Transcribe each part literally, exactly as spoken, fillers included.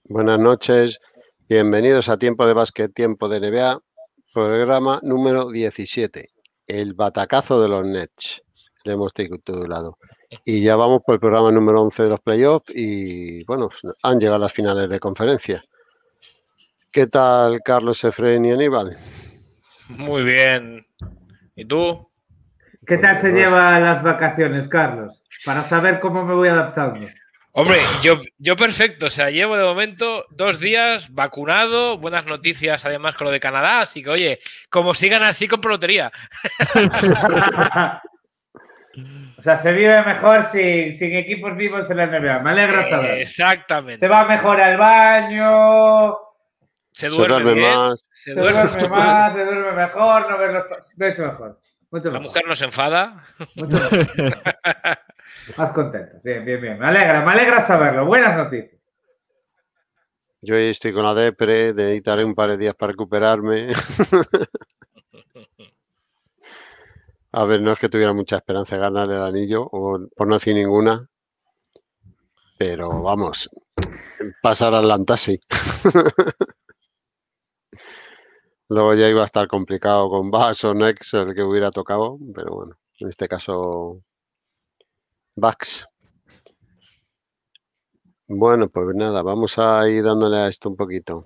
Buenas noches, bienvenidos a Tiempo de Básquet, Tiempo de N B A, programa número diecisiete, el batacazo de los Nets, le hemos titulado. Y ya vamos por el programa número once de los playoffs y, bueno, han llegado las finales de conferencia. ¿Qué tal, Carlos, Efraín y Aníbal? Muy bien. ¿Y tú? ¿Qué tal se lleva las vacaciones, Carlos? Para saber cómo me voy adaptando. Hombre, yo, yo perfecto. O sea, llevo de momento dos días vacunado, buenas noticias además con lo de Canadá, así que, oye, como sigan así, compro lotería. O sea, se vive mejor sin, sin equipos vivos en la N B A. Me alegra saber. Exactamente. Se va mejor al baño. Se duerme, se duerme bien, más. Se Se duerme, duerme más, se duerme mejor. No ver los... De hecho, mejor. Mucho La mejor. mujer no se enfada. Mucho mejor. Más contento. Bien, bien, bien. Me alegra, me alegra saberlo. Buenas noticias. Yo hoy estoy con la depre, necesitaré un par de días para recuperarme. A ver, no es que tuviera mucha esperanza de ganar el anillo, o por no decir ninguna, pero vamos, pasar a Atlanta sí. Luego ya iba a estar complicado con Bucks o Knicks, el que hubiera tocado, pero bueno, en este caso Bucks. Bueno, pues nada, vamos a ir dándole a esto un poquito.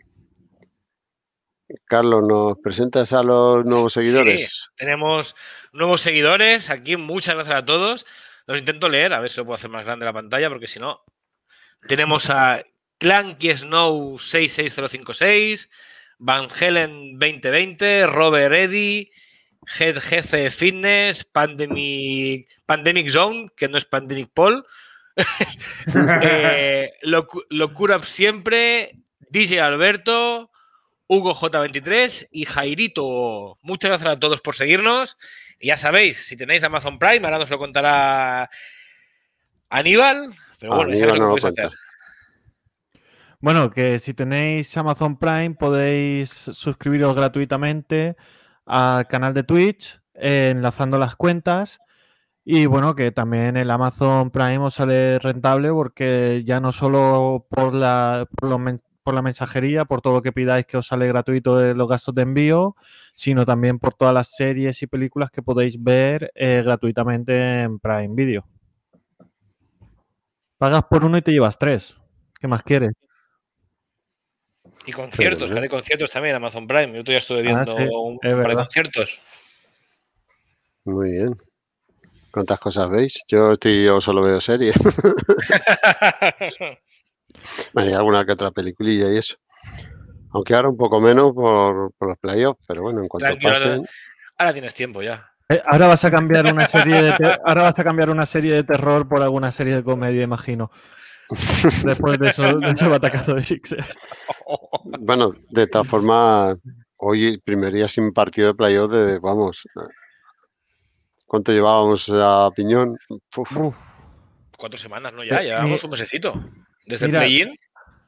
Carlos, ¿nos presentas a los nuevos seguidores? Sí, tenemos nuevos seguidores aquí. Muchas gracias a todos. Los intento leer, a ver si lo puedo hacer más grande la pantalla, porque si no... Tenemos a Clanky Snow seis seis cero cinco seis, Van Helen veinte veinte, Robert Eddy, Head Jefe Fitness, Pandemic, Pandemic Zone, que no es Pandemic Paul, eh, Loc Locura Siempre, D J Alberto, Hugo J veintitrés y Jairito. Muchas gracias a todos por seguirnos. Y ya sabéis, si tenéis Amazon Prime, ahora nos lo contará Aníbal, pero bueno, Aníbal ya no lo lo que podéis cuenta. hacer. Bueno, que si tenéis Amazon Prime podéis suscribiros gratuitamente al canal de Twitch, eh, enlazando las cuentas. Y bueno, que también el Amazon Prime os sale rentable porque ya no solo por la, por, lo, por la mensajería, por todo lo que pidáis que os sale gratuito de los gastos de envío, sino también por todas las series y películas que podéis ver eh, gratuitamente en Prime Video. Pagas por uno y te llevas tres. ¿Qué más quieres? Y conciertos, que hay conciertos también en Amazon Prime. Yo todavía estuve viendo ah, sí, un par de conciertos. Muy bien. ¿Cuántas cosas veis? Yo, estoy, yo solo veo series. Bueno, y alguna que otra peliculilla y eso. Aunque ahora un poco menos por, por los playoffs, pero bueno, en cuanto Tranquilo, pasen... ahora, ahora tienes tiempo ya. Eh, ahora vas a cambiar una serie de te- ahora vas a cambiar una serie de terror por alguna serie de comedia, imagino. Después de eso, de ese batacazo de Sixers. Bueno, de todas formas, hoy el primer día sin partido de playoff de, vamos, ¿cuánto llevábamos a Piñón? Uf. Uf. Cuatro semanas, ¿no? Ya, llevamos un mesecito. Desde Mira, el play-in.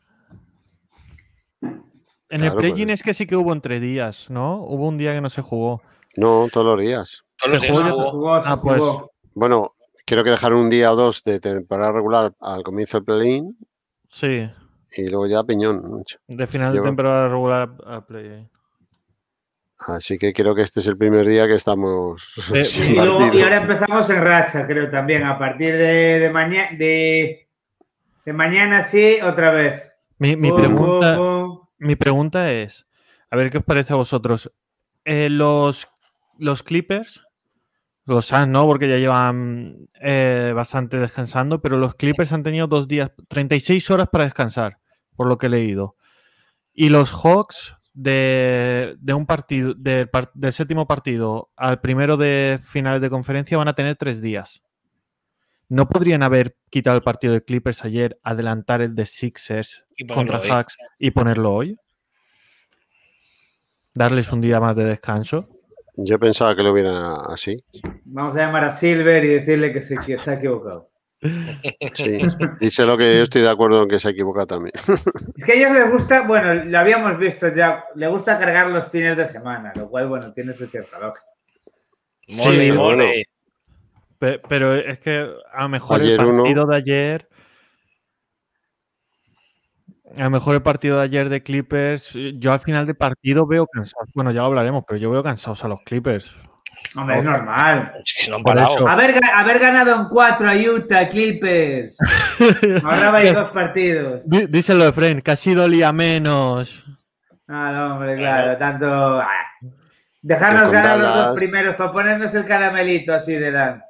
En claro, el play-in pues... es que sí que hubo entre días, ¿no? Hubo un día que no se jugó. No, todos los días. Todos los días se jugó. Se jugó, se ah, pues... jugó. Bueno, creo que dejaron un día o dos de temporada regular al comienzo del play-in. Sí. Y luego ya Piñón. Mucho. De final Lleva... de temporada regular al play-in. Así que creo que este es el primer día que estamos eh, sin y, luego, y ahora empezamos en racha, creo también. A partir de, de mañana, de, de mañana sí, otra vez. Mi, mi, oh, pregunta, oh, oh. mi pregunta es, a ver qué os parece a vosotros. Eh, los, los Clippers, los Suns no, porque ya llevan eh, bastante descansando, pero los Clippers han tenido dos días, treinta y seis horas para descansar, por lo que he leído. Y los Hawks, de, de un partido, de, del séptimo partido al primero de finales de conferencia, van a tener tres días. ¿No podrían haber quitado el partido de Clippers ayer, adelantar el de Sixers contra Hawks y ponerlo hoy? ¿Darles un día más de descanso? Yo pensaba que lo hubieran así. Vamos a llamar a Silver y decirle que se, que se ha equivocado. Sí, dice lo que yo estoy de acuerdo en que se ha equivocado también. Es que a ellos les gusta, bueno, lo habíamos visto ya, le gusta cargar los fines de semana, lo cual, bueno, tiene su cierta lógica. Mole, sí, mole. Pero, pero es que a lo mejor ayer el partido uno... de ayer... a lo mejor el partido de ayer de Clippers, yo al final del partido veo cansados. Bueno, ya lo hablaremos, pero yo veo cansados a los Clippers. Hombre, es normal. Es que no han Por parado. eso. Haber, ga- haber ganado en cuatro a Utah, Clippers. Ahora vais dos partidos. Dí- Díselo, Efren, casi dolía menos. Ah, no, hombre, claro, tanto. ah. Dejarnos Sí, con ganar los Dallas. dos primeros para ponernos el caramelito así delante.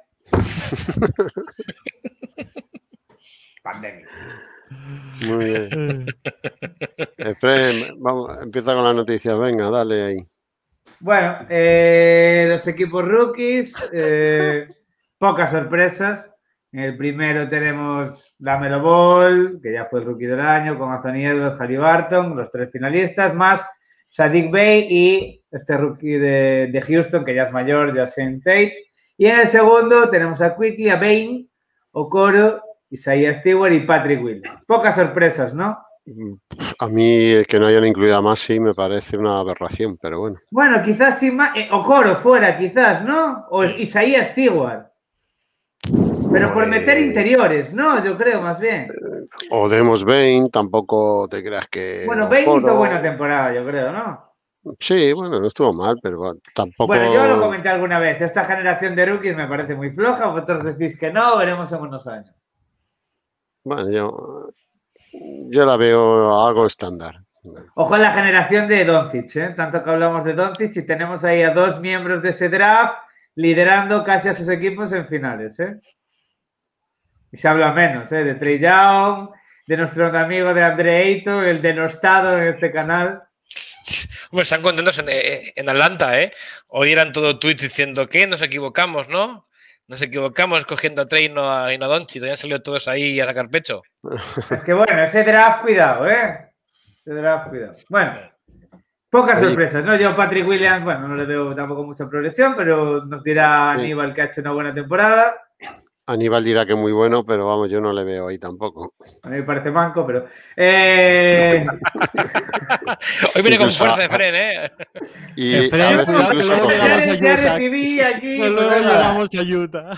Pandemia. Muy bien. Efren, vamos, empieza con las noticias. Venga, dale ahí. Bueno, eh, los equipos rookies, eh, pocas sorpresas. En el primero tenemos la Melo Ball, que ya fue el rookie del año, con Anthony Edwards, Haliburton, los tres finalistas, más Saddiq Bey y este rookie de, de Houston, que ya es mayor, Jason Tate. Y en el segundo tenemos a Quickly, a Bain, Okoro, Isaiah Stewart y Patrick Williams. Pocas sorpresas, ¿no? A mí el que no hayan incluido a Maxi me parece una aberración, pero bueno. Bueno, quizás sin más. Eh, Okoro fuera, quizás, ¿no? O Isaiah Stewart. Pero por meter Pues- interiores, ¿no? Yo creo, más bien. O Demos Bain, tampoco te creas que. Bueno, Bain hizo Okoro- buena temporada, yo creo, ¿no? Sí, bueno, no estuvo mal, pero bueno, tampoco. Bueno, yo lo comenté alguna vez. Esta generación de rookies me parece muy floja. Vosotros decís que no, veremos en unos años. Bueno, yo, yo la veo algo estándar. Ojo en la generación de Doncic, ¿eh? Tanto que hablamos de Doncic y tenemos ahí a dos miembros de ese draft liderando casi a sus equipos en finales, ¿eh? Y se habla menos, ¿eh? De Trey Young, de nuestro amigo de Andre Ayton, el denostado en este canal. Hombre, están contentos en, en Atlanta, ¿eh? Hoy eran todos tweets diciendo que nos equivocamos, ¿no? Nos equivocamos escogiendo a Trey y no a, y no a Doncic. Todavía han salido todos ahí a sacar pecho. Es que bueno, ese draft, cuidado, ¿eh? Ese draft, cuidado. Bueno, pocas Oye. sorpresas, ¿no? Yo, Patrick Williams, bueno, no le veo tampoco mucha progresión, pero nos dirá Sí. Aníbal que ha hecho una buena temporada. Aníbal dirá que muy bueno, pero vamos, yo no le veo ahí tampoco. A mí me parece manco, pero. Eh... Hoy viene con Incluso fuerza a- de Fren, ¿eh? Y Efren, a veces cuidado que incluso luego con- llegamos a ya, ya Utah. recibí aquí. Que luego pues, nada. llegamos a Utah.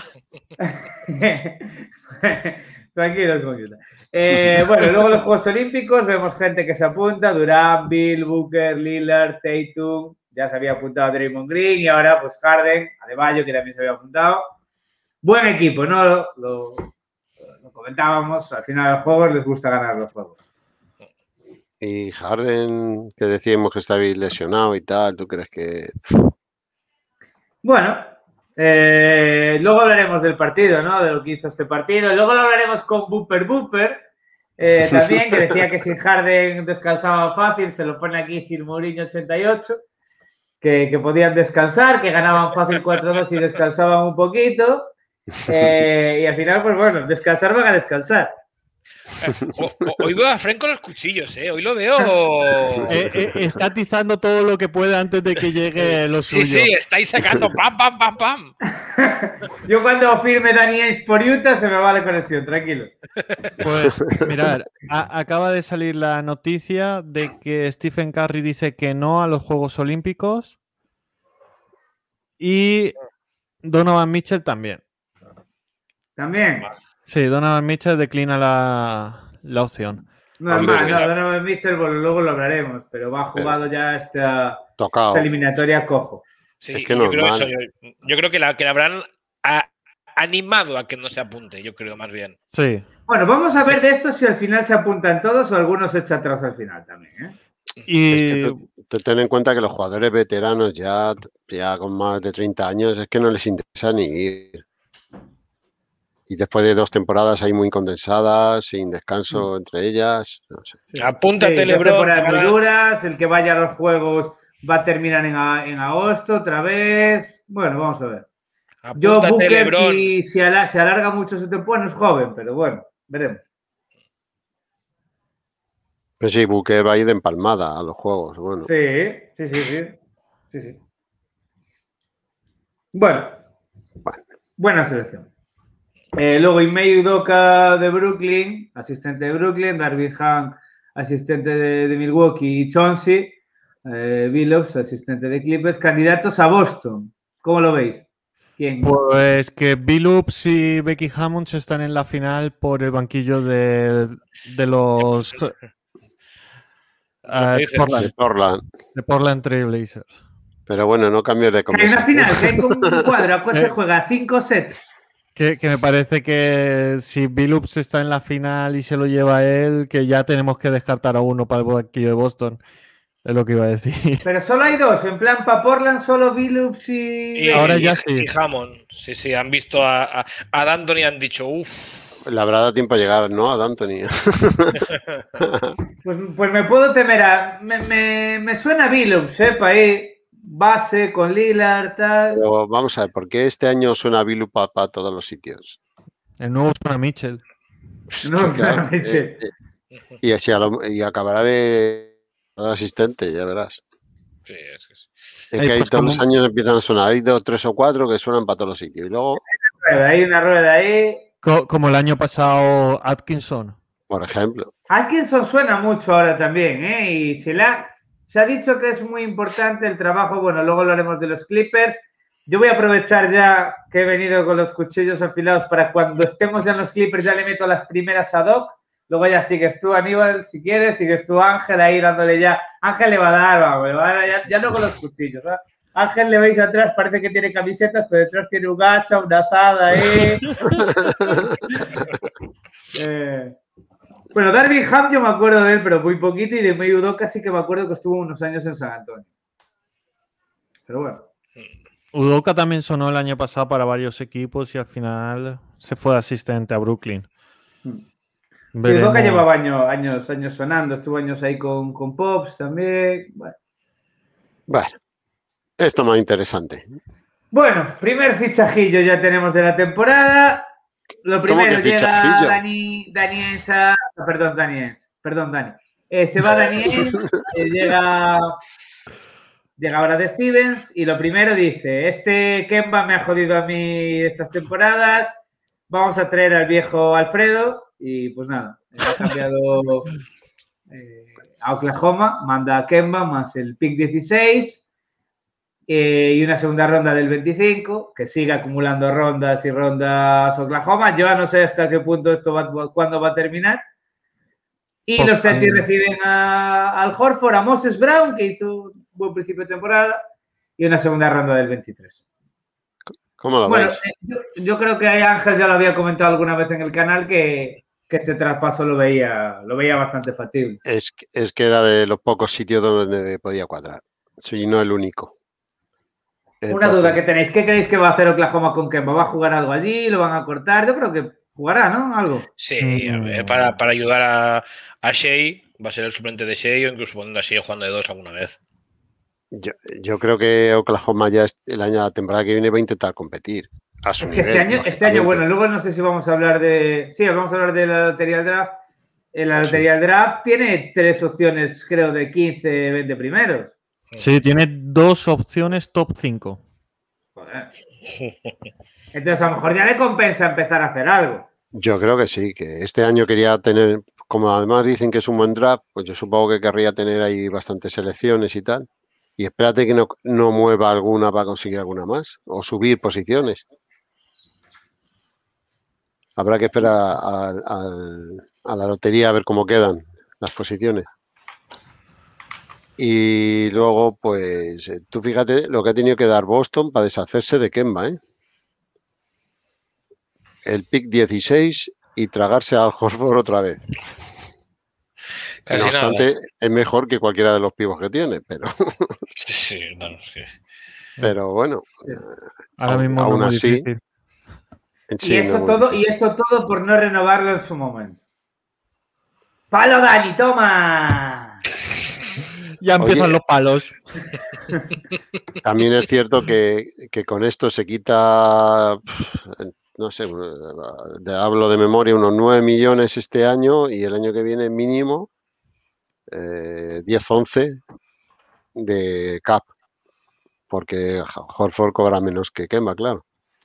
Tranquilos con Utah. Eh, bueno, luego los Juegos Olímpicos vemos gente que se apunta: Durant, Bill, Booker, Lillard, Tatum. Ya se había apuntado Draymond Green y ahora pues Harden, Adebayo, que también se había apuntado. Buen equipo, ¿no? Lo, lo- lo comentábamos, al final de los juegos les gusta ganar los juegos. Y Harden, que decíamos que estaba lesionado y tal, ¿tú crees que...? Bueno, eh, luego hablaremos del partido, ¿no? De lo que hizo este partido. Luego lo hablaremos con Booper Booper, eh, también, que decía que si Harden descansaba fácil, se lo pone aquí Sir Mourinho ochenta y ocho, que, que podían descansar, que ganaban fácil cuatro dos y descansaban un poquito. Eh, y al final, pues bueno, descansar van a descansar. O- o- hoy veo a Fren con los cuchillos, ¿eh? Hoy lo veo. Eh, eh, está atizando todo lo que puede antes de que llegue lo suyo. Sí, sí, estáis sacando pam, pam, pam, pam. Yo cuando firme Danny Ainge por Utah se me va la conexión, tranquilo. Pues mirad, a- acaba de salir la noticia de que Stephen Curry dice que no a los Juegos Olímpicos y Donovan Mitchell también. También. Sí, Donovan Mitchell declina la, la opción. Normal, Hombre, no, Donovan Mitchell, bueno, luego lo hablaremos, pero va jugado ya esta, Tocado. esta eliminatoria cojo. Sí, Es que yo, creo normal. eso, yo, yo creo que la, que la habrán a- animado a que no se apunte, yo creo más bien. Sí. Bueno, vamos a ver de esto si al final se apuntan todos o algunos se echan atrás al final también, ¿eh? Y Es que tú, tú ten en cuenta que los jugadores veteranos ya, ya con más de treinta años es que no les interesa ni ir. Y después de dos temporadas ahí muy condensadas, sin descanso entre ellas, no sé. Sí. Apúntate, Sí, dos LeBron, temporadas te muy van a- duras, el que vaya a los juegos va a terminar en, a- en agosto otra vez. Bueno, vamos a ver. Yo, Apúntate, Booker, LeBron. si, si ala- se alarga mucho su tiempo, no es joven, pero bueno, veremos. Pues sí, Booker va a ir de empalmada a los juegos. Bueno, Sí, sí, sí, sí. sí, sí. Bueno, Bueno. buena selección. Eh, luego Ime Udoka de Brooklyn, asistente de Brooklyn, Darvin Ham, asistente de, de Milwaukee, y Chauncey, eh, Billups, asistente de Clippers, candidatos a Boston. ¿Cómo lo veis? ¿Quién? pues que Billups y Becky Hammond están en la final por el banquillo de, de los Uh, Portland. De Portland. De Portland Trail Blazers. Pero bueno, no cambies de Que hay una conversación. final, que hay como un cuadro, ¿cuál se juega? Cinco sets. Que, que me parece que si Billups está en la final y se lo lleva él, que ya tenemos que descartar a uno para el banquillo de Boston. Es lo que iba a decir. Pero solo hay dos, en plan para Portland, solo Billups y... Y, Ahora y- ya sí. y Hammond. Sí, sí, han visto a, a, a D'Antoni y han dicho, uff. Le habrá dado tiempo a llegar, ¿no? A D'Antoni. Pues, pues me puedo temer a... Me, me, me suena Billups, ¿eh? Para ir base con Lillard, tal... Pero vamos a ver, ¿por qué este año suena Bilu para todos los sitios? El nuevo suena Mitchell. No, Sí, claro, solamente- eh, eh, y, así a lo- y acabará de, de asistente, ya verás. Sí, es que sí. Es Ay, que ahí pues todos como- los años empiezan a sonar. Hay dos, tres o cuatro que suenan para todos los sitios. Y luego, Hay una rueda ahí... Co- como el año pasado Atkinson. por ejemplo, Atkinson suena mucho ahora también, ¿eh? Y se, la, se ha dicho que es muy importante el trabajo, bueno, luego hablaremos de los Clippers. Yo voy a aprovechar ya que he venido con los cuchillos afilados para cuando estemos ya en los Clippers ya le meto las primeras ad hoc. Luego ya sigues tú, Aníbal, si quieres, sigues tú, Ángel, ahí dándole ya. Ángel le va a dar, vamos, le va a dar ya, ya no con los cuchillos, ¿verdad? Ángel le veis atrás, parece que tiene camisetas, pero detrás tiene un gacha, una azada, ¿eh? eh... Bueno, Darvin Ham yo me acuerdo de él, pero muy poquito, y de Ime Udoka sí que me acuerdo que estuvo unos años en San Antonio. Pero bueno. Udoka también sonó el año pasado para varios equipos y al final se fue de asistente a Brooklyn. Sí, Veremos. Udoka llevaba años, años, años sonando, estuvo años ahí con, con Pops también. Bueno. bueno, esto más interesante. Bueno, primer fichajillo ya tenemos de la temporada. Lo ¿Cómo primero que llega fichajillo? Dani, Dani Ainge a- perdón, Dani Ainge, perdón, Dani. Eh, se va Dani Ainge, eh, llega, llega ahora de Stevens y lo primero dice, este Kemba me ha jodido a mí estas temporadas, vamos a traer al viejo Alfredo y pues nada, ha cambiado eh, a Oklahoma, manda a Kemba más el pick dieciséis. Eh, y una segunda ronda del veinticinco, que sigue acumulando rondas y rondas Oklahoma. Yo no sé hasta qué punto esto va, cuándo va a terminar. Y Por los Celtics favor. reciben a, al Horford, a Moses Brown, que hizo un buen principio de temporada, y una segunda ronda del veintitrés. ¿Cómo lo Bueno, veis? eh, yo, yo creo que ahí Ángel ya lo había comentado alguna vez en el canal, que, que este traspaso lo veía, lo veía bastante factible. Es, que- es que era de los pocos sitios donde podía cuadrar. Sí, no el único. Una Entonces, duda que tenéis, ¿qué creéis que va a hacer Oklahoma con Kemba? ¿Va a jugar algo allí? ¿Lo van a cortar? Yo creo que jugará, ¿no? Algo. Sí, a ver, para, para ayudar a, a Shea, va a ser el suplente de Shea o incluso poniendo a Shea jugando de dos alguna vez. Yo, yo creo que Oklahoma ya es- el año, la temporada que viene va a intentar competir. A su Es que este nivel, año, este año, lógicamente. bueno, luego no sé si vamos a hablar de. Sí, vamos a hablar de la lotería del draft. En la lotería del draft tiene tres opciones, creo, de quince, veinte primeros. Sí, tiene dos opciones top cinco. Joder. Entonces, a lo mejor ya le compensa empezar a hacer algo. Yo creo que sí, que este año quería tener, como además dicen que es un buen draft, pues yo supongo que querría tener ahí bastantes selecciones y tal. Y espérate que no, no mueva alguna para conseguir alguna más o subir posiciones. Habrá que esperar al- al- a la lotería a ver cómo quedan las posiciones. Y luego, pues, eh, tú fíjate lo que ha tenido que dar Boston para deshacerse de Kemba, ¿eh? El pick dieciséis y tragarse al Horford otra vez. Casi no nada. obstante, es mejor que cualquiera de los pibos que tiene, pero, Sí, sí, no, sí. pero bueno. Ahora Aún- mismo no aún es muy así, difícil. en Y sí, eso no- todo, y eso todo por no renovarlo en su momento. ¡Palo, Dani! ¡Toma! Ya empiezan Oye. los palos. También es cierto que, que con esto se quita, no sé, de- hablo de memoria, unos nueve millones este año y el año que viene mínimo eh, diez once de cap, porque Horford cobra menos que Kemba, claro.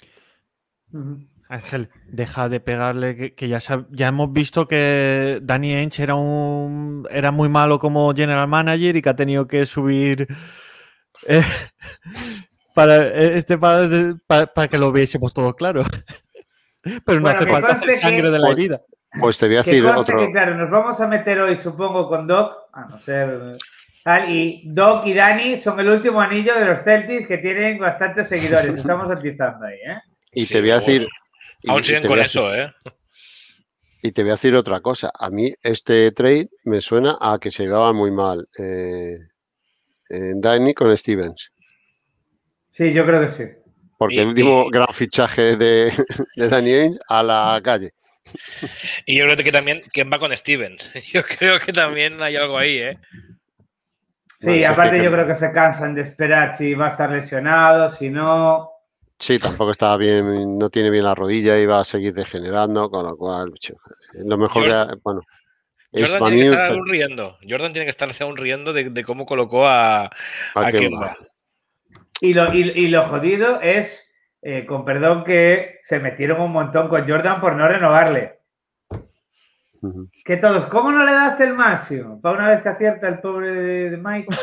Ángel, deja de pegarle, que, que ya, sab- ya hemos visto que Danny Ainge era un era muy malo como general manager y que ha tenido que subir eh, para eh, este para, para, para que lo viésemos todo claro. Pero no Bueno, hace que falta conste hacer sangre que- de la herida. Pues te voy a Que decir conste otro. que, claro, nos vamos a meter hoy, supongo, con Doc, a no ser tal, y Doc y Dani son el último anillo de los Celtics que tienen bastantes seguidores. Estamos atizando ahí, ¿eh? Y Sí, te voy a pero decir. bueno. y- Aún y siguen te con voy a- eso, ¿eh? Y te voy a decir otra cosa. A mí este trade me suena a que se llevaba muy mal eh, en Danny con Stevens. Sí, yo creo que sí. Porque Y- el último y- gran fichaje de, de Danny Ainge a la calle. Y yo creo que también, ¿quién va con Stevens? Yo creo que también hay algo ahí, ¿eh? Sí, Bueno, si es aparte que- yo creo que se cansan de esperar si va a estar lesionado, si no. Sí, tampoco estaba bien, no tiene bien la rodilla y va a seguir degenerando, con lo cual, ch- lo mejor George- que, bueno, es Jordan para tiene que mí estar aún riendo. Jordan tiene que estarse aún riendo de, de cómo colocó a, a a Kemba. Kemba. Y lo, y, y lo jodido es, eh, con perdón, que se metieron un montón con Jordan por no renovarle. Ujú. Que todos, ¿cómo no le das el máximo? Para una vez que acierta el pobre de, de Mike.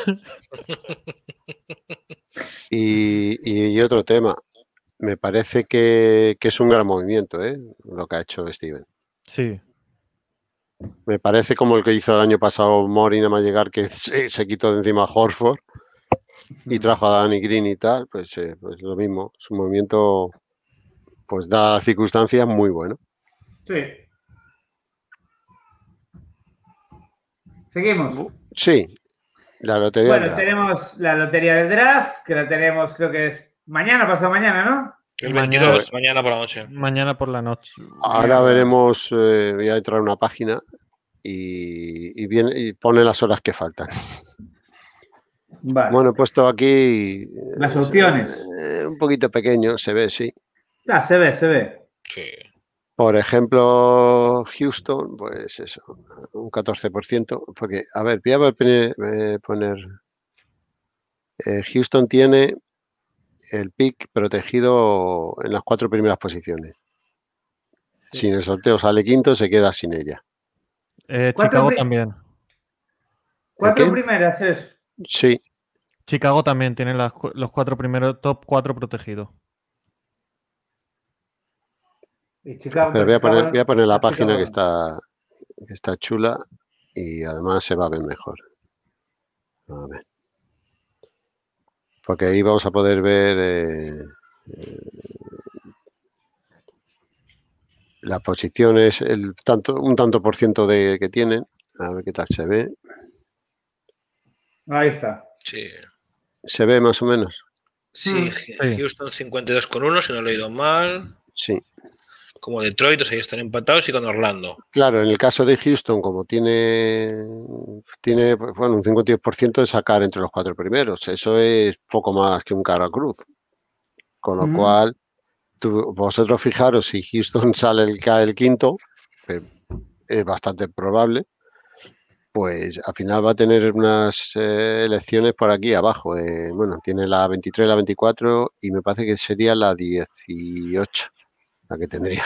Y, y otro tema, me parece que, que es un gran movimiento, ¿eh? Lo que ha hecho Steven. Sí. Me parece como el que hizo el año pasado Mori nada más llegar, que se, se quitó de encima a Horford y trajo a Danny Green y tal, pues, eh, pues lo mismo, es un movimiento, pues dadas las circunstancias, muy bueno. Sí. Seguimos. Sí, la lotería del Bueno, draft. tenemos la lotería del draft, que la tenemos, creo que es mañana, pasado mañana, ¿no? El Mañana- veintidós, mañana por la noche. Mañana por la noche. Ahora Mierda. veremos, eh, voy a entrar a una página y, y, viene, y pone las horas que faltan. Vale. Bueno, he puesto aquí Las eh, opciones. eh, un poquito pequeño, se ve, sí. Ah, se ve, se ve. Sí. Por ejemplo, Houston, pues eso, un catorce por ciento. Porque, a ver, voy a poner, eh, poner eh, Houston tiene el pick protegido en las cuatro primeras posiciones. Sí. Si en el sorteo sale quinto, se queda sin ella. Eh, Cuatro Chicago pri- también. Cuatro qué? primeras es. Sí, Chicago también tiene las cu- los cuatro primeros, top cuatro protegidos. Y Chicago, pero voy a Chicago poner, no- voy a poner la a página Chicago que no. está, que está chula y además se va a ver mejor. A ver. Porque ahí vamos a poder ver eh, eh, las posiciones, el tanto, un tanto por ciento de que tienen. A ver qué tal se ve. Ahí está. Sí. Se ve más o menos. Sí, Mm. Sí. Houston cincuenta y dos con uno, si no lo he oído mal. Sí. Como Detroit, o sea, están empatados y con Orlando. Claro, en el caso de Houston, como tiene, tiene pues, bueno, un cincuenta y dos por ciento de sacar entre los cuatro primeros, eso es poco más que un cara cruz. Con lo Ujú. cual, tú- vosotros fijaros, si Houston sale el, cae el quinto, que es bastante probable, pues al final va a tener unas eh, elecciones por aquí abajo. De, bueno, tiene la veintitrés, la veinticuatro y me parece que sería la dieciocho la que tendría.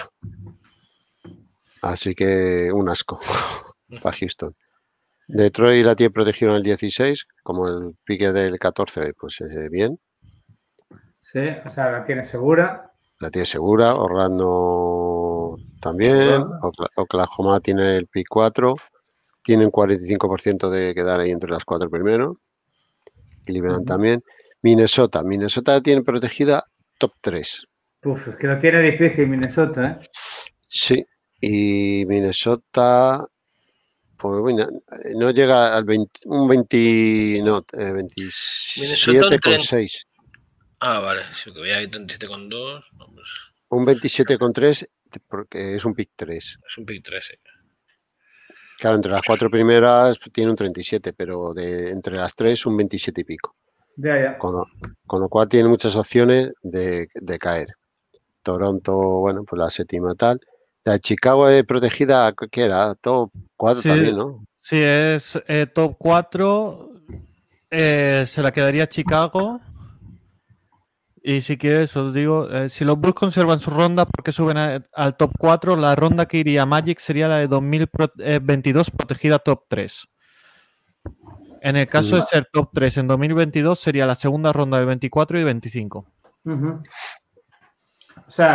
Así que un asco para Houston. Detroit la tiene protegida en el dieciséis, como el pique del catorce, pues eh, bien, Sí, o sea, la tiene segura. la tiene segura. Orlando también. Seguro. Okla- Oklahoma tiene el pick cuatro, tiene un cuarenta y cinco por ciento de quedar ahí entre las cuatro primeros. Cleveland Ujú. también. Minnesota, Minnesota la tiene protegida top tres. Uf, es que lo tiene difícil Minnesota, ¿eh? Sí, y Minnesota, pues bueno, no llega al veinte, un veinte, no, eh, veintisiete con seis. Ah, vale. Sí, que voy a ir veintisiete con dos. No, pues, Un veintisiete con tres, porque es un pick tres. es un pick tres, sí. Claro, entre las cuatro primeras tiene un treinta y siete, pero de entre las tres un veintisiete y pico. Ya, ya. Con lo, con lo cual tiene muchas opciones de, de caer. Toronto, bueno, pues la séptima tal. La de Chicago es protegida, ¿qué era? Top cuatro Sí, también, ¿no? sí, es eh, top cuatro. eh, se la quedaría Chicago. Y si quieres, os digo, eh, si los Bulls conservan su ronda, porque suben a- al top cuatro, la ronda que iría a Magic sería la de dos mil veintidós protegida top tres. En el caso de ser top tres en dos mil veintidós, sería la segunda ronda del veinticuatro y veinticinco. Ujú. O sea,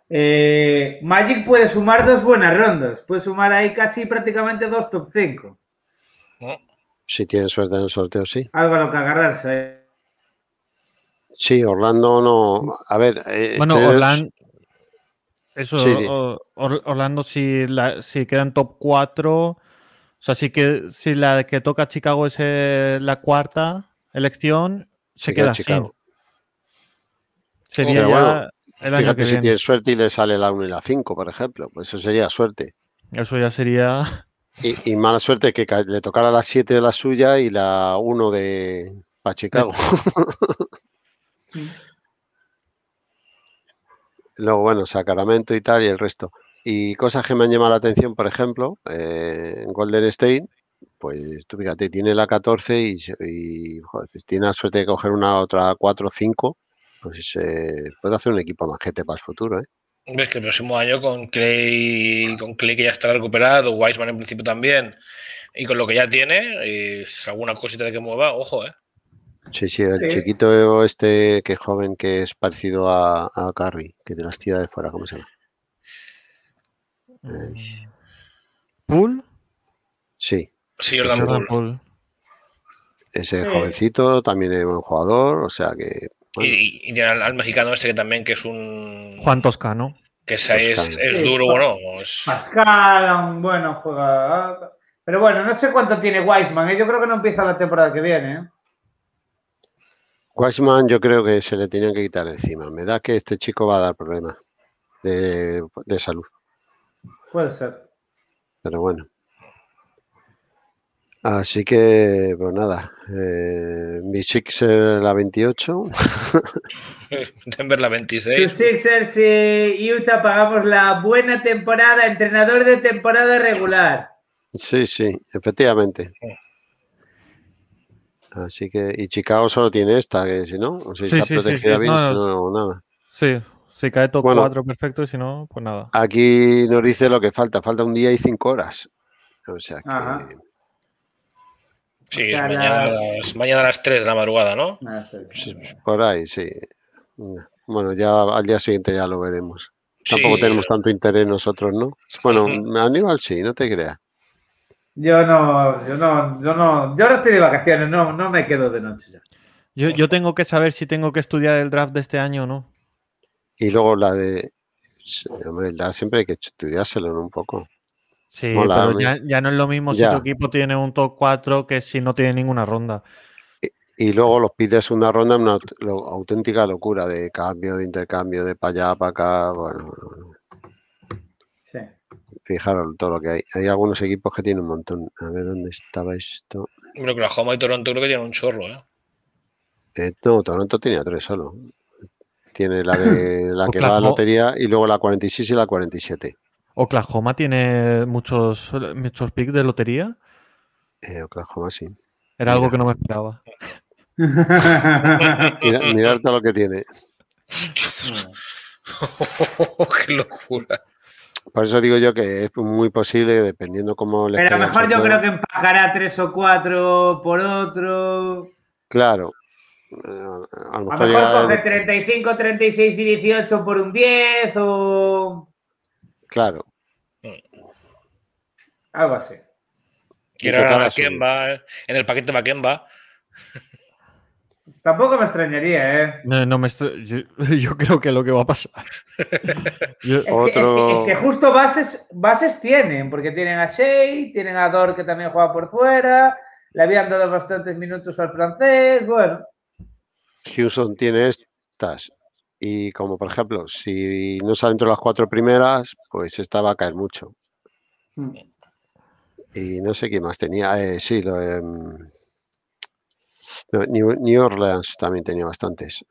Eh, Magic puede sumar dos buenas rondas. Puede sumar ahí casi prácticamente dos top cinco. Si tienen suerte en el sorteo, sí. Algo a lo que agarrarse. Sí, Orlando no. A ver, este... Bueno, Orlando. Eso, sí, sí. Or, Orlando, si, la, si quedan top cuatro, o sea, si, que, si la que toca Chicago es la cuarta elección, se, se queda, queda Chicago. Sin. Sería Pero ya bueno, el año fíjate que si viene. tienes suerte y le sale la uno y la cinco, por ejemplo. Pues eso sería suerte. Eso ya sería. Y, y mala suerte que le tocara la siete de la suya y la uno de para Chicago. Luego, bueno, Sacramento y tal y el resto. Y cosas que me han llamado la atención, por ejemplo, eh, en Golden State, pues tú fíjate, tiene la catorce y, y joder, tiene la suerte de coger una otra cuatro o cinco, pues eh, puede hacer un equipo majete para el futuro, ¿eh? Ves que el próximo año con Clay, con Clay que ya estará recuperado, Wiseman en principio también, y con lo que ya tiene, es alguna cosita de que mueva, ojo, ¿eh? Sí, sí, el sí. chiquito este que es joven, que es parecido a, a Curry, que te las tira de fuera, ¿cómo se llama? Eh, ¿Poole? Sí. Sí, Jordan Poole. Poole. Ese sí. Jovencito también es buen jugador, o sea que... Bueno. Y, y tiene al, al mexicano este que también, que es un... Juan Toscano. Que es, es, es sí, duro, bueno. Es... Pascal, bueno, juega... Pero bueno, no sé cuánto tiene Wiseman, ¿eh? Yo creo que no empieza la temporada que viene, ¿eh? Wiseman yo creo que se le tenían que quitar de encima. Me da que este chico va a dar problemas de, de salud. Puede ser. Pero bueno. Así que, pues nada. Eh, mi Sixers la veintiocho. Denver la veintiséis. Tus Sixers y Utah pagamos la buena temporada, entrenador de temporada regular. Sí, sí, efectivamente. Así que, y Chicago solo tiene esta, que si no, o si sí, se ha sí, protegido sí, sí. bien, No, si no, nada. Sí, si cae top bueno, cuatro, perfecto, y si no, pues nada. Aquí nos dice lo que falta, falta un día y cinco horas. O sea que... Ajá. Sí, o sea, es mañana, las... las, mañana a las tres de la madrugada, ¿no? Sí, por ahí, sí. Bueno, ya al día siguiente ya lo veremos. Tampoco sí. tenemos tanto interés nosotros, ¿no? Bueno, uh-huh. Aníbal sí, no te creas. Yo no, yo no, yo no, yo ahora estoy de vacaciones, no, no me quedo de noche ya. Yo, yo tengo que saber si tengo que estudiar el draft de este año o no. Y luego la de... Hombre, la siempre hay que estudiárselo, ¿no? Un poco. Sí, Mola, pero ya, ya no es lo mismo ya. si tu equipo tiene un top cuatro que si no tiene ninguna ronda. Y, y luego los pides una ronda, una lo, auténtica locura de cambio, de intercambio, de para allá, para acá. Bueno, sí. Fijaros todo lo que hay. Hay algunos equipos que tienen un montón. A ver dónde estaba esto. Bueno, Oklahoma y Toronto creo que tienen un chorro, ¿eh? eh no, Toronto tenía tres solo. Tiene la de la que va a lotería y luego la cuarenta y seis y la cuarenta y siete. ¿Oklahoma tiene muchos, muchos picks de lotería? Eh, Oklahoma sí. Era Mira. algo que no me esperaba. Mira, mirad todo lo que tiene. ¡Qué locura! Por eso digo yo que es muy posible, dependiendo cómo le. Pero a lo mejor yo creo que empacará tres o cuatro por otro. Claro. A lo mejor, a lo mejor coge de... treinta y cinco, treinta y seis y dieciocho por un diez o. Claro. Algo así. Y era Bakemba, en el paquete Bakemba. Tampoco me extrañaría, ¿eh? No, no me extra... yo, yo creo que lo que va a pasar. yo... es, Otro... que, es, que, es que justo bases, bases tienen, porque tienen a Shea, tienen a Dor que también juega por fuera, le habían dado bastantes minutos al francés, bueno. Houston tiene estas. Y como por ejemplo, si no sale entre las cuatro primeras, pues esta va a caer mucho. Hmm. Y no sé qué más tenía. Eh, sí, lo de... Um... No, New, New Orleans también tenía bastantes.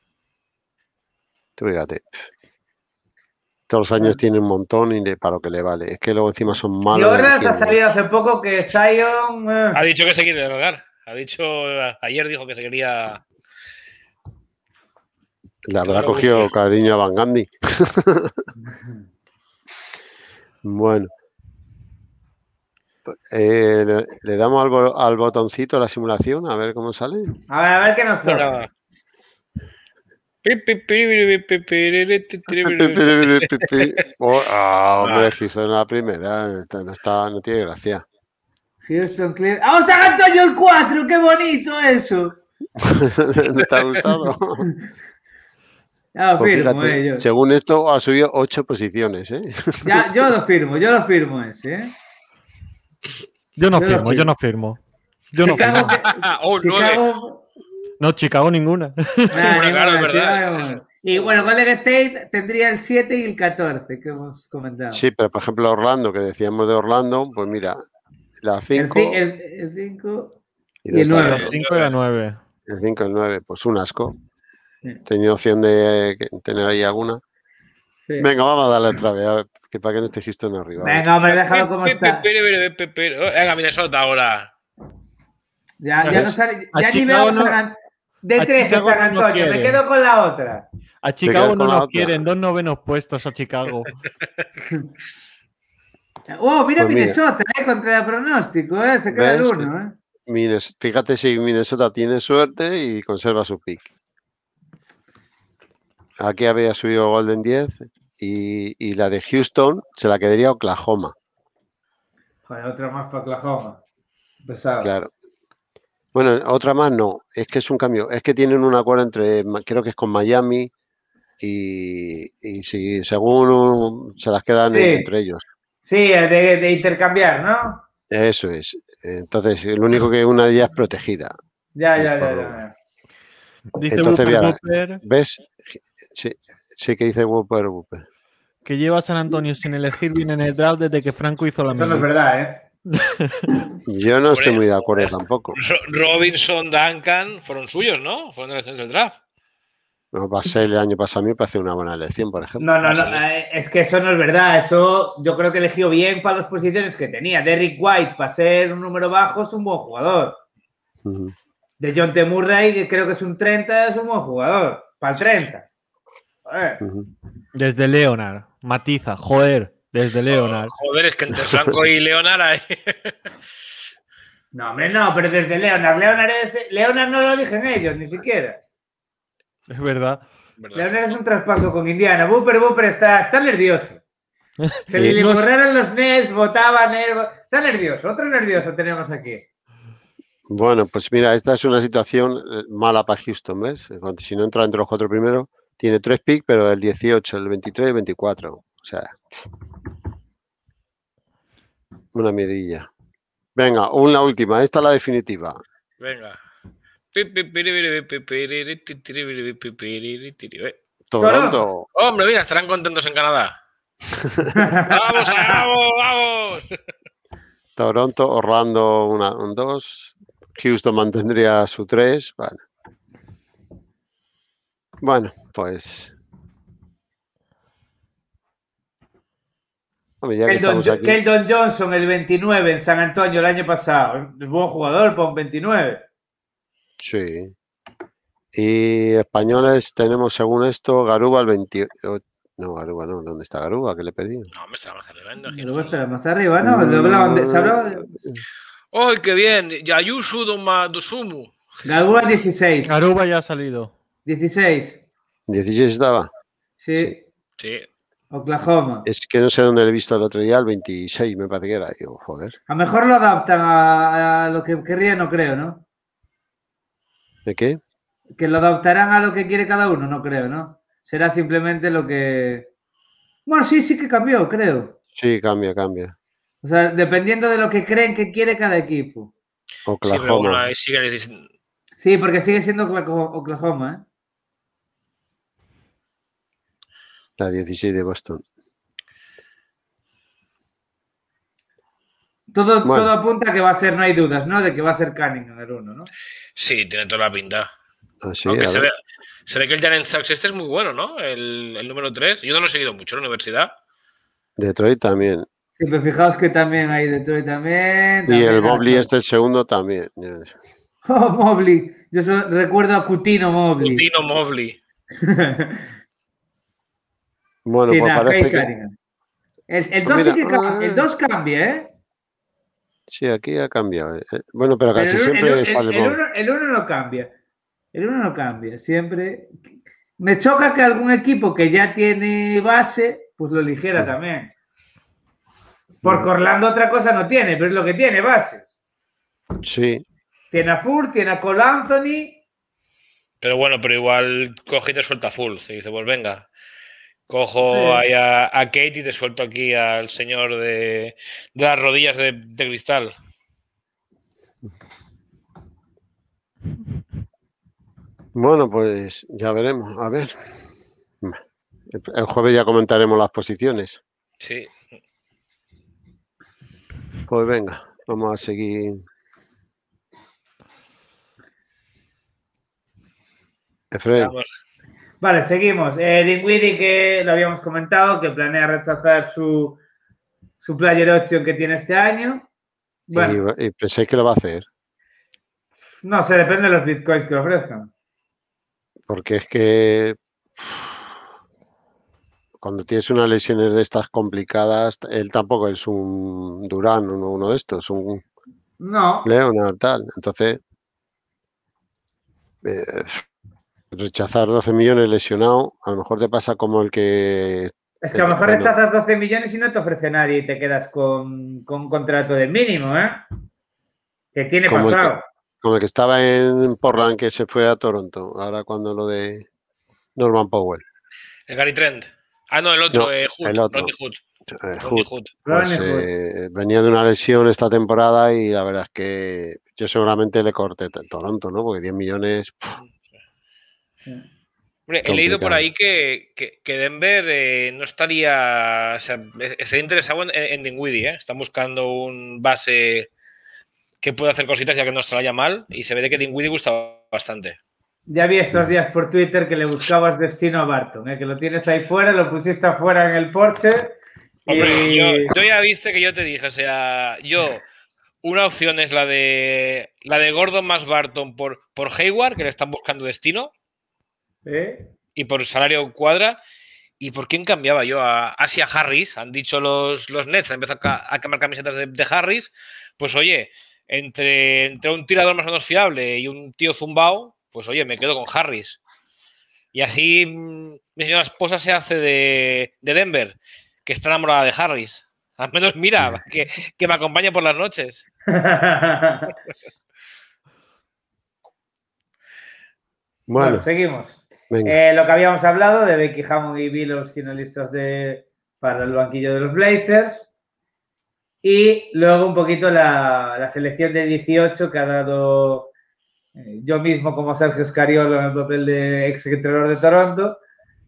Tú fíjate. Todos los años ah. tiene un montón y le, para lo que le vale. Es que luego encima son malos. New Orleans ha salido hace poco que Zion... Eh. Ha dicho que se quiere largar. Ha dicho... Ayer dijo que se quería... Le habrá no cogido gusta. Cariño a Van Gundy. Bueno. Eh, le, le damos al, al botoncito la simulación a ver cómo sale. A ver, a ver qué nos toca. Oh, ah, hombre, Houston en la primera. No, está, no tiene gracia. Houston, Cleveland. ¡Ah, está Antonio el cuatro! ¡Qué bonito eso! ¿No te ha gustado? Ya lo Pues firmo, fíjate, eh, yo. según esto, ha subido ocho posiciones, ¿eh? Ya, yo lo firmo, yo lo firmo ese, ¿eh? Yo no Yo lo firmo, yo firmo. no firmo. Yo no Chicago, firmo. que- Oh, nueve. Chicago. No, Chicago ninguna. Nada, Bueno, claro, ninguna, es verdad, Chicago. es eso. Y bueno, Golden State tendría el siete y el catorce que hemos comentado. Sí, pero por ejemplo, Orlando, que decíamos de Orlando, pues mira, la El cinco cinco y y el dos nueve. talentos. cinco y la nueve. El cinco y el nueve, pues un asco. Sí. Tenía opción de que- tener ahí alguna. Sí. Venga, vamos a darle otra vez, a ver, que para que no esté Houston arriba. a ver. Venga, hombre, déjalo como está. Venga, Minnesota ahora. Ya, ya no sale, A ya ni Chicago veo no- San An- de a trece Chicago San no nos Antonio, me quiere. quedo con la otra. A quedas Chicago con no la nos otra. quieren, dos novenos puestos a Chicago. Oh, mira Pues mira. Minnesota, eh, contra el pronóstico, eh, se queda el ¿Ves? uno, eh. Minnes- Fíjate si Minnesota tiene suerte y conserva su pick. Aquí había subido Golden diez y, y la de Houston se la quedaría Oklahoma. Joder, otra más para Oklahoma. Pesado. Claro. Bueno, otra más no, es que es un cambio. Es que tienen un acuerdo entre, creo que es con Miami y, y si según un- se las quedan Sí. en- entre ellos. Sí, de, de intercambiar, ¿no? Eso es. Entonces, lo único que una ya es protegida. Ya, ya, ya, ya. Dice Entonces, Whooper mira, Whooper ¿Ves? Sí, sí que dice Whooper Whooper. que lleva a San Antonio sin elegir bien en el draft desde que Franco hizo la Eso no es mili. verdad, ¿eh? Yo no estoy Hombre, muy de acuerdo joder. tampoco. Ro- Robinson, Duncan fueron suyos, ¿no? Fueron elecciones del draft. No, pasé el año pasado, a mí me parece una buena elección, por ejemplo. No, no, Ah, no. sí. eh, Es que eso no es verdad. Eso yo creo que eligió bien para las posiciones que tenía. Derrick White, para ser un número bajo, es un buen jugador. Ujú. De John T. Murray, que creo que es un treinta, es un buen jugador. Para el treinta. Joder. Ujú. Desde Leonard. Matiza, joder, desde Leonard. Joder, es que entre Franco y Leonard hay... No, hombre, no, pero desde Leonard. Leonard, es, Leonard no lo eligen ellos, ni siquiera. Es verdad. ¿verdad? Leonard es un traspaso con Indiana. Booper, Booper está, está nervioso. Se le, le No sé- borraron los Nets, votaban él. Está nervioso. Otro nervioso tenemos aquí. Bueno, pues mira, esta es una situación eh, mala para Houston, ¿ves? Cuando- Si no entra entre los cuatro primeros, tiene tres picks, pero el dieciocho, el veintitrés y el veinticuatro. O sea, una miedilla. Venga, una última, esta es la definitiva. Venga. Toronto. Hombre, mira, estarán contentos en Canadá. ¡Vamos, vamos, vamos! Toronto, Orlando una, un dos. Houston mantendría su tres. Bueno. Bueno, pues. Hombre, ya que Keldon, estamos aquí. Keldon Johnson, el veintinueve en San Antonio el año pasado. Es buen jugador para un veintinueve. Sí. Y españoles tenemos, según esto, Garuba el veintiocho. No, Garuba no. ¿Dónde está Garuba? Que le he perdido. No, me estaba más arriba. Luego estará más arriba, ¿no? Lo hablaban de- se hablaba de... ¡Ay, qué bien! Yayusu Doma Dosumu. Garuba dieciséis. Garuba ya ha salido. dieciséis. dieciséis estaba. Sí. Sí. Sí. Oklahoma. Es que no sé dónde lo he visto el otro día, el veintiséis me parece que era. Digo, joder. A lo mejor lo adaptan a, a lo que querría, no creo, ¿no? ¿De qué? Que lo adaptarán a lo que quiere cada uno, no creo, ¿no? Será simplemente lo que... Bueno, sí, sí que cambió, creo. Sí, cambia, cambia. O sea, dependiendo de lo que creen que quiere cada equipo. Sí, pero bueno, Oklahoma. ahí sigue diciendo- Sí, porque sigue siendo Ocla- Oklahoma, ¿eh? La dieciséis de Boston. Todo, Bueno. todo apunta a que va a ser, no hay dudas, ¿no? De que va a ser Cunningham el uno, ¿no? Sí, tiene toda la pinta. Así, Aunque a se ver. ve, se ve que el Jalen Sachs este es muy bueno, ¿no? El, el número tres. Yo no lo he seguido mucho en la universidad. Detroit también. Sí, pero fijaos que también hay Detroit también. Y también el hay- Mobley este, el segundo, también. Oh, Mobley. Yo so- recuerdo a Cutino Mobley. Tino Mobley. Bueno, sí, pues nada, parece Kate que... Cunningham. El, el Pues dos mira, sí que cambia. ah. El dos cambia, ¿eh? Sí, aquí ha cambiado. eh. Bueno, pero Pero casi el, siempre el- está el- el el Mobley. uno, el uno no cambia. El uno no cambia. Siempre. Me choca que algún equipo que ya tiene base, pues lo eligiera también. Porque Orlando otra cosa no tiene, pero es lo que tiene, bases. Sí. Tiene a Fur, tiene a Cole Anthony. Pero bueno, pero igual coge y te suelta full. Se dice, pues venga, cojo sí. ahí a, a Kate y te suelto aquí al señor de, de las rodillas de, de cristal. Bueno, pues ya veremos. A ver. El jueves ya comentaremos las posiciones. Sí. Pues venga, vamos a seguir. Efraín. Vale, seguimos. Eh, Dinwiddie, que lo habíamos comentado, que planea rechazar su, su player option que tiene este año. Bueno, y, y pensé que lo va a hacer. No sé, depende de los bitcoins que le ofrezcan. Porque es que cuando tienes unas lesiones de estas complicadas, él tampoco es un Durán o uno de estos, un no. Leonard tal. Entonces, eh, rechazar doce millones lesionado, a lo mejor te pasa como el que... Es que a lo mejor bueno, rechazas doce millones y no te ofrece nadie y te quedas con, con un contrato de mínimo, ¿eh? Que tiene como pasado. El que, como el que estaba en Portland que se fue a Toronto, ahora cuando lo de Norman Powell. El Gary Trent. Ah, no, el otro, no, eh, Hood, el otro. Rodney Hood. Eh, Rodney Hood. Hood. Pues, eh, venía de una lesión esta temporada y la verdad es que yo seguramente le corté Toronto, ¿no? Porque diez millones... Sí. Hombre, he leído por ahí que, que, que Denver eh, no estaría, o sea, estaría interesado en, en Dinwiddie, ¿eh? Están buscando un base que pueda hacer cositas ya que no se vaya mal y se ve de que Dinwiddie gusta bastante. Ya vi estos días por Twitter que le buscabas destino a Barton, ¿eh? Que lo tienes ahí fuera, lo pusiste afuera en el porche. Hombre, y... yo, yo ya viste que yo te dije, o sea, yo, una opción es la de la de Gordon más Barton por, por Hayward, que le están buscando destino. ¿Eh? Y por salario cuadra. ¿Y por quién cambiaba yo? A Asia Harris. Han dicho los, los Nets, han empezado a, a quemar camisetas de, de Harris. Pues oye, entre, entre un tirador más o menos fiable y un tío zumbao, pues oye, me quedo con Harris. Y así mi señora esposa se hace de, de Denver, que está enamorada de Harris. Al menos mira, que, que me acompaña por las noches. Bueno, bueno, seguimos. Eh, lo que habíamos hablado de Becky Hammond y Bill, los finalistas de, para el banquillo de los Blazers. Y luego un poquito la, la selección de dieciocho que ha dado eh, yo mismo como Sergio Scariolo en el papel de ex entrenador de Toronto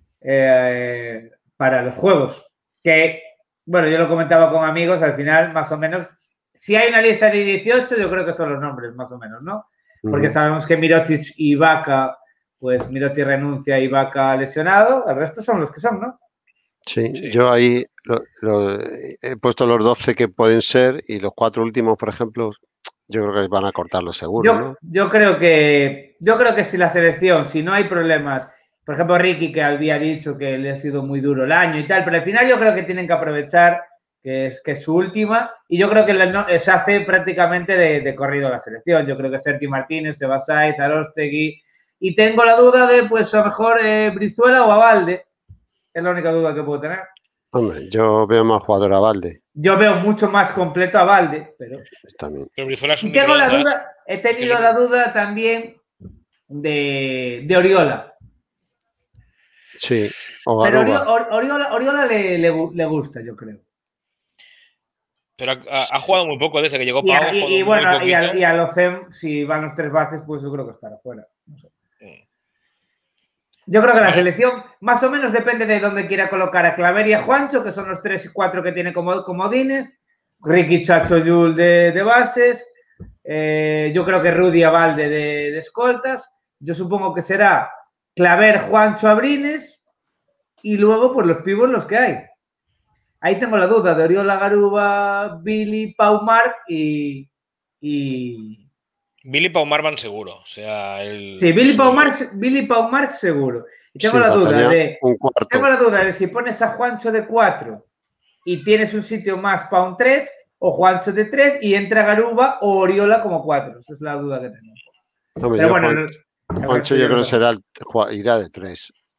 eh, para los juegos. Que, bueno, yo lo comentaba con amigos, al final, más o menos, si hay una lista de dieciocho, yo creo que son los nombres, más o menos, ¿no? Porque uh-huh. sabemos que Mirotic y Ibaka, pues Mirotic renuncia y Ibaka lesionado, el resto son los que son, ¿no? Sí, sí. Yo ahí lo, lo, he puesto los doce que pueden ser y los cuatro últimos, por ejemplo, yo creo que van a cortarlo seguro, yo, ¿no? Yo creo que yo creo que si la selección, si no hay problemas, por ejemplo, Ricky que había dicho que le ha sido muy duro el año y tal, pero al final yo creo que tienen que aprovechar que es, que es su última y yo creo que le, se hace prácticamente de, de corrido la selección. Yo creo que Sergi Martínez, Sebasay, Zarostegui y tengo la duda de, pues, a lo mejor eh, Brizuela o Abalde. Es la única duda que puedo tener. Hombre, yo veo más jugador a Valde. Yo veo mucho más completo a Valde, pero... También. Pero es un y tengo la duda, he tenido es... la duda también de, de Oriola. Sí. O pero Oriola, Oriola, Oriola le, le, le gusta, yo creo. Pero ha, ha jugado muy poco desde que llegó y, Pau. Y, y bueno, y a, y a Locem, si van los tres bases, pues yo creo que estará fuera. No sé. Sí. Yo creo que la selección más o menos depende de dónde quiera colocar a Claver y a Juancho, que son los tres y cuatro que tiene como comodines. Ricky, Chacho, Yul de, de bases. Eh, yo creo que Rudy Abalde de, de escoltas. Yo supongo que será Claver, Juancho, Abrines. Y luego, pues los pibos los que hay. Ahí tengo la duda de Oriola, Garuba, Billy, Pau, Marc y... y... Billy Paumar van seguro. O sea, el... Sí, Billy Paumar, Billy Paumar seguro. Y tengo, sí, la duda de, tengo la duda de si pones a Juancho de cuatro y tienes un sitio más para un tres, o Juancho de tres y entra Garuba o Oriola como cuatro. Esa es la duda que tengo. No, Pero bueno, Juan, Juancho yo creo que será el, irá de tres.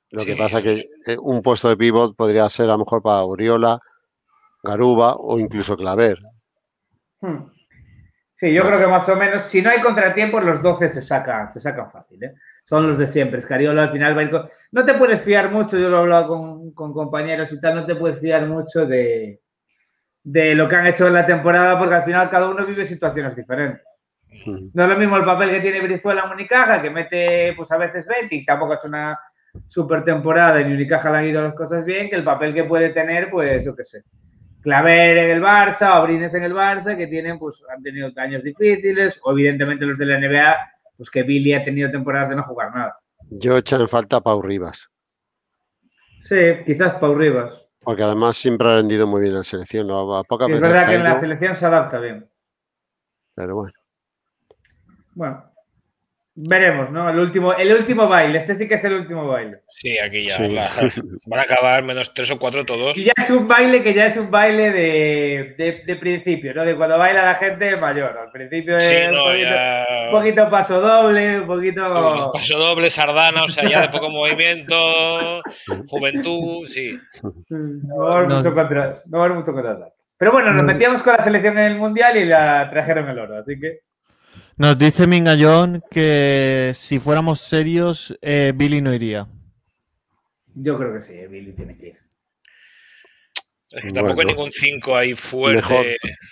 Lo Sí. que pasa que eh, un puesto de pivot podría ser a lo mejor para Oriola, Garuba o incluso Claver. Hmm. Sí, yo Bueno. creo que más o menos, si no hay contratiempos, los doce se sacan, se sacan fácil, ¿eh? Son los de siempre. Escariolo al final va a ir con... No te puedes fiar mucho, yo lo he hablado con, con compañeros y tal, no te puedes fiar mucho de, de lo que han hecho en la temporada, porque al final cada uno vive situaciones diferentes. Mm. No es lo mismo el papel que tiene Brizuela en Unicaja, que mete pues a veces veinte y tampoco ha hecho una super temporada y en Unicaja le han ido las cosas bien, que el papel que puede tener, pues yo qué sé. Claver en el Barça, Abrines en el Barça, que tienen, pues, han tenido años difíciles, o evidentemente los de la N B A, pues que Billy ha tenido temporadas de no jugar nada. Yo echo en falta a Pau Rivas, Sí, quizás Pau Rivas. porque además siempre ha rendido muy bien en la selección, ¿no? A pocas Sí, es veces verdad que en la caído, selección se adapta bien. pero bueno. Bueno, veremos, ¿no? El último, el último baile, este sí que es el último baile. Sí, aquí ya Sí. va- van a acabar menos tres o cuatro todos. Y ya es un baile que ya es un baile de, de, de principio, ¿no? De cuando baila la gente mayor. Al principio es Sí, un, no, poquito, ya... un poquito paso doble, un poquito... Paso doble, sardana, o sea, ya de poco movimiento, juventud, sí. No va a haber No. mucho contra, no va a haber mucho contraataque. Pero bueno, nos No. metíamos con la selección en el Mundial y la trajeron el oro, así que... Nos dice Mingallón que si fuéramos serios, eh, Billy no iría. Yo creo que sí, Billy tiene que ir. Es que tampoco Bueno, hay ningún cinco ahí fuerte. mejor.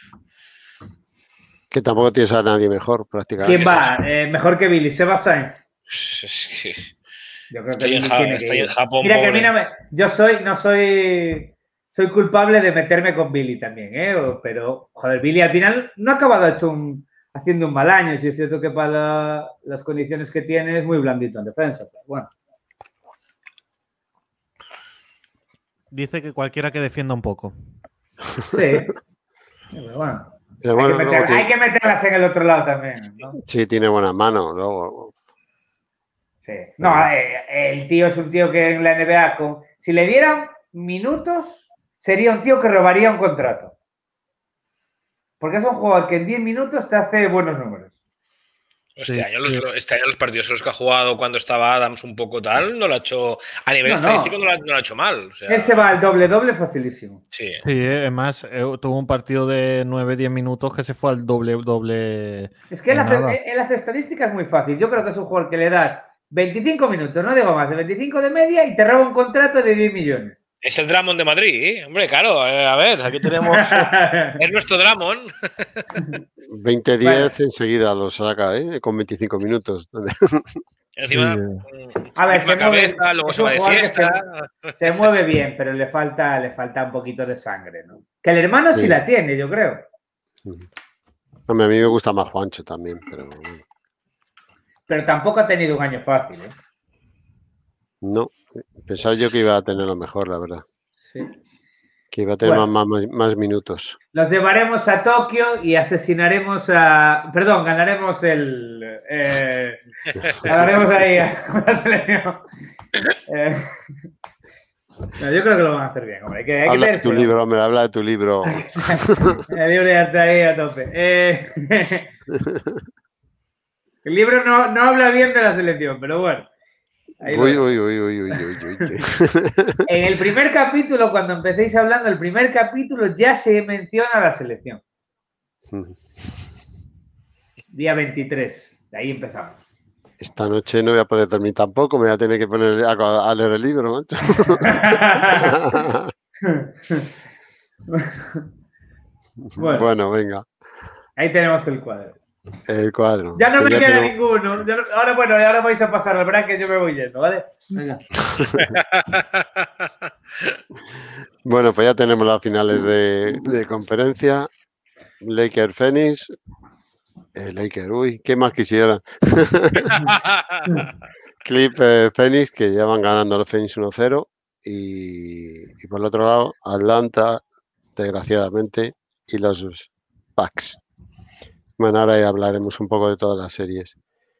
Que tampoco tienes a nadie mejor, prácticamente. ¿Quién va? Eh, mejor que Billy, Seba Sainz. Es que Yo creo que Estoy en, Billy Ja- tiene que estoy ir. en Japón, Mira que a mí pobre. no me... Yo soy, no soy... Soy culpable de meterme con Billy también, ¿eh? O- Pero, joder, Billy al final no ha acabado hecho un, haciendo un mal año. Si es cierto que para la- las condiciones que tiene es muy blandito en defensa. Pero bueno. Dice que cualquiera que defienda un poco. Sí. Pero bueno. Pero Hay, bueno, que luego meter- tiene- hay que meterlas en el otro lado también, ¿no? sí, tiene buenas manos. Luego, Sí. No, eh, el tío es un tío que en la N B A, con, si le dieran minutos, sería un tío que robaría un contrato. Porque es un jugador que en diez minutos te hace buenos números. Este, Sí, año los, sí. este año los partidos en los que ha jugado cuando estaba Adams un poco tal, no lo ha hecho. A nivel No, no. estadístico no, lo ha, no lo ha hecho mal. O sea, Él se va al doble-doble facilísimo. sí. Sí, eh, además eh, tuvo un partido de nueve diez minutos que se fue al doble doble. Es que él de hace, nada. él hace estadísticas muy fácil. Yo creo que es un jugador que le das veinticinco minutos, no digo más, de veinticinco de media y te roba un contrato de diez millones. Es el Drummond de Madrid, ¿eh? Hombre, claro. eh, a ver, aquí tenemos. Es nuestro Drummond. veinte diez Bueno. enseguida lo saca, ¿eh? Con veinticinco minutos. Encima, Sí. mm, A ver, misma se mueve- cabeza, luego es se un va de jugador que fiesta. Se mueve bien, pero le falta, le falta un poquito de sangre, ¿no? Que el hermano sí, Sí. la tiene, yo creo. Hombre, a mí me gusta más Juancho también, pero bueno. Pero tampoco ha tenido un año fácil, ¿eh? No. Pensaba yo que iba a tener lo mejor, la verdad. Sí. Que iba a tener Bueno. más, más, más minutos. Los llevaremos a Tokio y asesinaremos a... Perdón, ganaremos el... Eh, ganaremos ahí a la selección. Eh, no, yo creo que lo van a hacer bien, hombre. Hay que, hay que Habla de tener tu fe. libro, hombre, habla de tu libro. El libro ya está ahí a tope. Eh, el libro no, no habla bien de la selección, pero bueno. Ahí lo Uy, dejo. uy, uy, uy, uy, uy, uy, uy. En el primer capítulo, cuando empecéis hablando, el primer capítulo ya se menciona la selección. Día veintitrés. De ahí empezamos. Esta noche no voy a poder dormir tampoco, me voy a tener que poner a, a leer el libro, macho. Bueno. Bueno, venga, Ahí tenemos el cuadro. el cuadro. Ya no Que me ya queda tenemos- ninguno. Ya no- ahora, bueno, ahora vais a pasar al bracket, yo me voy yendo, ¿vale? Venga. Bueno, pues ya tenemos las finales de, de conferencia. Laker Phoenix. Eh, Laker, uy, ¿qué más quisieran? Clip eh, Phoenix, que ya van ganando los Phoenix uno cero. Y, y por el otro lado, Atlanta, desgraciadamente, y los Bucks. Bueno, ahora ya hablaremos un poco de todas las series.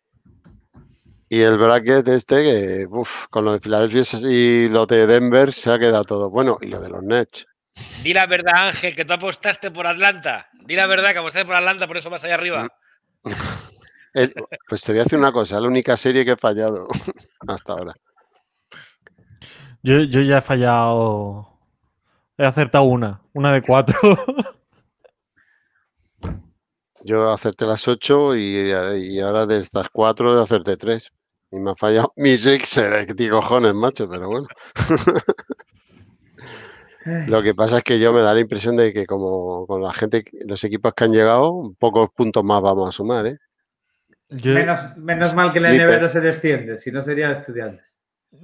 Y el bracket este, que uf, con lo de Filadelfia y lo de Denver se ha quedado todo. Bueno, y lo de los Nets. Di la verdad, Ángel, que tú apostaste por Atlanta. Di la verdad que apostaste por Atlanta, por eso vas allá arriba. El- pues te voy a decir una cosa, la única serie que he fallado hasta ahora. Yo, yo ya he fallado. He acertado una, una de cuatro. Yo acerté las ocho y, y ahora de estas cuatro acerté tres. Y me ha fallado mi Sixer, que cojones, macho, pero bueno. Lo que pasa es que yo me da la impresión de que como con la gente, los equipos que han llegado, pocos puntos más vamos a sumar, ¿eh? Yo... Menos, menos mal que la N B A no se desciende, si no sería Estudiantes.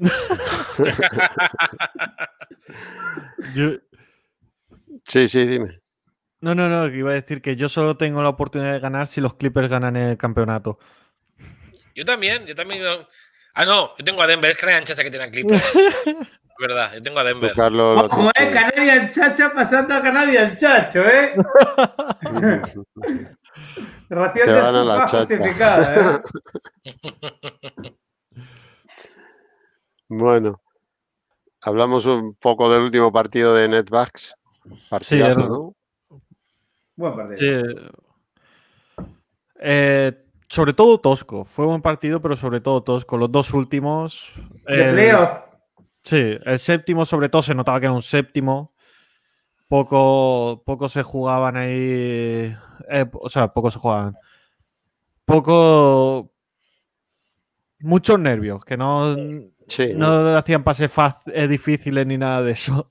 yo... Sí, sí, dime. No, no, no, iba a decir que yo solo tengo la oportunidad de ganar si los Clippers ganan el campeonato. Yo también, yo también. Ah, no, yo tengo a Denver, es Canadian Chacha que tiene a Clippers. Verdad, yo tengo a Denver. Carlos, Ojo, eh, Canadian Chacha pasando a Canadian Chacho, eh. Ración de la justificada, eh. Bueno, hablamos un poco del último partido de Netbacks. Partidazo, sí, ¿no? Buen partido. Sí. Eh, sobre todo tosco. Fue buen partido, pero sobre todo tosco. Los dos últimos. De el... playoff. Sí, el séptimo sobre todo se notaba que era un séptimo. Poco, poco se jugaban ahí. Eh, o sea, poco se jugaban. Poco. Muchos nervios, que no, sí, no, no hacían pases eh, difíciles ni nada de eso.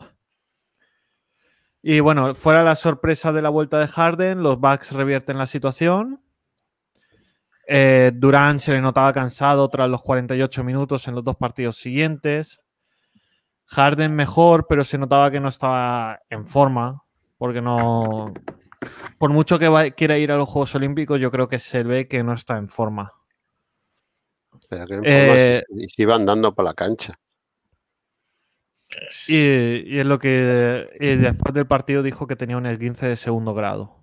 Y bueno, fuera la sorpresa de la vuelta de Harden, los Bucks revierten la situación. Eh, Durant se le notaba cansado tras los cuarenta y ocho minutos en los dos partidos siguientes. Harden mejor, pero se notaba que no estaba en forma, porque no... Por mucho que va, quiera ir a los Juegos Olímpicos, yo creo que se ve que no está en forma. Pero que en forma eh, si, si iba andando por la cancha. Y, y es lo que y después del partido dijo que tenía un esguince de segundo grado.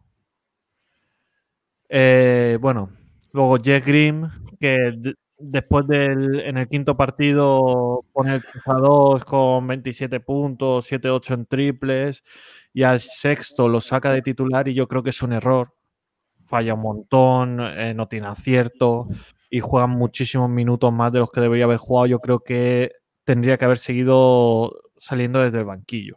Eh, bueno, luego Jeff Green, que de, después del en el quinto partido pone el tres a dos con veintisiete puntos, siete ocho en triples, y al sexto lo saca de titular y yo creo que es un error. Falla un montón, eh, no tiene acierto y juega muchísimos minutos más de los que debería haber jugado. Yo creo que tendría que haber seguido saliendo desde el banquillo.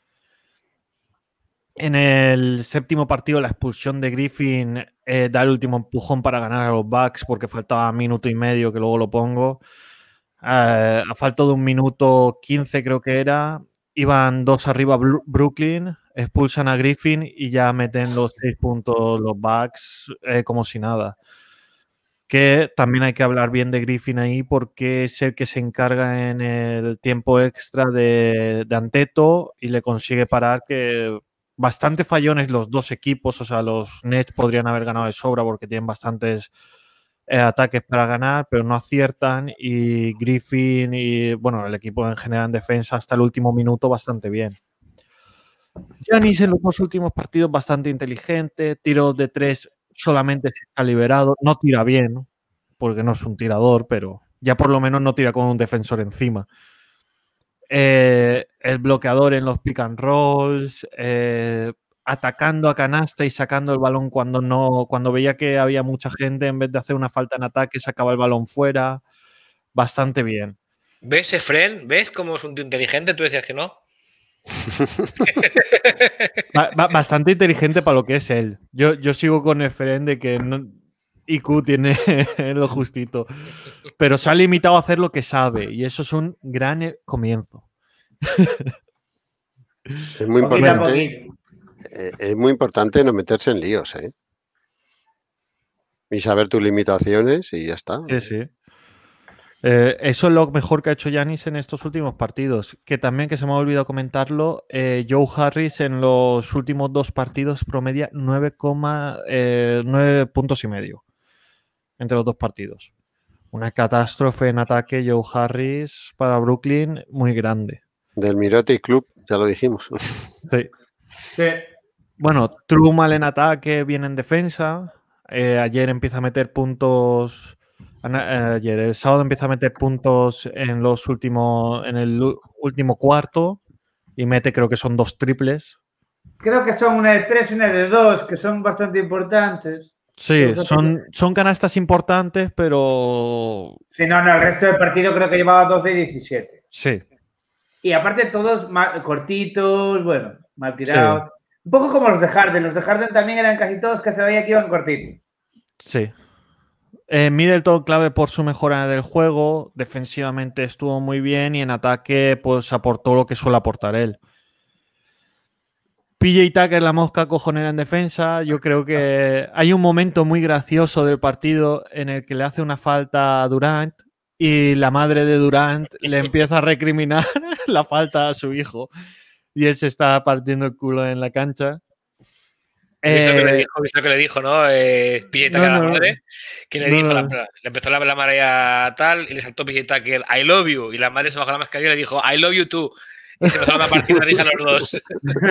En el séptimo partido, la expulsión de Griffin eh, da el último empujón para ganar a los Bucks porque faltaba minuto y medio, que luego lo pongo. Eh, a falta de un minuto quince creo que era, iban dos arriba Brooklyn, expulsan a Griffin y ya meten los seis puntos los Bucks eh, como si nada. Que también hay que hablar bien de Griffin ahí porque es el que se encarga en el tiempo extra de, de Anteto y le consigue parar, que bastante fallones los dos equipos, o sea, los Nets podrían haber ganado de sobra porque tienen bastantes eh, ataques para ganar, pero no aciertan, y Griffin y, bueno, el equipo en general en defensa hasta el último minuto bastante bien. Giannis en los dos últimos partidos bastante inteligente, tiro de tres solamente si está liberado, no tira bien, porque no es un tirador, pero ya por lo menos no tira con un defensor encima. Eh, el bloqueador en los pick and rolls, eh, atacando a canasta y sacando el balón cuando no, cuando veía que había mucha gente, en vez de hacer una falta en ataque, sacaba el balón fuera. Bastante bien. ¿Ves, Efren? ¿Ves cómo es un tío inteligente? Tú decías que no. Bastante inteligente para lo que es él. Yo, yo sigo con Efren de que no, I Q tiene lo justito, pero se ha limitado a hacer lo que sabe y eso es un gran comienzo. Es muy importante, eh, es muy importante no meterse en líos, ¿eh? Y saber tus limitaciones y ya está. Sí, sí. Eh, eso es lo mejor que ha hecho Giannis en estos últimos partidos. Que también, que se me ha olvidado comentarlo, eh, Joe Harris en los últimos dos partidos promedia nueve, eh, nueve puntos y medio entre los dos partidos. Una catástrofe en ataque, Joe Harris para Brooklyn, muy grande. Del Miroti Club, ya lo dijimos. Sí. Sí. Bueno, Trumal en ataque, bien en defensa. Eh, ayer empieza a meter puntos... Ayer, el sábado empieza a meter puntos en los últimos, en el último cuarto y mete, creo que son dos triples. Creo que son una de tres y una de dos, que son bastante importantes. Sí, son, son canastas importantes, pero... Sí, no, no, el resto del partido creo que llevaba dos de diecisiete. Sí, Y aparte todos mal, cortitos, bueno, mal tirados. Sí. Un poco como los de Harden. Los de Harden también eran casi todos que se veía que iban cortitos. Sí. Eh, Middleton clave por su mejora del juego. Defensivamente estuvo muy bien y en ataque pues aportó lo que suele aportar él. P J Tucker, la mosca cojonera en defensa. Yo creo que hay un momento muy gracioso del partido en el que le hace una falta a Durant y la madre de Durant le empieza a recriminar la falta a su hijo. Y él se está partiendo el culo en la cancha. Eh, ¿Visto que le dijo, visto que le dijo, ¿no? Eh, P J Tucker no, no, a la madre, que le no, dijo, no. La, le empezó a la, la madre a tal y le saltó P J Tucker, I love you, y la madre se bajó la mascarilla y le dijo, I love you too. Y se empezaron a partir de risa los dos.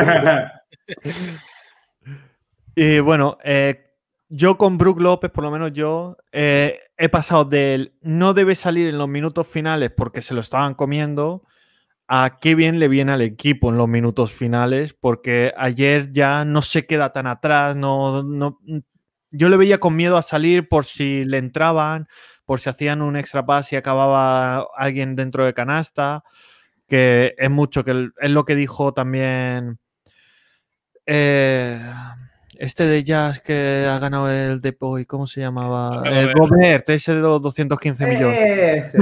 Y bueno, eh, yo con Brook López, por lo menos yo, eh, he pasado del no debe salir en los minutos finales porque se lo estaban comiendo a qué bien le viene al equipo en los minutos finales, porque ayer ya no se queda tan atrás, no, no, yo le veía con miedo a salir por si le entraban, por si hacían un extra pass y acababa alguien dentro de canasta, que es mucho, que es lo que dijo también eh, este de Jazz que ha ganado el Depoy, ¿cómo se llamaba? Eh, Gobert, ese de los doscientos quince millones.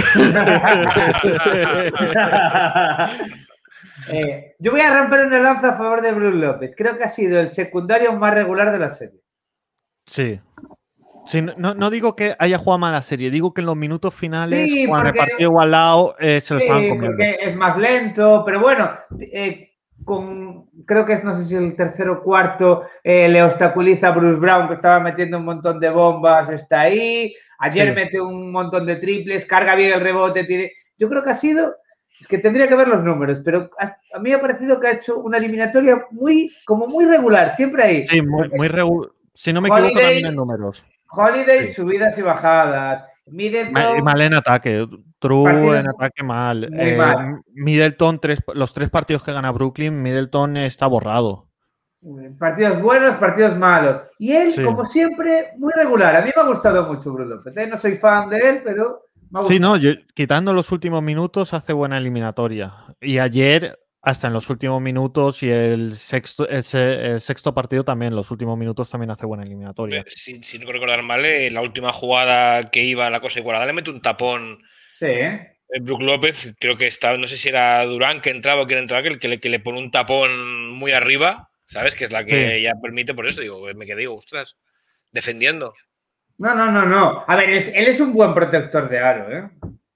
eh, yo voy a romper una lanza a favor de Brook López. Creo que ha sido el secundario más regular de la serie. Sí. Sí, no, no digo que haya jugado mal la serie, digo que en los minutos finales, sí, cuando porque, el partido igualado, eh, se lo sí, estaban comiendo. Porque es más lento, pero bueno, eh, con, creo que es, no sé si el tercero o cuarto, eh, le obstaculiza a Bruce Brown, que estaba metiendo un montón de bombas, está ahí. Ayer sí. mete un montón de triples, carga bien el rebote. Tiene... Yo creo que ha sido, es que tendría que ver los números, pero a mí me ha parecido que ha hecho una eliminatoria muy, como muy regular, siempre ahí. Sí, muy, muy regular. Si no me Holiday, equivoco, también en números. Holiday, sí. Subidas y bajadas. Middleton. Mal en ataque. True en ataque mal. Muy eh, mal. Middleton, tres, los tres partidos que gana Brooklyn, Middleton está borrado. Partidos buenos, partidos malos. Y él, sí. como siempre, muy regular. A mí me ha gustado mucho Brook López. No soy fan de él, pero me ha gustado. Sí, no, yo, quitando los últimos minutos, hace buena eliminatoria. Y ayer, hasta en los últimos minutos, y el sexto, el, el sexto partido también, los últimos minutos también hace buena eliminatoria. Si, si no puedo recordar mal, eh, la última jugada que iba la cosa igualada, le mete un tapón. Sí, ¿eh? Brook López, creo que estaba, no sé si era Durán que entraba o quién entraba, que, que, le, que le pone un tapón muy arriba, ¿sabes? Que es la que sí. ya permite, por eso digo, me quedé, digo, ostras, defendiendo. No, no, no, no. A ver, es, él es un buen protector de aro, ¿eh?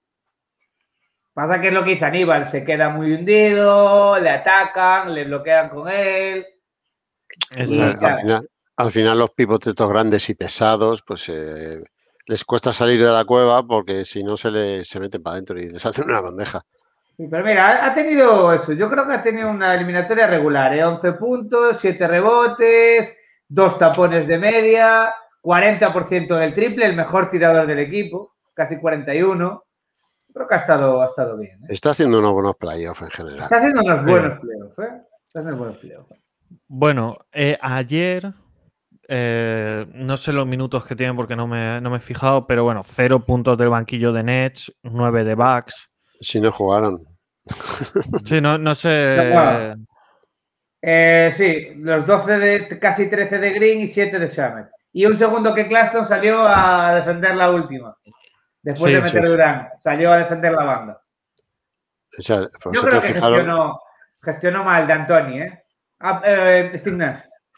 Pasa que es lo que dice Aníbal, se queda muy hundido, le atacan, le bloquean con él. Y, al, final, al final los pivotes estos grandes y pesados, pues eh, les cuesta salir de la cueva porque si no se, le, se meten para adentro y les hacen una bandeja. Sí, pero mira, ha tenido eso, yo creo que ha tenido una eliminatoria regular, ¿eh? once puntos, siete rebotes, dos tapones de media, cuarenta por ciento del triple, el mejor tirador del equipo, casi cuarenta y uno. Creo que ha estado, ha estado bien. ¿eh? Está haciendo unos buenos playoffs en general. Está haciendo unos buenos playoffs, ¿eh? Está haciendo buenos playoffs. Bueno, eh, ayer, eh, no sé los minutos que tienen porque no me, no me he fijado, pero bueno, cero puntos del banquillo de Nets, nueve de Bucks. Si no jugaron. Sí, no, no sé. No, eh, sí, los doce de casi trece de Green y siete de Shamet. Y un segundo que Claxton salió a defender la última. Después sí, de meter sí. Durán, salió a defender la banda. O sea, Yo creo que fijaron... gestionó, gestionó mal de Antoni, ¿eh? Ah, eh Steve Nash.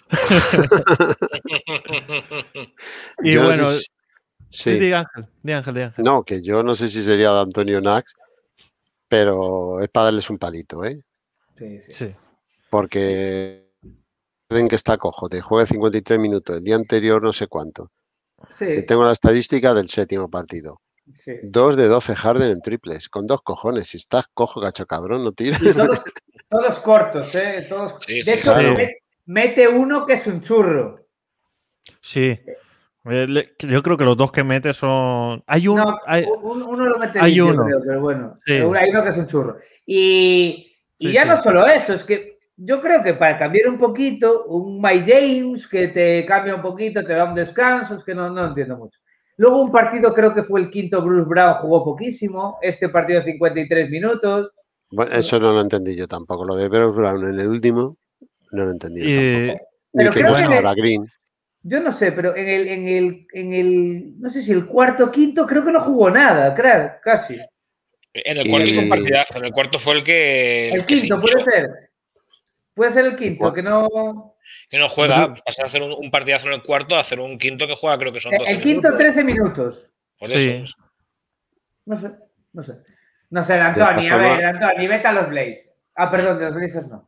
Y yo bueno, no sé si... sí. Di Ángel, di Ángel, di Ángel. No, que yo no sé si sería de Antonio Nax, pero es para darles un palito, ¿eh? Sí, sí. sí. Porque dicen que está cojo, te juega cincuenta y tres minutos, el día anterior no sé cuánto. Sí. Si tengo la estadística del séptimo partido. Sí. dos de doce Harden en triples, con dos cojones. Si estás cojo, gacho cabrón, no tiras. Todos, todos cortos, ¿eh? Todos... Sí, de sí, hecho, claro. mete uno que es un churro. Sí. Yo creo que los dos que mete son. Hay un. No, hay... uno lo mete hay limpio, uno. creo, pero bueno. Sí. Hay uno que es un churro. Y, y sí, ya sí. no solo eso, es que yo creo que para cambiar un poquito, un My James que te cambia un poquito, te da un descanso, es que no, no entiendo mucho. Luego un partido, creo que fue el quinto, Bruce Brown jugó poquísimo. Este partido cincuenta y tres minutos. Bueno, eso no lo entendí yo tampoco. Lo de Bruce Brown en el último no lo entendí yo Y, tampoco. Pero Ni que creo no que estaba le- la Green. Yo no sé, pero en el, en el, en el, no sé si el cuarto o quinto, creo que no jugó nada, creo, casi. En el cuarto Y- hizo un partidazo. En el cuarto fue el que. El que se quinto, hinchó, puede ser. Puede ser el quinto, cua- que no. que no juega. Pasar a hacer un, un partidazo en el cuarto a hacer un quinto que juega, creo que son doce El quinto, minutos. trece minutos. Por Sí. eso. pues, No sé, no sé. No sé, De Antoni, esta a ver, forma- Antoni, vete a los Blazers. Ah, perdón, de los Blazers no.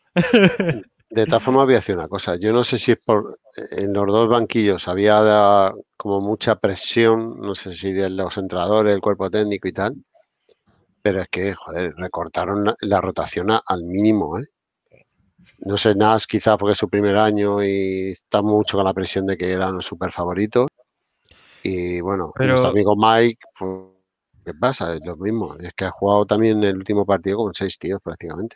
De todas formas, voy a decir una cosa. Yo no sé si es por en los dos banquillos había da- como mucha presión, no sé si de los entrenadores, el cuerpo técnico y tal, pero es que, joder, recortaron la, la rotación a- al mínimo, ¿eh? No sé, Nash quizás porque es su primer año y está mucho con la presión de que eran los super favoritos. Y bueno, Pero- nuestro amigo Mike, pues, ¿qué pasa? Es lo mismo. Es que ha jugado también el último partido con seis tíos prácticamente.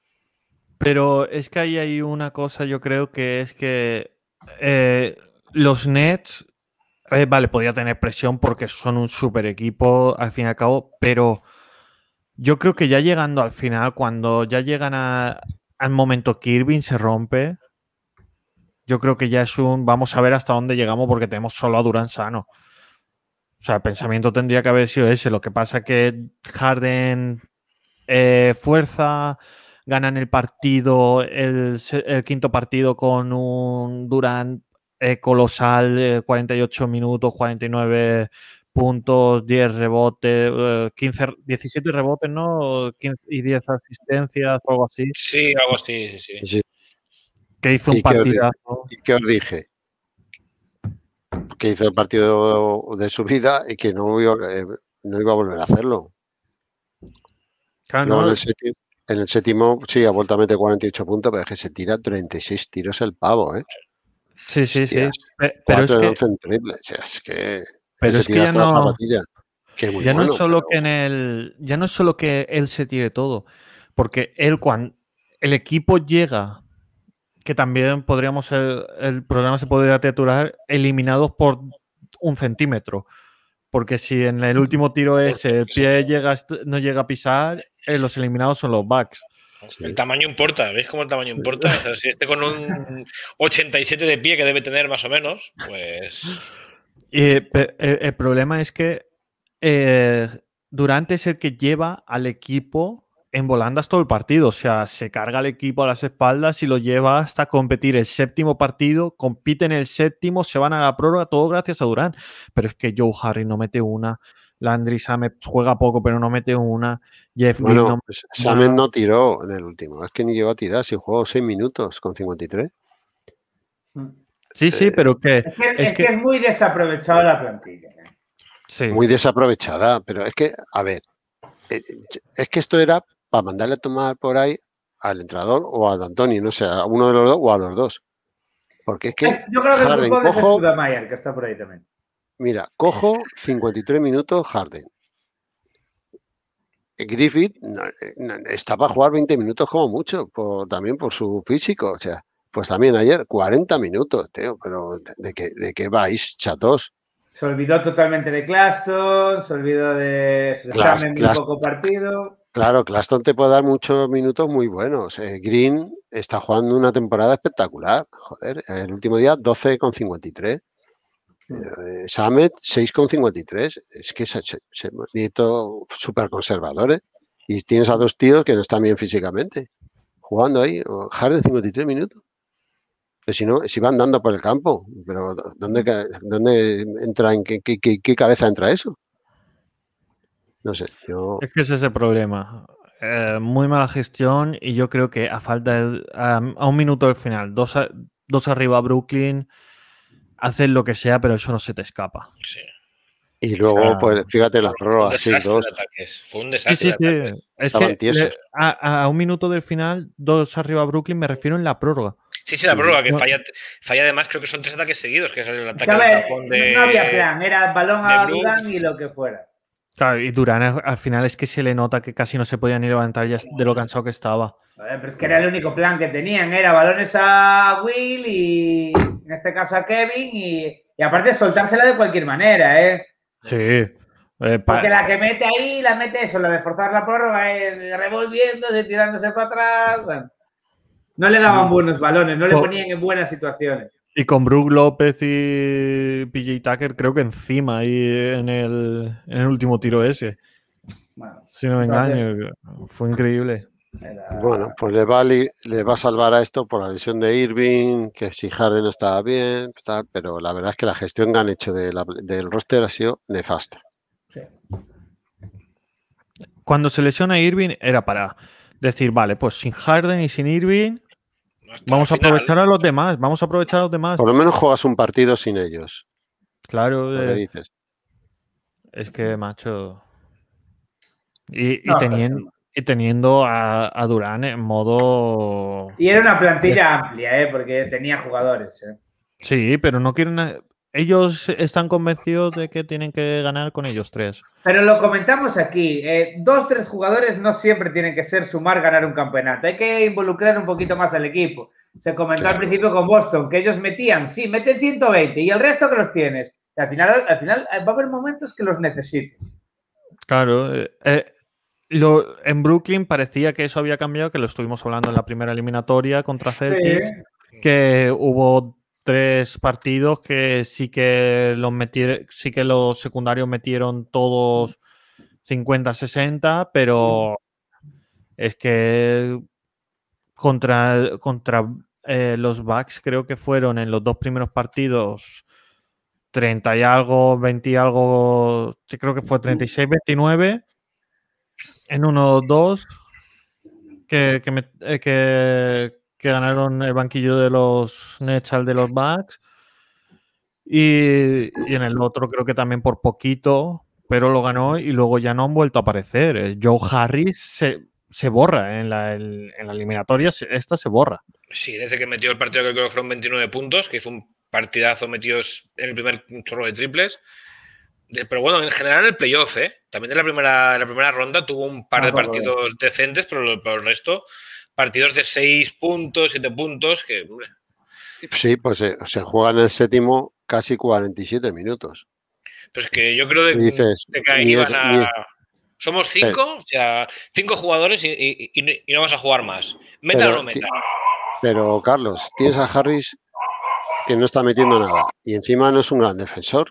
Pero es que ahí hay una cosa, yo creo que es que eh, los Nets, eh, vale, podía tener presión porque son un super equipo al fin y al cabo, pero yo creo que ya llegando al final, cuando ya llegan a- al momento que Irving se rompe, yo creo que ya es un vamos a ver hasta dónde llegamos porque tenemos solo a Durant sano. O sea, el pensamiento tendría que haber sido ese. Lo que pasa que Harden eh, fuerza, ganan el partido, el, se- el quinto partido con un Durant eh, colosal, eh, cuarenta y ocho minutos, cuarenta y nueve puntos, diez rebotes, eh, quince, diecisiete rebotes, ¿no? quince y diez asistencias o algo así. Sí, algo así, sí. Sí. Que hizo un ¿Y qué os dije? partidazo. ¿Y qué os dije? Que hizo el partido de su vida y que no iba, eh, no iba a volver a hacerlo. Claro, Luego ¿no? en, el séptimo, en el séptimo, sí, ha vuelto a meter cuarenta y ocho puntos, pero es que se tira treinta y seis tiros el pavo, ¿eh? Sí, sí, sí. Hostias, Pe- Pero es cuatro de que, once en triple. O sea, es que, pero que se es que tira ya hasta la no, zapatilla. Que muy ya no bueno, es solo pero- que en el. Ya no es solo que él se tire todo. Porque él, cuando el equipo llega, que también podríamos. El, el programa se podría titular eliminados por un centímetro. Porque si en el último tiro ese el pie llega, a est- no llega a pisar, eh, los eliminados son los Bucks. Sí. El tamaño importa, ¿veis cómo el tamaño importa? O sea, si este con un ochenta y siete de pie que debe tener más o menos, pues. Y, pe- el, el problema es que eh, Durant es el que lleva al equipo en volandas todo el partido. O sea, se carga al equipo a las espaldas y lo lleva hasta competir el séptimo partido, compite en el séptimo, se van a la prórroga, todo gracias a Durant. Pero es que Joe Harris no mete una, Landry Shamet juega poco, pero no mete una, Jeff Green Bueno, no mete pues una. Samen no tiró en el último. Es que ni llegó a tirar, si jugó seis minutos con cincuenta y tres. Sí, sí, Eh, pero que Es que es, es que que es muy desaprovechada la plantilla. ¿eh? sí. Muy desaprovechada, pero es que, a ver, eh, es que esto era para mandarle a tomar por ahí al entrenador o a D'Antoni, no sé, a uno de los dos o a los dos. Porque es que Yo creo que el Harden culpable es cojo, Studamayer, que está por ahí también. mira, cojo cincuenta y tres minutos Harden. Griffith no, no, está para jugar veinte minutos como mucho, por, también por su físico, o sea, pues también ayer cuarenta minutos, tío, pero ¿de, de qué, de qué vais, chatos? Se olvidó totalmente de Claston, se olvidó de Clas- Samen, muy Clas- poco partido. Claro, Claston te puede dar muchos minutos muy buenos. Eh, Green está jugando una temporada espectacular. Joder, el último día doce con cincuenta y tres. Eh, Samet seis con cincuenta y tres. Es que se, se, se nieto súper conservadores. Y tienes a dos tíos que no están bien físicamente. Jugando ahí. Harden cincuenta y tres minutos. Pero si no, si van dando por el campo. Pero ¿dónde, ca- dónde entra, en qué, qué, qué- qué cabeza entra eso? No sé, yo... Es que ese es el problema. Eh, muy mala gestión y yo creo que a falta de, a, a un minuto del final, dos, a- dos arriba Brooklyn, haces lo que sea, pero eso no se te escapa. Sí. Y luego, O sea, pues fíjate las Fue, fue un prórrogas, seis desastre dos. de ataques. Fue un Sí, desastre sí, de sí. ataques. Es Estaban que tiesos. le- a, a un minuto del final, dos arriba Brooklyn, me refiero en la prórroga. Sí, sí, la prórroga, que No. falla, falla además, creo que son tres ataques seguidos, que es el Es ataque que, a del ver, tapón no, de. no había plan, era balón de a Brook. Durant y lo que fuera. Claro, y Durán al al final es que se le nota que casi no se podía ni levantar ya de lo cansado que estaba. Joder, pero es que era el único plan que tenían, era balones a Will y en este caso a Kevin y, y aparte soltársela de cualquier manera, ¿eh? Sí. Eh, Porque la que mete ahí, la mete eso, la de forzar la prórroga, eh, revolviéndose, tirándose para atrás. Bueno, no le daban buenos balones, no le ponían en buenas situaciones. Y con Brook López y P J Tucker, creo que encima ahí en el, en el último tiro ese. Bueno, si no me entonces, engaño, fue increíble. Era... Bueno, pues le va, a li- le va a salvar a esto por la lesión de Irving, que si Harden no estaba bien, tal, pero la verdad es que la gestión que han hecho de la- del roster ha sido nefasta. Sí. Cuando se lesiona Irving era para decir, vale, pues sin Harden y sin Irving, No está vamos a al final. aprovechar a los demás, vamos a aprovechar a los demás. Por lo menos juegas un partido sin ellos, Claro, lo que eh, dices. es que, macho. Y, y No, teniendo, y teniendo a, a Durán en modo. Y era una plantilla amplia, ¿eh? Porque tenía jugadores. ¿eh? Sí, pero no quieren. a- Ellos están convencidos de que tienen que ganar con ellos tres. Pero lo comentamos aquí. Eh, dos, tres jugadores no siempre tienen que ser sumar, ganar un campeonato. Hay que involucrar un poquito más al equipo. Se comentó Claro. al principio con Boston que ellos metían, sí, meten ciento veinte y el resto que los tienes. Y al final, al final eh, va a haber momentos que los necesites. Claro. eh, eh, lo, en Brooklyn parecía que eso había cambiado, que lo estuvimos hablando en la primera eliminatoria contra Celtics, Sí. que hubo tres partidos que sí que los metieron, sí que los secundarios metieron todos cincuenta sesenta, pero es que contra, contra eh, los Bucks creo que fueron en los dos primeros partidos treinta y algo, veinte y algo, sí, creo que fue treinta y seis veintinueve en uno dos que, que, me- eh, que, que ganaron el banquillo de los Nets al de los Bucks. Y, y en el otro creo que también por poquito, pero lo ganó y luego ya no han vuelto a aparecer. Eh, Joe Harris se, se borra en la, en, en la eliminatoria, se- esta se borra. Sí, desde que metió el partido que creo que fueron veintinueve puntos, que hizo un partidazo metidos en el primer chorro de triples. De- Pero bueno, en general en el playoff, ¿eh? También en la primera, en la primera ronda tuvo un par Ah, de poco, partidos decentes, pero, lo- pero el resto, partidos de seis puntos, siete puntos, que hombre, Sí, pues se, se juega en el séptimo casi cuarenta y siete minutos. pues que yo creo de, Y dices, de que ahí ni es- van a... ni- Somos cinco, o sea, cinco jugadores y, y- y- y no vas a jugar más. Meta Pero o no meta. Pero, Carlos, tienes a Harris que no está metiendo nada y encima no es un gran defensor.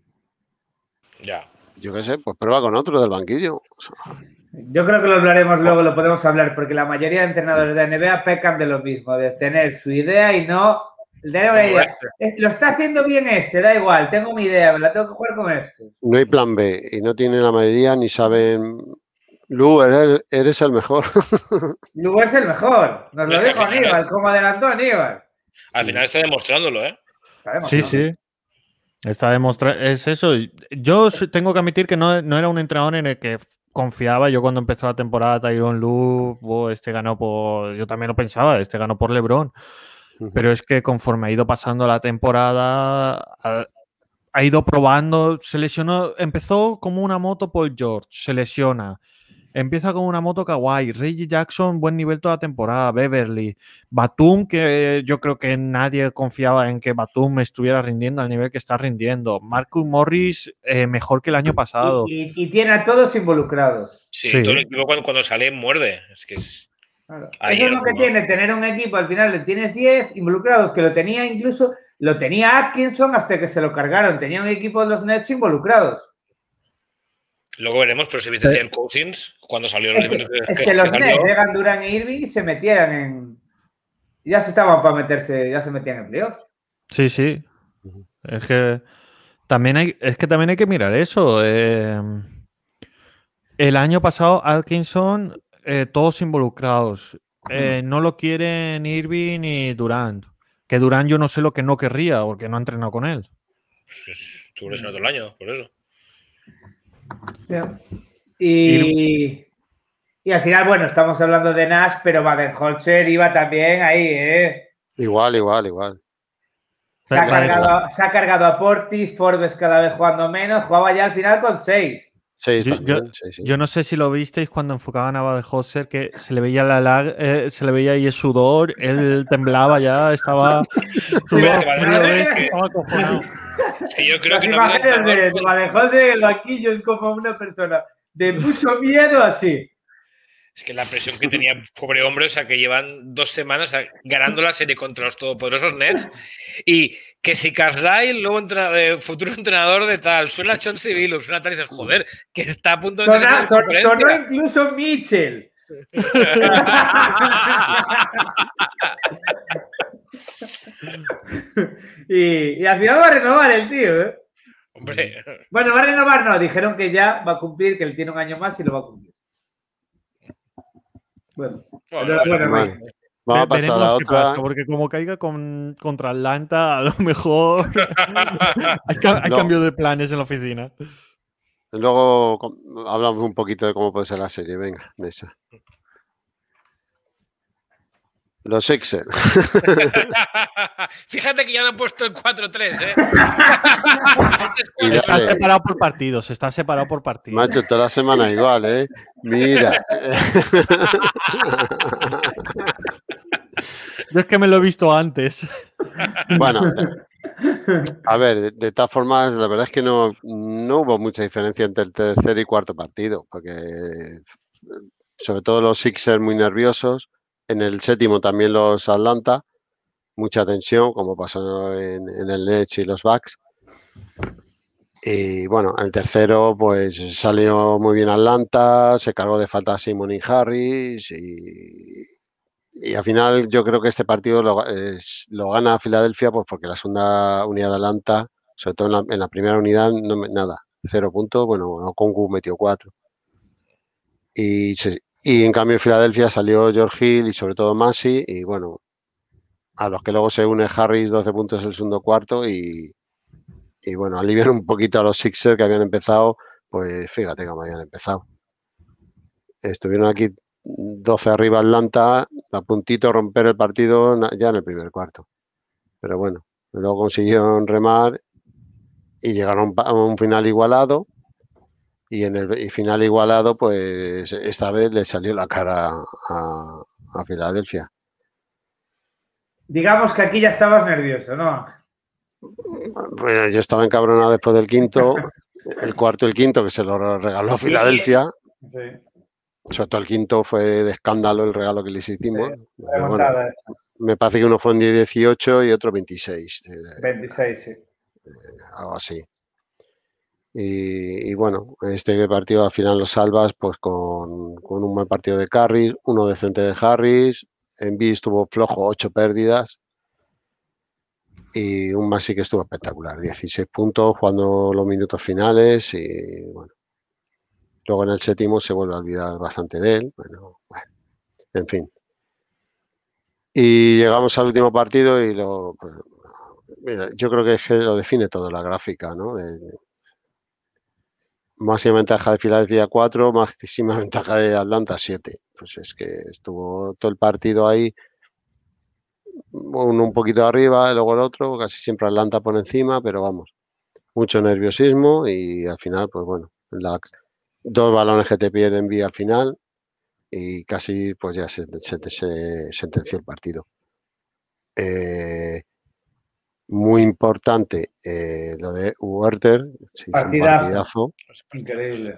Ya. Yo qué sé, pues prueba con otro del banquillo. Yo creo que lo hablaremos luego, lo podemos hablar, porque la mayoría de entrenadores de N B A pecan de lo mismo, de tener su idea y no... tener una idea. Eh, Lo está haciendo bien este, da igual, tengo mi idea, me la tengo que jugar con este. No hay plan B y no tienen la mayoría ni saben. Lu, eres, eres el mejor. Lugo es el mejor, nos lo Está dijo final, Aníbal, ¿eh? como adelantó Aníbal. Al final está demostrándolo, ¿eh? Sabemos, Sí, ¿no? sí. Está demostrando. Es eso. Yo s- tengo que admitir que no, no era un entrenador en el que f- confiaba. Yo cuando empezó la temporada, Tyronn Lue, oh, este ganó por. Yo también lo pensaba, este ganó por LeBron. Pero es que conforme ha ido pasando la temporada, ha, ha ido probando. Se lesionó. Empezó como una moto Paul George, se lesiona. Empieza con una moto Kawhi, Reggie Jackson, buen nivel toda la temporada, Beverly, Batum, que yo creo que nadie confiaba en que Batum estuviera rindiendo al nivel que está rindiendo, Marcus Morris eh, mejor que el año pasado. Y, y- y tiene a todos involucrados. Sí, Sí. todo el equipo cuando, cuando sale muerde. Es que es... Claro. Ahí Eso es el lo que jugador. tiene tener un equipo, al final le tienes diez involucrados, que lo tenía incluso, lo tenía Atkinson hasta que se lo cargaron, tenía un equipo de los Nets involucrados. Luego veremos, pero si viste Sí. el Cousins, cuando salió los Es que, libros es que los Nets llegan Durant e Irving y se metían en... Ya se estaban para meterse, ya se metían en playoff. Sí, sí. Es que también hay, es que también hay que mirar eso. eh, el año pasado, Atkinson, eh, todos involucrados. Eh, no lo quieren ni Irving ni Durant. Que Durant yo no sé lo que no querría, porque no ha entrenado con él. Pues, estuvo lesionado todo el año, por eso. Y, y al final, bueno, estamos hablando de Nash, pero Baden-Holzer iba también ahí, ¿eh? Igual, igual, igual. Se ha, Vale, cargado, se ha cargado a Portis, Forbes cada vez jugando menos, jugaba ya al final con seis. Seis Yo- también, yo- sí, sí. Yo no sé si lo visteis cuando enfocaban a Baden-Holzer, que se le veía la lag- eh, se le veía ahí el sudor, él temblaba ya, estaba sudor Vale, frío, vale, ¿ves? que- Estaba acojonado. Sí, yo creo Las que no ha habido imágenes de entrenador- Badajoz del banquillo es como una persona de mucho miedo así. Es que la presión que tenía el pobre hombre, o sea, que llevan dos semanas o sea, ganando la serie contra los todopoderosos Nets. Y que si Carlisle, luego entra- eh, futuro entrenador de tal, suena Chauncey Billups, suena tal y dices, joder, que está a punto de Sona- entrar son- sonó incluso Mitchell. y, y al final va a renovar el tío, ¿eh? Hombre, Bueno, va a renovar, no. Dijeron que ya va a cumplir, que él tiene un año más y lo va a cumplir. Bueno, bueno, enhorabuena, bueno. Mike. Vamos a Ve- pasar a veremos la qué otra. pasa, porque como caiga con, contra Atlanta, a lo mejor hay, ca- hay No. cambio de planes en la oficina. Luego com- hablamos un poquito de cómo puede ser la serie. Venga, de esa. Los Sixers. Fíjate que ya no han puesto el cuatro tres, ¿eh? Y Está dale. separado por partidos, está separado por partidos. Macho, toda la semana igual, ¿eh? Mira. Yo es que me lo he visto antes. Bueno, a ver, de, de todas formas, la verdad es que no, no hubo mucha diferencia entre el tercer y cuarto partido, porque sobre todo los Sixers muy nerviosos, en el séptimo también los Atlanta, mucha tensión, como pasó en, en el Nets y los Bucks. Y bueno, el tercero pues salió muy bien Atlanta, se cargó de falta a Simon y Harris y, y al final yo creo que este partido lo, es, lo gana Filadelfia pues porque la segunda unidad de Atlanta, sobre todo en la, en la primera unidad, no me, nada, cero puntos, bueno, Okongu metió cuatro. Y, se, y en cambio en Filadelfia salió George Hill y sobre todo Massey y bueno, a los que luego se une Harris, doce puntos el segundo cuarto y Y bueno, alivian un poquito a los Sixers que habían empezado, pues fíjate cómo habían empezado. Estuvieron aquí doce arriba Atlanta, a puntito romper el partido ya en el primer cuarto. Pero bueno, luego consiguieron remar y llegaron a un final igualado. Y en el final igualado, pues esta vez le salió la cara a, a Filadelfia. Digamos que aquí ya estabas nervioso, ¿no? Bueno, yo estaba encabronado después del quinto, el cuarto y el quinto, que se lo regaló Filadelfia. Sí. Sobre todo el quinto fue de escándalo el regalo que les hicimos. Sí, Pero bueno, esa. me parece que uno fue en dieciocho y otro veintiséis. veintiséis, sí. Algo así. Y, y bueno, en este partido al final lo salvas pues con, con un buen partido de Harris, uno decente de Harris. Embiid estuvo flojo, ocho pérdidas. Y un Masi que estuvo espectacular, dieciséis puntos jugando los minutos finales y bueno. Luego en el séptimo se vuelve a olvidar bastante de él. Bueno, bueno, en fin. Y llegamos al último partido y lo, pues, mira, yo creo que, es que lo define todo la gráfica, ¿no? De, máxima ventaja de Filadelfia cuatro, máxima ventaja de Atlanta siete. Pues es que estuvo todo el partido ahí, uno un poquito arriba, luego el otro, casi siempre Atlanta por encima, pero vamos, mucho nerviosismo y al final, pues bueno, la, dos balones que te pierden vía al final y casi pues ya se, se, se sentenció el partido. Eh, muy importante eh, lo de Huerter, se hizo un partidazo. Increíble.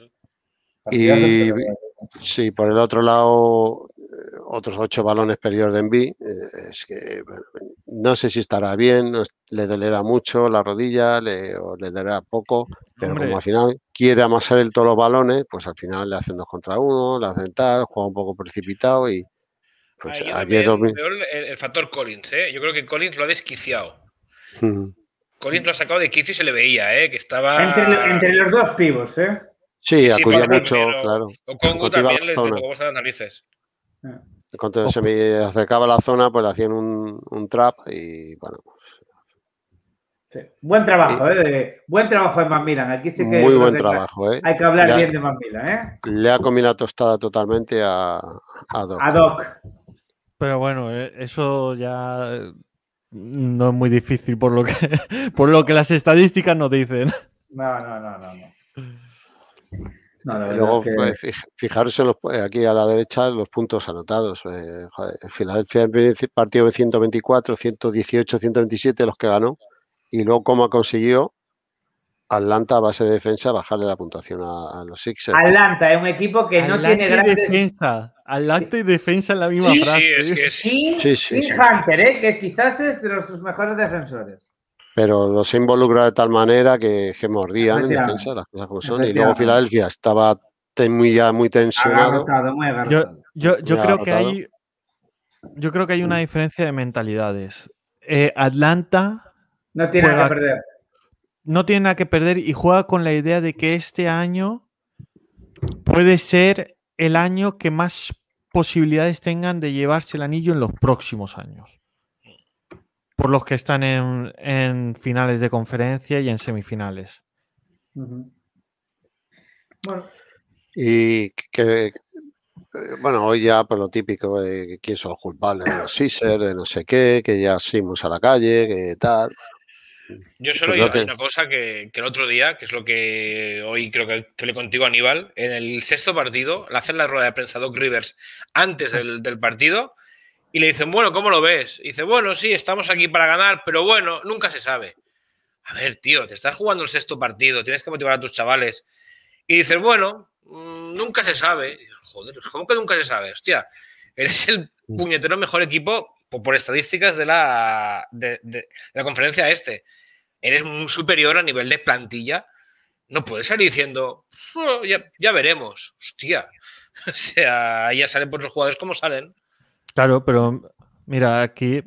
Y sí, por el otro lado, otros ocho balones perdidos de Embiid. Eh, es que bueno, no sé si estará bien, no, le dolerá mucho la rodilla, le, o le dolerá poco, pero Hombre. como al final quiere amasar el todos los balones, pues al final le hacen dos contra uno, le hacen tal, juega un poco precipitado y pues Ahí ayer veo el, el factor Collins, ¿eh? Yo creo que Collins lo ha desquiciado. Uh-huh. Collins lo ha sacado de quicio y se le veía, ¿eh? Que estaba... Entre, entre los dos pivos, ¿eh? Sí, sí, sí acudía mucho, pero, claro. O Congo también le tocó a las narices. Cuando oh. se me acercaba a la zona, pues le hacían un, un trap y bueno. Sí. Buen trabajo, y, ¿eh? De, buen trabajo de Macmillan. Aquí sí que muy buen trabajo, ¿eh? Hay que hablar le bien ha, de Macmillan, ¿eh? Le ha comido la tostada totalmente a, a Doc. A Doc. Pero bueno, eso ya no es muy difícil por lo que, por lo que las estadísticas nos dicen. No, no, no, no. no. No, la Luego, que... pues, fijaros en los, aquí a la derecha los puntos anotados. Eh, joder, Filadelfia en primer partido de ciento veinticuatro, ciento dieciocho, ciento veintisiete, los que ganó. y luego cómo ha conseguido Atlanta a base de defensa bajarle la puntuación a, a los Sixers. Atlanta es un equipo que no Atlanta tiene y grandes... defensa. Atlanta y defensa en la misma Sí, frase. sí, es que es... Sin, Sí, sí, sin sí. Hunter, ¿eh? Que quizás es de los, sus mejores defensores. Pero los involucra de tal manera que, que mordían en Efectivamente. defensa, las cosas como son. Y luego Efectivamente. Filadelfia estaba te- muy, ya muy tensionado. Agarrotado, muy Yo, agarrotado. yo, yo Muy creo que agarrotado. hay. Yo creo que hay una diferencia de mentalidades. Eh, Atlanta No tiene nada juega- que perder. no tiene nada que perder y juega con la idea de que este año puede ser el año que más posibilidades tengan de llevarse el anillo en los próximos años. Por los que están en, en finales de conferencia y en semifinales. Ujú. Bueno, Y que, eh, bueno, hoy ya por lo típico de quién son los culpables de los Sixers, de no sé qué, que ya simos a la calle, que tal. Yo solo Pues hay, creo que- hay una cosa que, que el otro día, que es lo que hoy creo que, que le contigo a Aníbal, en el sexto partido, le hacen la rueda de prensa a Doc Rivers antes del, del partido y le dicen, bueno, ¿cómo lo ves? Y dice, bueno, sí, estamos aquí para ganar, pero bueno, nunca se sabe. A ver, tío, te estás jugando el sexto partido, tienes que motivar a tus chavales. Y dices, bueno, mmm, nunca se sabe. Y dices, joder, ¿cómo que nunca se sabe? Hostia, eres el puñetero mejor equipo por, por estadísticas de la, de, de, de la conferencia este. Eres muy superior a nivel de plantilla. No puedes salir diciendo, oh, ya, ya veremos. Hostia. O sea, ya salen por los jugadores como salen. Claro, pero mira, aquí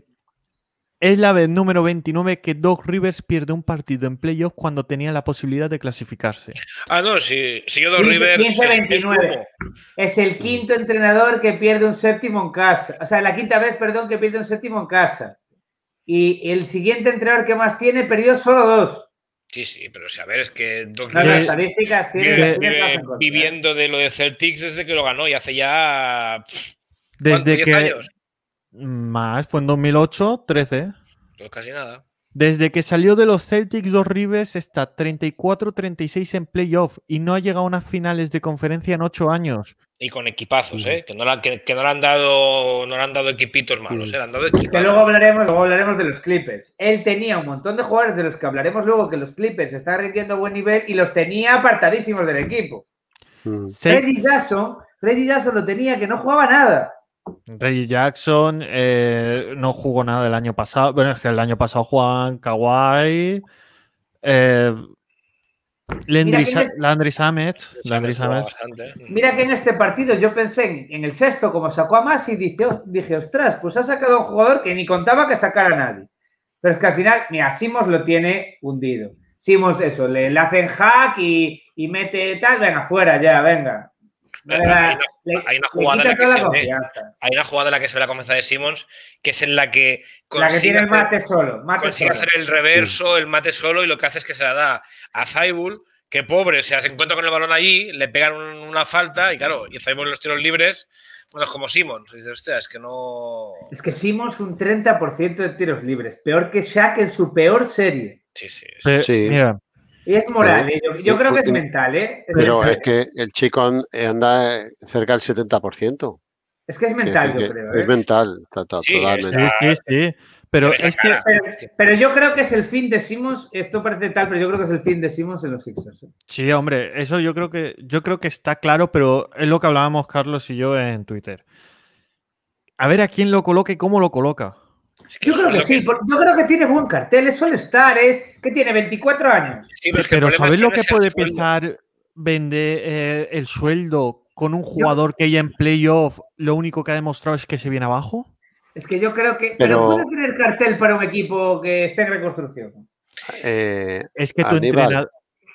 es la vez número veintinueve que Doc Rivers pierde un partido en playoff cuando tenía la posibilidad de clasificarse. Ah, no, si, si yo Doc Rivers quince es, es veintinueve. humo. Es el quinto entrenador que pierde un séptimo en casa. O sea, la quinta vez, perdón, que pierde un séptimo en casa. Y el siguiente entrenador que más tiene perdió solo dos. Sí, sí, pero o sea, a ver, es que Doc No, no, Rivers estadísticas tiene, vive, tiene vive todas en contra, viviendo de lo de Celtics desde que lo ganó y hace ya pff, Desde ¿diez que. años? Más, fue en dos mil ocho, trece. Pues casi nada. Desde que salió de los Celtics, Doc Rivers está treinta y cuatro treinta y seis en playoff y no ha llegado a unas finales de conferencia en ocho años. Y con equipazos, ¿eh? Que no, la, que, que no le han dado no le han dado equipitos malos, ¿eh? Le han dado equipazos. Es que luego hablaremos, luego hablaremos de los Clippers. Él tenía un montón de jugadores de los que hablaremos luego que los Clippers están rindiendo a buen nivel y los tenía apartadísimos del equipo. Mm. Reggie Jackson, Reggie Jackson lo tenía que no jugaba nada. Reggie Jackson eh, no jugó nada el año pasado. Bueno, es que el año pasado jugaban Kawhi, eh, Landry, Mira, es... Landry Shamet. Landry Shamet. Bastante. Mira que en este partido yo pensé en, en el sexto, como sacó a más y dije, dije, ostras, pues ha sacado a un jugador que ni contaba que sacara a nadie. Pero es que al final, mira, Simmons lo tiene hundido. Simmons, eso, le, le hacen hack y, y mete tal, venga, fuera ya, venga. venga Hay, una, le, hay, una jugada en la que se ve, hay una jugada en la que se ve la confianza de Simmons, que es en la que consigue, la que tiene el mate hacer, solo. Mate consigue solo. hacer el reverso, el mate solo, y lo que hace es que se la da a Zaibul, que pobre, o sea, se encuentra con el balón allí, le pegan una falta, y claro, y Zaibul en los tiros libres, bueno, es como Simmons. Y dices, hostia, es que no. Es que Simmons un treinta por ciento de tiros libres, peor que Shaq en su peor serie. Sí, sí. Es... Pero, sí. Mira. Y es moral, ¿eh? yo, yo creo que es mental, ¿eh? Es pero mental, es que el chico anda cerca del setenta por ciento. Es que es mental, yo creo. ¿eh? Es mental, sí, totalmente. Sí, sí, sí. Pero es que. Pero, pero yo creo que es el fin de Simmons. Esto parece tal, pero yo creo que es el fin de Simmons en los Sixers. ¿eh? Sí, hombre, eso yo creo que yo creo que está claro, pero es lo que hablábamos Carlos y yo en Twitter. A ver a quién lo coloca y cómo lo coloca. Es que yo creo que sí, que... yo creo que tiene buen cartel, es All-Star, es que tiene veinticuatro años. Sí, pero, pero ¿sabéis lo que puede pensar vender eh, el sueldo con un jugador yo... que ya en playoff lo único que ha demostrado es que se viene abajo? Es que yo creo que... Pero, pero puede tener cartel para un equipo que esté en reconstrucción. Eh, es que tu entrenador...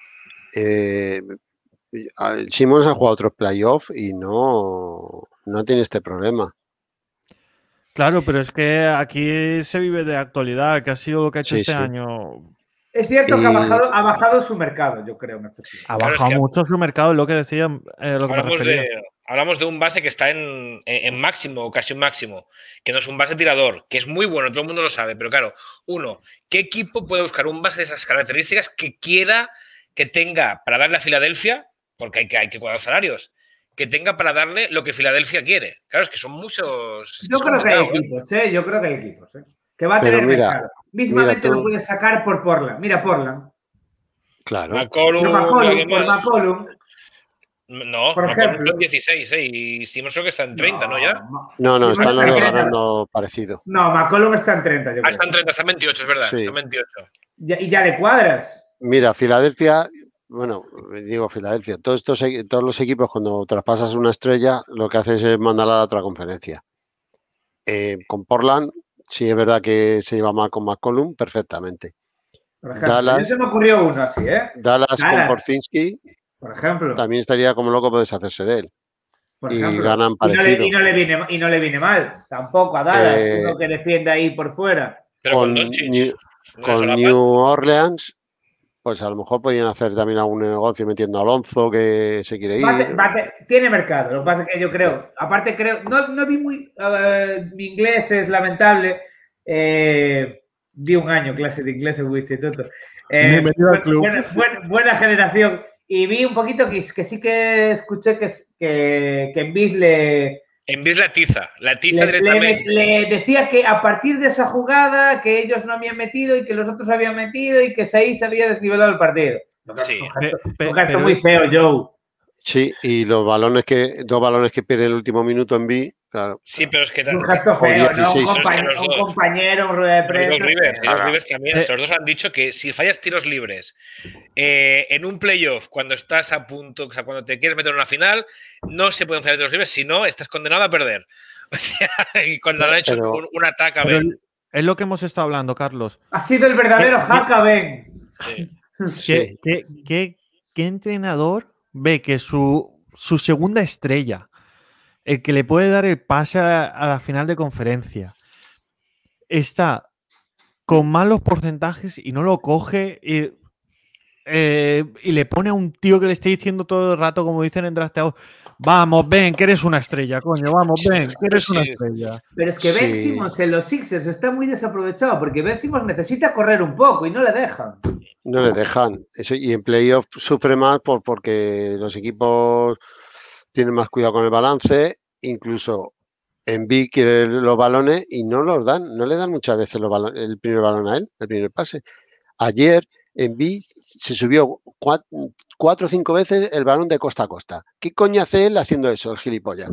Eh, Simmons ha jugado otros playoffs y no, no tiene este problema. Claro, pero es que aquí se vive de actualidad, que ha sido lo que ha hecho sí, este sí. año. Es cierto y... que ha bajado, ha bajado su mercado, yo creo. En estos ha claro, bajado es que... mucho su mercado, es lo que decía. Eh, lo que hablamos, de, hablamos de un base que está en, en máximo, casi un máximo, que no es un base tirador, que es muy bueno, todo el mundo lo sabe, pero claro, uno, ¿qué equipo puede buscar un base de esas características que quiera, que tenga para darle a Filadelfia, porque hay que, hay que cuadrar salarios, que tenga para darle lo que Filadelfia quiere? Claro, es que son muchos... Yo creo que hay equipos, ¿eh? Yo creo que hay equipos, ¿eh? que va a Pero tener mira, mercado. Mismamente mira tú- lo puedes sacar por Portland. Mira Portland. Claro. McCollum, Por ¿y McCollum, alguien por más? McCollum. No, Por McCollum ejemplo. son dieciséis, ¿eh? Y Simmons creo que está en treinta, ¿no? ¿Ya? Ma- No, no, Simmons están los está en dos treinta. ganando parecido. No, McCollum está en treinta, yo Ah, creo. está en treinta, está en veintiocho, es verdad. Sí. Está en veintiocho. Ya- y ya le cuadras. Mira, Filadelfia, bueno, digo Filadelfia, todos, estos, todos los equipos cuando traspasas una estrella lo que haces es mandarla a la otra conferencia. Eh, con Portland, sí es verdad que se lleva mal con McCollum, perfectamente. Por ejemplo, Dallas, a mí se me ocurrió uno así, ¿eh? Dallas, con Dallas, Porzingis por ejemplo. también estaría como loco por deshacerse de él. Por Y ejemplo. ganan Y no, le, parecido. y, no le viene, y no le viene mal. Tampoco a Dallas, Eh, uno que defiende ahí por fuera. Pero con, con Doncic. New, ¿no se con solapan? New Orleans, pues a lo mejor podían hacer también algún negocio metiendo a Alonso que se quiere Va a ir. te- va a te- tiene mercado, lo que pasa es que yo creo, aparte creo, no, no vi muy, uh, mi inglés es lamentable, eh, di un año clase de inglés en un instituto. Eh, Bienvenido al bu- club. Buena, buena, buena generación. Y vi un poquito que, que sí que escuché que, que, que Embiid le, Embiid la tiza, la tiza le, le, directamente. le decía que a partir de esa jugada que ellos no habían metido y que los otros habían metido y que ahí se había desnivelado el partido. Yo creo que Sí. es un gesto, Pe- pe- un gesto pero- muy feo, Joe. Sí, y los balones que, dos balones que pierde el último minuto en B, claro. Sí, pero es que... Un gesto O feo, ¿no? Un, dieciséis. compañero, Los un dos. compañero, un rueda de Los prensa. Rivers, y los Ahora, Rivers también. eh, Estos dos han dicho que si fallas tiros libres eh, en un playoff, cuando estás a punto, o sea, cuando te quieres meter en una final, no se pueden fallar tiros libres, si no, estás condenado a perder. O sea, y cuando han hecho Pero- un, un ataque a Pero Ben. es lo que hemos estado hablando, Carlos. Ha sido el verdadero ¿Qué- qué- Haka Ben. Sí. Sí. ¿Qué, qué- qué- qué entrenador ve que su, su segunda estrella, el que le puede dar el pase a, a la final de conferencia, está con malos porcentajes y no lo coge y, eh, y le pone a un tío que le esté diciendo todo el rato, como dicen en Drafteados, vamos, ven, que eres una estrella, coño, vamos, Sí, ven, que eres sí. una estrella. Pero es que Ben Sí. Simmons en los Sixers está muy desaprovechado porque Ben Simmons necesita correr un poco y no le dejan. No le dejan. Eso, y en playoff sufre más por, porque los equipos tienen más cuidado con el balance. Incluso Embiid quiere los balones y no los dan. No le dan muchas veces los balon- el primer balón a él, el primer pase. Ayer Embiid se subió cuatro, cuatro o cinco veces el balón de costa a costa. ¿Qué coño hace él haciendo eso, el gilipollas?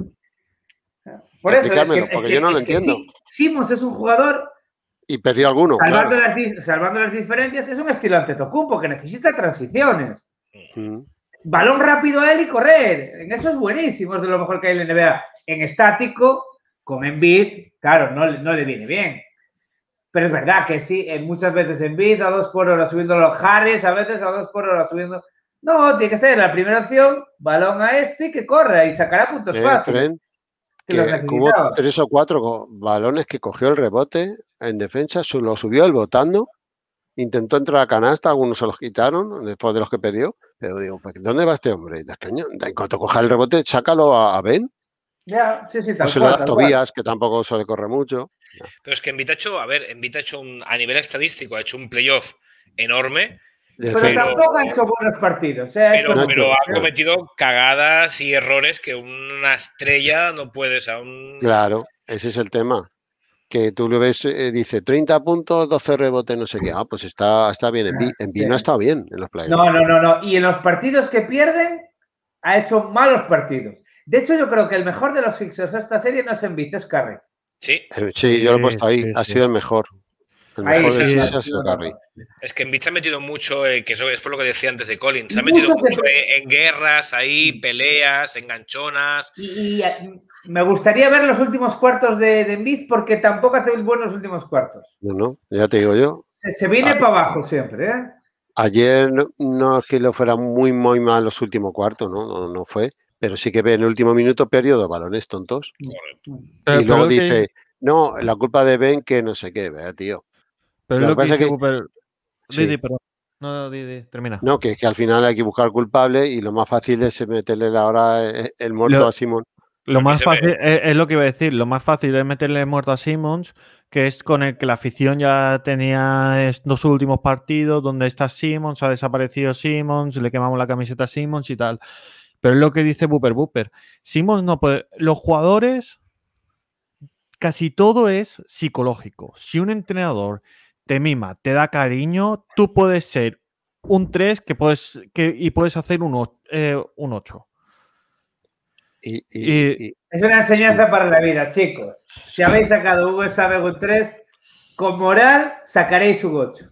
Por eso es que, Explícamelo, es porque que- yo no lo es que entiendo. sí, Simmons es un jugador, Y perdió alguno, salvando, claro. las, dis- salvando las diferencias, es un estilo Antetokounmpo que necesita transiciones. Mm. Balón rápido a él y correr. En eso es buenísimo, es de lo mejor que hay en la N B A. En estático, con Embiid, claro, no, le- no le viene bien. Pero es verdad que sí, eh, muchas veces Embiid a dos por hora subiendo los Harris, a veces a dos por hora subiendo... No, tiene que ser la primera opción, balón a este y que corra y sacará puntos Eh, fáciles. Fren, que los que hubo necesitaba. tres o cuatro go- balones que cogió el rebote en defensa, su- lo subió él botando, intentó entrar a canasta, algunos se los quitaron después de los que perdió, pero digo, pues, ¿dónde va este hombre? Y, coño, en cuanto coja el rebote, sácalo a, a Ben, Ya, sí, sí, tal o se lo cual, das tal Tobías, que tampoco suele correr mucho. Pero es que Embiid ha hecho, a ver, Embiid ha hecho un, a nivel estadístico, ha hecho un playoff enorme, De Pero cero. tampoco ha hecho buenos partidos. ¿eh? Ha pero, hecho no, pero no, ha no. cometido cagadas y errores que una estrella no puede, o sea, un... Claro, ese es el tema. Que tú lo ves, eh, dice treinta puntos, doce rebotes, no sé qué. Ah, pues está, está bien. En B, en B Sí. no ha estado bien en los playoffs. No, no, no, no. Y en los partidos que pierden, ha hecho malos partidos. De hecho, yo creo que el mejor de los Sixers de esta serie no es Embiid, es Curry. Sí, Eh, Sí, yo lo he puesto ahí. Sí, ha sí. sido el mejor. El Ahí mejor de sí, Sixers sí, ha sido sí, Curry. es que Embiid se ha metido mucho, eh, que eso es por lo que decía antes de Colin, se ha metido Mucho se- mucho en, en guerras ahí, peleas, enganchonas. Y, y, eh, me gustaría ver los últimos cuartos de, de Embiid porque tampoco hace buenos últimos cuartos. No, no, ya te digo yo. Se, se viene Ah. para abajo siempre, ¿eh? Ayer no, no es que lo fuera muy, muy mal los últimos cuartos, ¿no? No, no fue. Pero sí que en el último minuto perdió dos balones tontos. Pero- y luego pero que- dice, no, la culpa de Ben que no sé qué, vea, tío. Pero lo es que lo que pasa dice que- Cooper. Sí. Didi, perdón. No, Didi, termina. No, que, que al final hay que buscar culpable y lo más fácil es meterle ahora el, el muerto Lo- a Simón. Lo Aquí más se ve. fácil, es, es lo que iba a decir, lo más fácil es meterle muerto a Simmons, que es con el que la afición ya tenía estos últimos partidos, donde está Simmons, ha desaparecido Simmons, le quemamos la camiseta a Simmons y tal. Pero es lo que dice Booper Booper. Simmons no puede. Los jugadores casi todo es psicológico. Si un entrenador te mima, te da cariño, tú puedes ser un tres que puedes, que, y puedes hacer un, o- eh, un ocho. Y, y- Y- y- Es una enseñanza Sí. para la vida, chicos. Si habéis sacado un examen un tres, con moral sacaréis un ocho.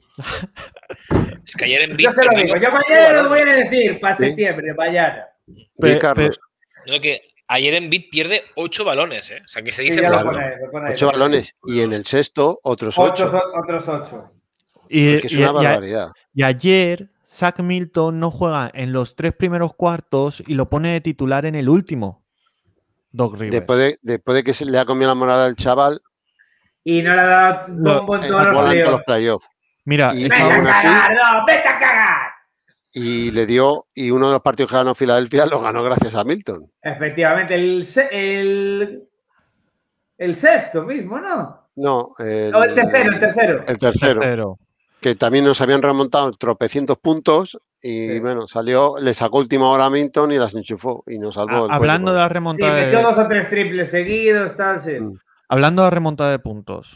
Es que ayer en Yo Bit se lo digo. Yo mañana lo voy a decir para Sí. septiembre, mañana. Di, Pe- Carlos, No, que ayer en Bit pierde ocho balones, ¿eh? O sea, que se Sí, dice ya lo claro. ponéis, lo ponéis. ocho balones. Y en el sexto, otros Otros, ocho. otros ocho. y- Que es y- una y a- barbaridad. y ayer Zach Milton no juega en los tres primeros cuartos y lo pone de titular en el último. Doc Rivers. Después de, después de que se le ha comido la moral al chaval, Y no le ha dado No, bombo en eh, todos los volando playoffs. los playoffs. Mira, Y- ¡Vete esa- a aún así- cagar! ¡No! ¡Vete a cagar! Y le dio, y uno de los partidos que ganó Filadelfia lo ganó gracias a Milton. Efectivamente, el, se- el, el sexto mismo, ¿no? No, el, O el tercero, el tercero. el tercero, tercero. que también nos habían remontado tropecientos puntos y Sí. bueno, salió, le sacó última hora a Milton y las enchufó y nos salvó A- el hablando de cuello. la Sí, remontada metió de, dos o tres triples seguidos, tal, sí. Mm. hablando de la remontada de puntos.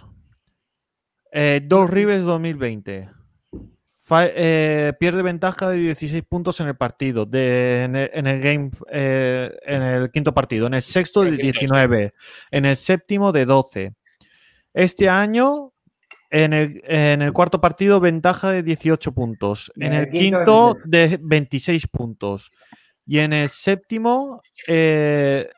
Eh, Doc Rivers dos mil veinte. Fa- eh, pierde ventaja de dieciséis puntos en el partido, de- en, el, en el game, eh, en el quinto partido, en el sexto de El quinto, diecinueve, en el séptimo de doce. Este año, en el, en el cuarto partido, ventaja de dieciocho puntos, Y en el quinto de veintiséis puntos y en el séptimo, eh,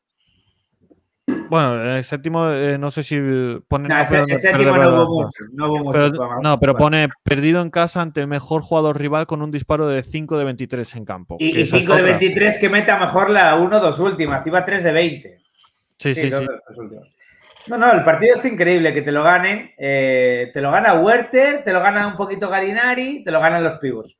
bueno, en el séptimo eh, no sé si pone No, no, ese- pero- el séptimo pero- no pero- hubo mucho. No hubo mucho. pero- para- no, pero para- pone perdido en casa ante el mejor jugador rival con un disparo de cinco de veintitrés en campo. Y, que y esa es cinco de otra. veintitrés que meta mejor la uno dos últimas. Iba tres de veinte. Sí, sí, dos sí. de estas últimas. No, no, el partido es increíble que te lo ganen. Eh, te lo gana Werther, te lo gana un poquito Garinari, te lo ganan los pibos.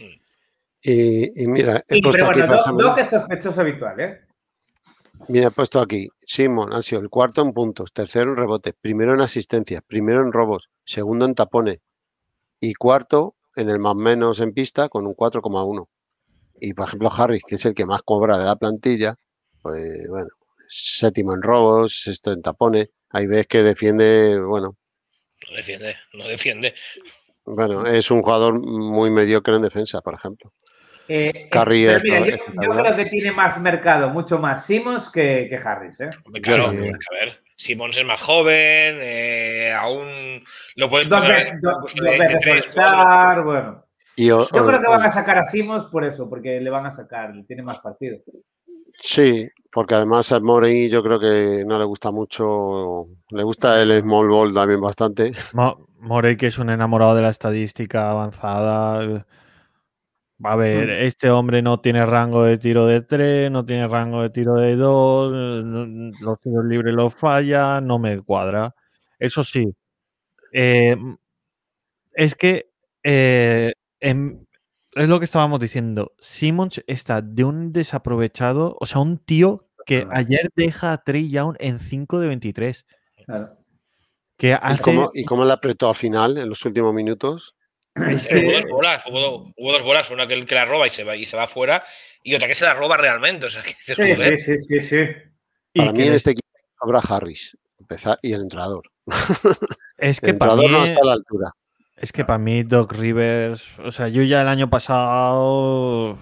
Y, y mira, he Y, puesto pero aquí, bueno, por Doc, ejemplo, Doc es sospechoso habitual, ¿eh? mira, he puesto aquí, Simon ha sido el cuarto en puntos, tercero en rebotes, primero en asistencias, primero en robos, segundo en tapones y cuarto en el más menos en pista con un cuatro coma uno. Y por ejemplo Harris, que es el que más cobra de la plantilla, pues bueno, séptimo en robos, sexto en tapones, ahí ves que defiende, bueno, No defiende, no defiende. bueno, es un jugador muy mediocre en defensa, por ejemplo. Eh, Curry pero es mira, yo, yo espectacular. creo que tiene más mercado, mucho más Simmons que, que Harris, ¿eh? Hombre, Claro, Sí. es que a ver, Simons es más joven, eh, aún lo puedes Dos poner veces, do- dos de- de veces tres, All-Star, bueno. Y o- Yo o- creo que o- van a sacar a Simmons por eso, porque le van a sacar, tiene más partido. Sí, porque además a Morey yo creo que no le gusta mucho, le gusta el small ball también bastante. Mo- Morey, que es un enamorado de la estadística avanzada. A ver, Mm. este hombre no tiene rango de tiro de tres, no tiene rango de tiro de dos, los tiros libres los falla, no me cuadra. Eso sí, eh, es que eh, em- es lo que estábamos diciendo. Simmons está de un desaprovechado, o sea, un tío que Totalmente. ayer deja a Trey Young en cinco de veintitrés. Claro. Que ¿Y hace. cómo, y cómo le apretó al final, en los últimos minutos? Es Pero hubo que, dos bolas, hubo, do- hubo dos bolas, una que, que la roba y se va y se va fuera, y otra que se la roba realmente. O sea, que dices, Sí, joder, sí, sí, sí, sí. y Para mí que en les- este equipo habrá Harris empezar, y el entrenador. es El que para entrenador mí. no está a la altura. Es que para mí Doc Rivers, o sea, yo ya el año pasado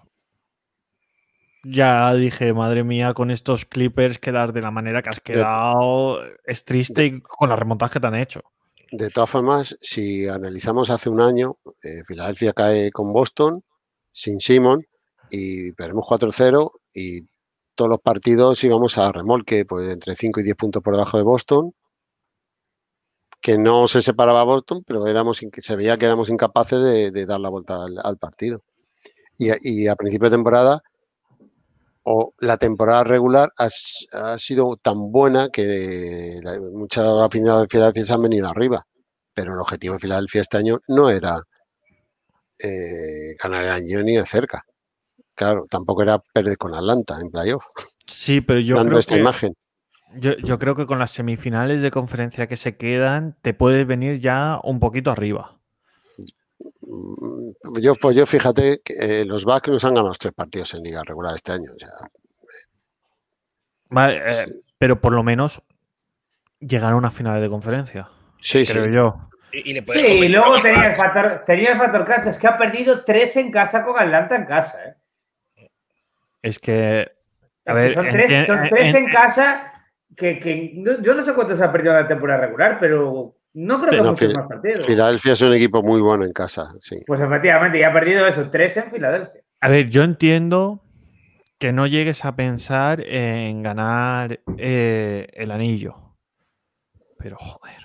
ya dije, madre mía, con estos Clippers quedar de la manera que has quedado es triste y con las remontadas que te han hecho. De todas formas, si analizamos hace un año, eh, Filadelfia cae con Boston, sin Simon, y perdemos cuatro cero, y todos los partidos íbamos a remolque, pues entre cinco y diez puntos por debajo de Boston, que no se separaba Boston, pero éramos in- se veía que éramos incapaces de, de dar la vuelta al, al partido. Y, a- y a principio de temporada, o la temporada regular ha, s- ha sido tan buena que la- muchas aficionados de Filadelfia se han venido arriba, pero el objetivo de Filadelfia este año no era eh, ganar el año ni de cerca. Claro, tampoco era perder con Atlanta en playoff, Sí, pero yo dando creo esta que imagen. yo, yo creo que con las semifinales de conferencia que se quedan, te puedes venir ya un poquito arriba. Mm, Yo, pues yo fíjate que eh, los Bucks nos han ganado los tres partidos en liga regular este año. O sea, Vale, eh, pero por lo menos llegar a una final de conferencia. Sí, creo sí. yo. Y, y le puedes Sí, y competir luego a tenía el, los factor, tenía el factor cancha. Es que ha perdido tres en casa con Atlanta en casa. ¿eh? Es que, a Es ver, que son tres, enti- son tres en- en casa que, que no- yo no sé cuántos ha perdido en la temporada regular, pero no creo Sí, que no, muchos Fil- más partidos. Filadelfia es un equipo muy bueno en casa, sí. Pues efectivamente, ya ha perdido eso, tres en Filadelfia. a ver, yo entiendo que no llegues a pensar en ganar eh, el anillo. Pero joder.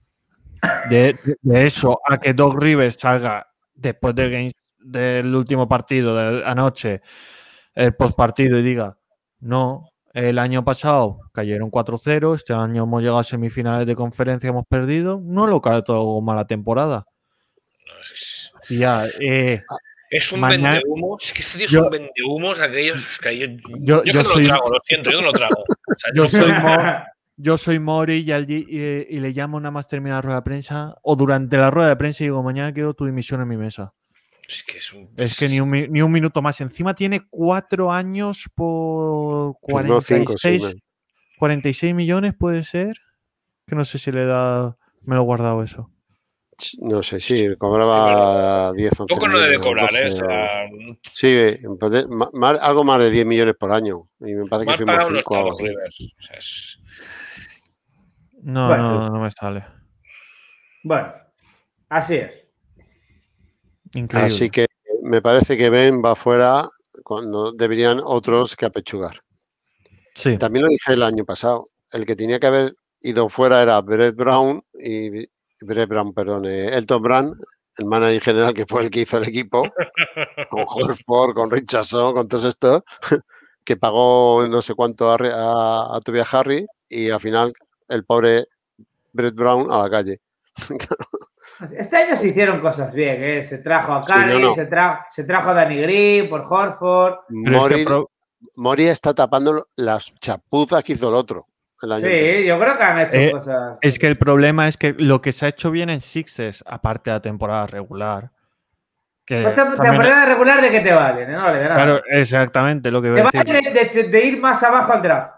De, de eso a que Doc Rivers salga después del, game- del último partido de anoche, el postpartido, y diga, no, el año pasado cayeron cuatro cero, este año hemos llegado a semifinales de conferencia, hemos perdido, no lo cae todo mala temporada. Es, Ya, eh, es un mañana- vendehumos. Es que este tío es Yo- un vendehumos. Aquellos. Es que yo, Yo- yo, yo que no soy- lo trago, lo siento, yo no lo trago. O sea, Yo no- soy Mo- Yo soy Mori y, al di- y- y le llamo nada más terminar la rueda de prensa o durante la rueda de prensa y digo, mañana quiero tu dimisión en mi mesa. Es que es un. Es que ni un, mi- ni un minuto más. Encima tiene cuatro años por No, cinco, sí, 46, cuarenta y seis millones, puede ser. Que no sé si le da. Me lo he guardado eso. no sé, sí, cobraba diez, once Poco no debe millones, cobrar, no ¿eh? O sé, sea, sí, entonces, ma- más- algo más de diez millones por año. Y me parece que mal fuimos pagado no cinco está o algo Doc así. Rivers. O sea, es. No, Bueno. no, no me sale. Bueno, así es. Increíble. Así que me parece que Ben va fuera cuando deberían otros que apechugar. Sí. También lo dije el año pasado. El que tenía que haber ido fuera era Brett Brown y Brett Brown, perdón, eh, Elton Brand, el manager general que fue el que hizo el equipo, con Horford, con Richardson, con todos estos, que pagó no sé cuánto a, a, a Tobias Harris y al final el pobre Brett Brown a la calle. Este año se hicieron cosas bien, ¿eh? Se trajo a Sí, Curry, no, no. Se, tra se trajo a Danny Green por Horford. Pero es que Mori, pro- Mori está tapando las chapuzas que hizo el otro el año anterior. Sí, yo creo que han hecho Eh, cosas. Es que el problema es que lo que se ha hecho bien en Sixers, aparte de la temporada regular, que Esta también- temporada regular, ¿de qué te vale? No vale de nada. claro, exactamente lo que te voy a vale decir. de, de- de ir más abajo al draft.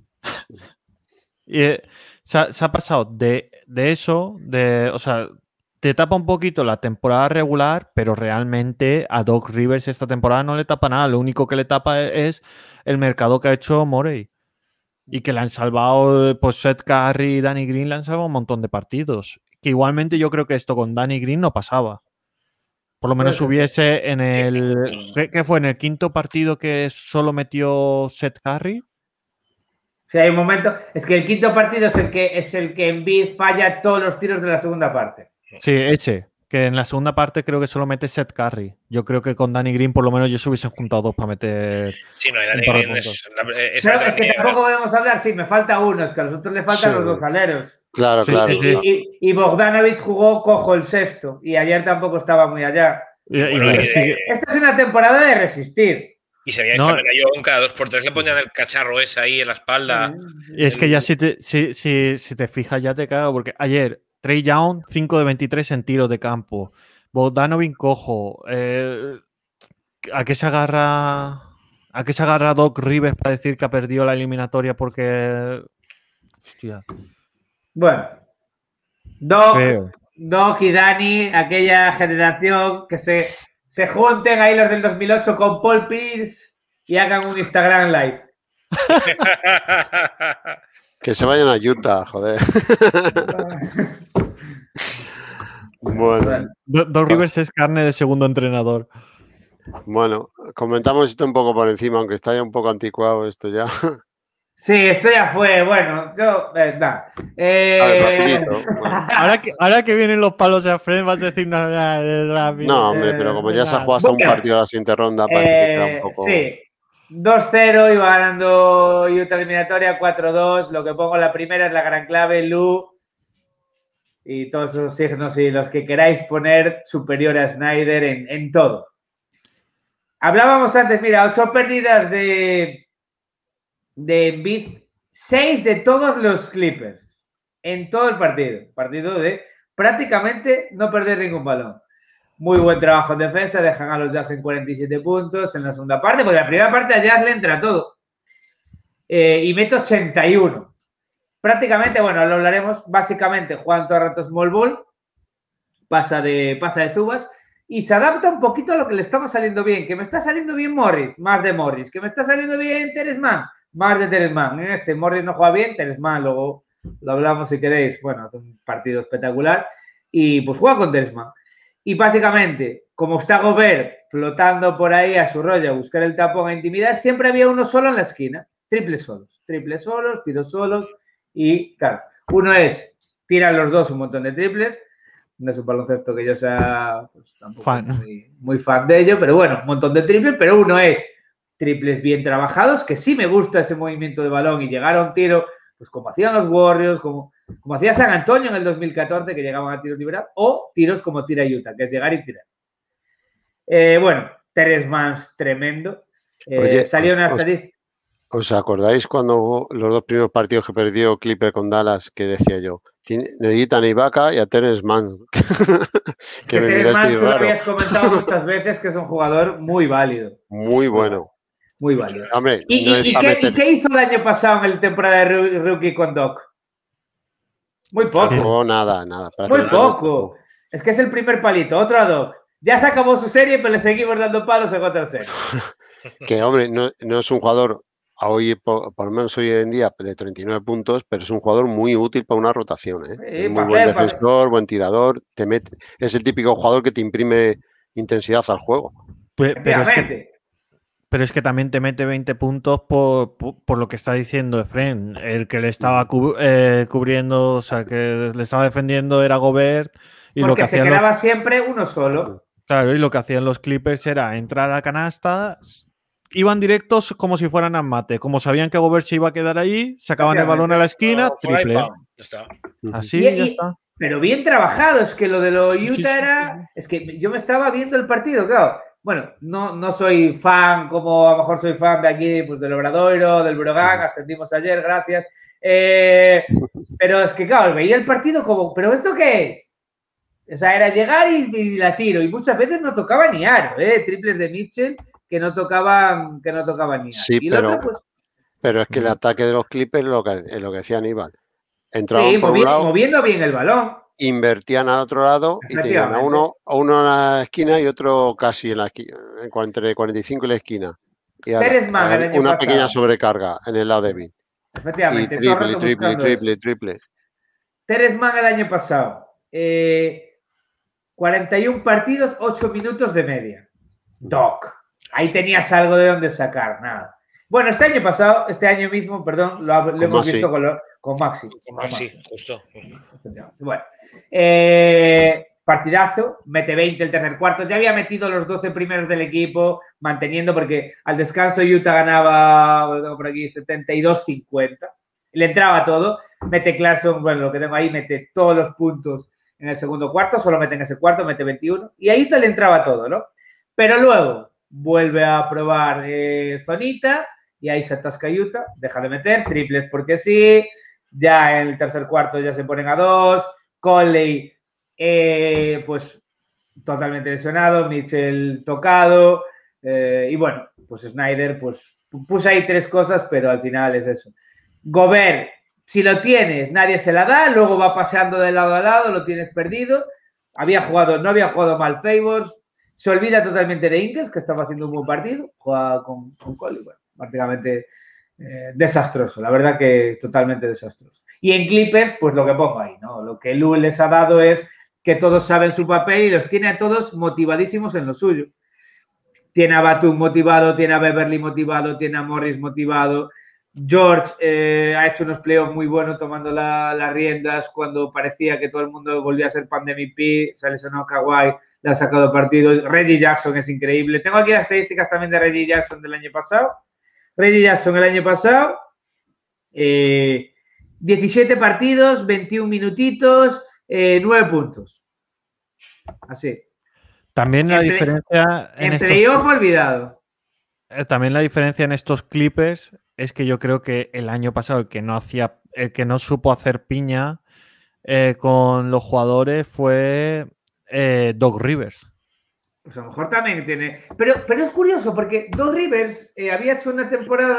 Y, eh, se, ha, se ha pasado de, de eso, de, o sea, te tapa un poquito la temporada regular, pero realmente a Doc Rivers esta temporada no le tapa nada. Lo único que le tapa es el mercado que ha hecho Morey. Y que le han salvado, pues Seth Curry y Danny Green le han salvado un montón de partidos. Que igualmente yo creo que esto con Danny Green no pasaba. Por lo menos Puede ser. hubiese en el... ¿Qué, qué fue? ¿En el quinto partido que solo metió Seth Curry? O sea, hay un momento. Es que el quinto partido es el que es el que Embiid falla todos los tiros de la segunda parte. Sí, ese. Que en la segunda parte creo que solo mete Seth Curry. Yo creo que con Danny Green por lo menos ellos se hubiesen juntado dos para meter... Sí, no, y Un Danny par de Green es. puntos. la- es Pero otra es que mierda. tampoco podemos hablar. Sí, me falta uno. Es que a los otros le faltan Sí. los dos aleros. Claro, Sí, claro. sí, sí. claro. Y, y Bogdanovic jugó cojo el sexto. Y ayer tampoco estaba muy allá. Y, y Bueno, le y- sigue- Esta es una temporada de resistir. Y se veía No. también cayó un cada dos por tres le ponían el cacharro ese ahí en la espalda. y es que ya si te, si, si, si te fijas ya te cago. Porque ayer Trey Young cinco de veintitrés en tiros de campo. Bogdanovic cojo. Eh, ¿A qué se agarra? ¿A qué se agarra Doc Rivers para decir que ha perdido la eliminatoria porque... Hostia, Bueno. Doc, feo. Doc y Dani, aquella generación que se, se junten ahí los del dos mil ocho con Paul Pierce y hagan un Instagram Live. Que se vayan a Utah, joder. Bueno, Do- Doc Rivers es carne de segundo entrenador. bueno, comentamos esto un poco por encima, aunque está ya un poco anticuado esto ya. Sí, esto ya fue. Bueno, yo. Eh, nada. Eh, A ver, rapidito. Bueno. Ahora que, ahora que vienen los palos a Fred, vas a decir nada rápido. No, hombre, pero como ya se ha jugado hasta un Bueno. partido a la siguiente ronda, parece que queda Eh, un poco. sí, dos cero iba ganando Utah eliminatoria cuatro dos. Lo que pongo en la primera es la gran clave, Lu. Y todos esos signos y los que queráis poner superior a Snyder en, en todo. Hablábamos antes, mira, ocho pérdidas de, de Embiid, seis de todos los Clippers en todo el partido. Partido de prácticamente no perder ningún balón. Muy buen trabajo en defensa, dejan a los Jazz en cuarenta y siete puntos en la segunda parte, porque la primera parte a Jazz le entra todo. Eh, y mete ochenta y uno. prácticamente, bueno, lo hablaremos, básicamente juegan todo el rato small ball, pasa de, pasa de Zubas y se adapta un poquito a lo que le estaba saliendo bien, que me está saliendo bien Morris, más de Morris, que me está saliendo bien Terance Mann, más de Terance Mann. En este Morris no juega bien, Terance Mann luego lo hablamos si queréis, bueno, hace un partido espectacular y pues juega con Terance Mann. Y básicamente, como está Gobert flotando por ahí a su rollo a buscar el tapón a intimidar, siempre había uno solo en la esquina, triples solos, triples solos, tiros solos y claro, uno es, tiran los dos un montón de triples, no es un baloncesto que yo sea pues, tampoco fan. Muy, muy fan de ello, pero bueno, un montón de triples, pero uno es triples bien trabajados, que sí me gusta ese movimiento de balón y llegar a un tiro, pues como hacían los Warriors, como, como hacía San Antonio en el dos mil catorce, que llegaban a tiros liberados, o tiros como tira Utah, que es llegar y tirar. Eh, bueno, Terance Mann tremendo. Eh, Oye, salió una os- estadística. ¿Os acordáis cuando hubo los dos primeros partidos que perdió Clipper con Dallas, que decía yo, "Tiene- necesitan a Ibaka y a Terance Mann"? Es que que me Terance mirasteis Mann, tú lo raro. habías comentado muchas veces que es un jugador muy válido. Muy bueno. Muy válido. Hombre, ¿Y, no y- es y para qué, meter. y qué hizo el año pasado en el temporada de ru- rookie con Doc? Muy poco. Sacó nada, nada. Muy prácticamente no poco. sacó. Es que es el primer palito. Otro a Doc. Ya se acabó su serie, pero le seguimos dando palos en otra serie. Que, hombre, no, no es un jugador, a hoy, por, por lo menos hoy en día, de treinta y nueve puntos, pero es un jugador muy útil para una rotación. ¿eh? Sí, Es muy para buen hacer, para- defensor, buen tirador. Te mete, es el típico jugador que te imprime intensidad al juego. Pe- Pero es que, Efectivamente. pero es que también te mete veinte puntos por, por, por lo que está diciendo Efren. El que le estaba cu- eh, cubriendo, o sea, que le estaba defendiendo era Gobert. Y lo Porque que se hacían los, quedaba siempre uno solo. claro, y lo que hacían los Clippers era entrar a canasta, iban directos como si fueran a mate. Como sabían que Gobert se iba a quedar ahí, sacaban el balón a la esquina, No, fuera y triple. pam, ya está. Así, Y- ya y- está. Pero bien trabajado. Es que lo de lo Sí, sí, Utah sí, era. sí, sí. Es que yo me estaba viendo el partido, claro. Bueno, no, no soy fan como a lo mejor soy fan de aquí, pues del Obradoiro, del Brogan, ascendimos ayer, gracias. Eh, pero es que, claro, veía el partido como, ¿pero esto qué es? O sea, era llegar y, y la tiro. Y muchas veces no tocaba ni aro, ¿eh? Triples de Mitchell que no tocaban, que no tocaban ni aro. Sí, y el pero, otro, pues, pero es que el ataque de los Clippers es lo que, es lo que decía Aníbal. Entraban sí, por movi un lado, moviendo bien el balón. invertían al otro lado y tenían a Efectivamente. uno, a uno en la esquina y otro casi en la esquina, entre cuarenta y cinco y la esquina. Y ahora, Terance Mann el hay año una pasado. pequeña sobrecarga en el lado de Bill. Y Efectivamente, todo el triple, rato triple, buscando triple, eso. triple. Terance Mann el año pasado. Eh, cuarenta y uno partidos, ocho minutos de media. Doc. Ahí tenías algo de dónde sacar, nada. Bueno, este año pasado, este año mismo, perdón, lo, lo hemos Maxi. visto con, lo, con Maxi. Con Maxi, justo. Bueno, eh, partidazo, mete veinte el tercer cuarto, ya había metido los doce primeros del equipo, manteniendo, porque al descanso Utah ganaba, lo tengo por aquí, setenta y dos cincuenta, le entraba todo, mete Clarkson, bueno, lo que tengo ahí, mete todos los puntos en el segundo cuarto, solo mete en ese cuarto, mete veintiuno, y a Utah le entraba todo, ¿no? Pero luego vuelve a probar eh, zonita, y ahí se atasca Utah, deja de meter, triples porque sí, ya en el tercer cuarto ya se ponen a dos, Conley, eh, pues totalmente lesionado, Mitchell tocado, eh, y bueno, pues Snyder, pues puse ahí tres cosas, pero al final es eso. Gobert, si lo tienes, nadie se la da, luego va paseando de lado a lado, lo tienes perdido, había jugado, no había jugado mal Favors, se olvida totalmente de Ingles, que estaba haciendo un buen partido, juega con, con Conley, bueno, prácticamente eh, desastroso, la verdad que totalmente desastroso. Y en Clippers, pues lo que pongo ahí, ¿no? Lo que Lue les ha dado es que todos saben su papel y los tiene a todos motivadísimos en lo suyo. Tiene a Batum motivado, tiene a Beverly motivado, tiene a Morris motivado. George eh, ha hecho unos playoffs muy buenos tomando la, las riendas cuando parecía que todo el mundo volvía a ser pan de M V P, se ha lesionado Kawhi, le ha sacado partidos. Reggie Jackson es increíble. Tengo aquí las estadísticas también de Reggie Jackson del año pasado. Reggie Jackson el año pasado, eh, diecisiete partidos, veintiún minutitos, eh, nueve puntos. Así. También la En play- diferencia en En estos, playoff olvidado. eh, también la diferencia en estos Clippers es que yo creo que el año pasado el que no hacía, el que no supo hacer piña eh, con los jugadores fue eh, Doc Rivers. Pues a lo mejor también tiene. Pero, pero es curioso porque Doc Rivers eh, había hecho una temporada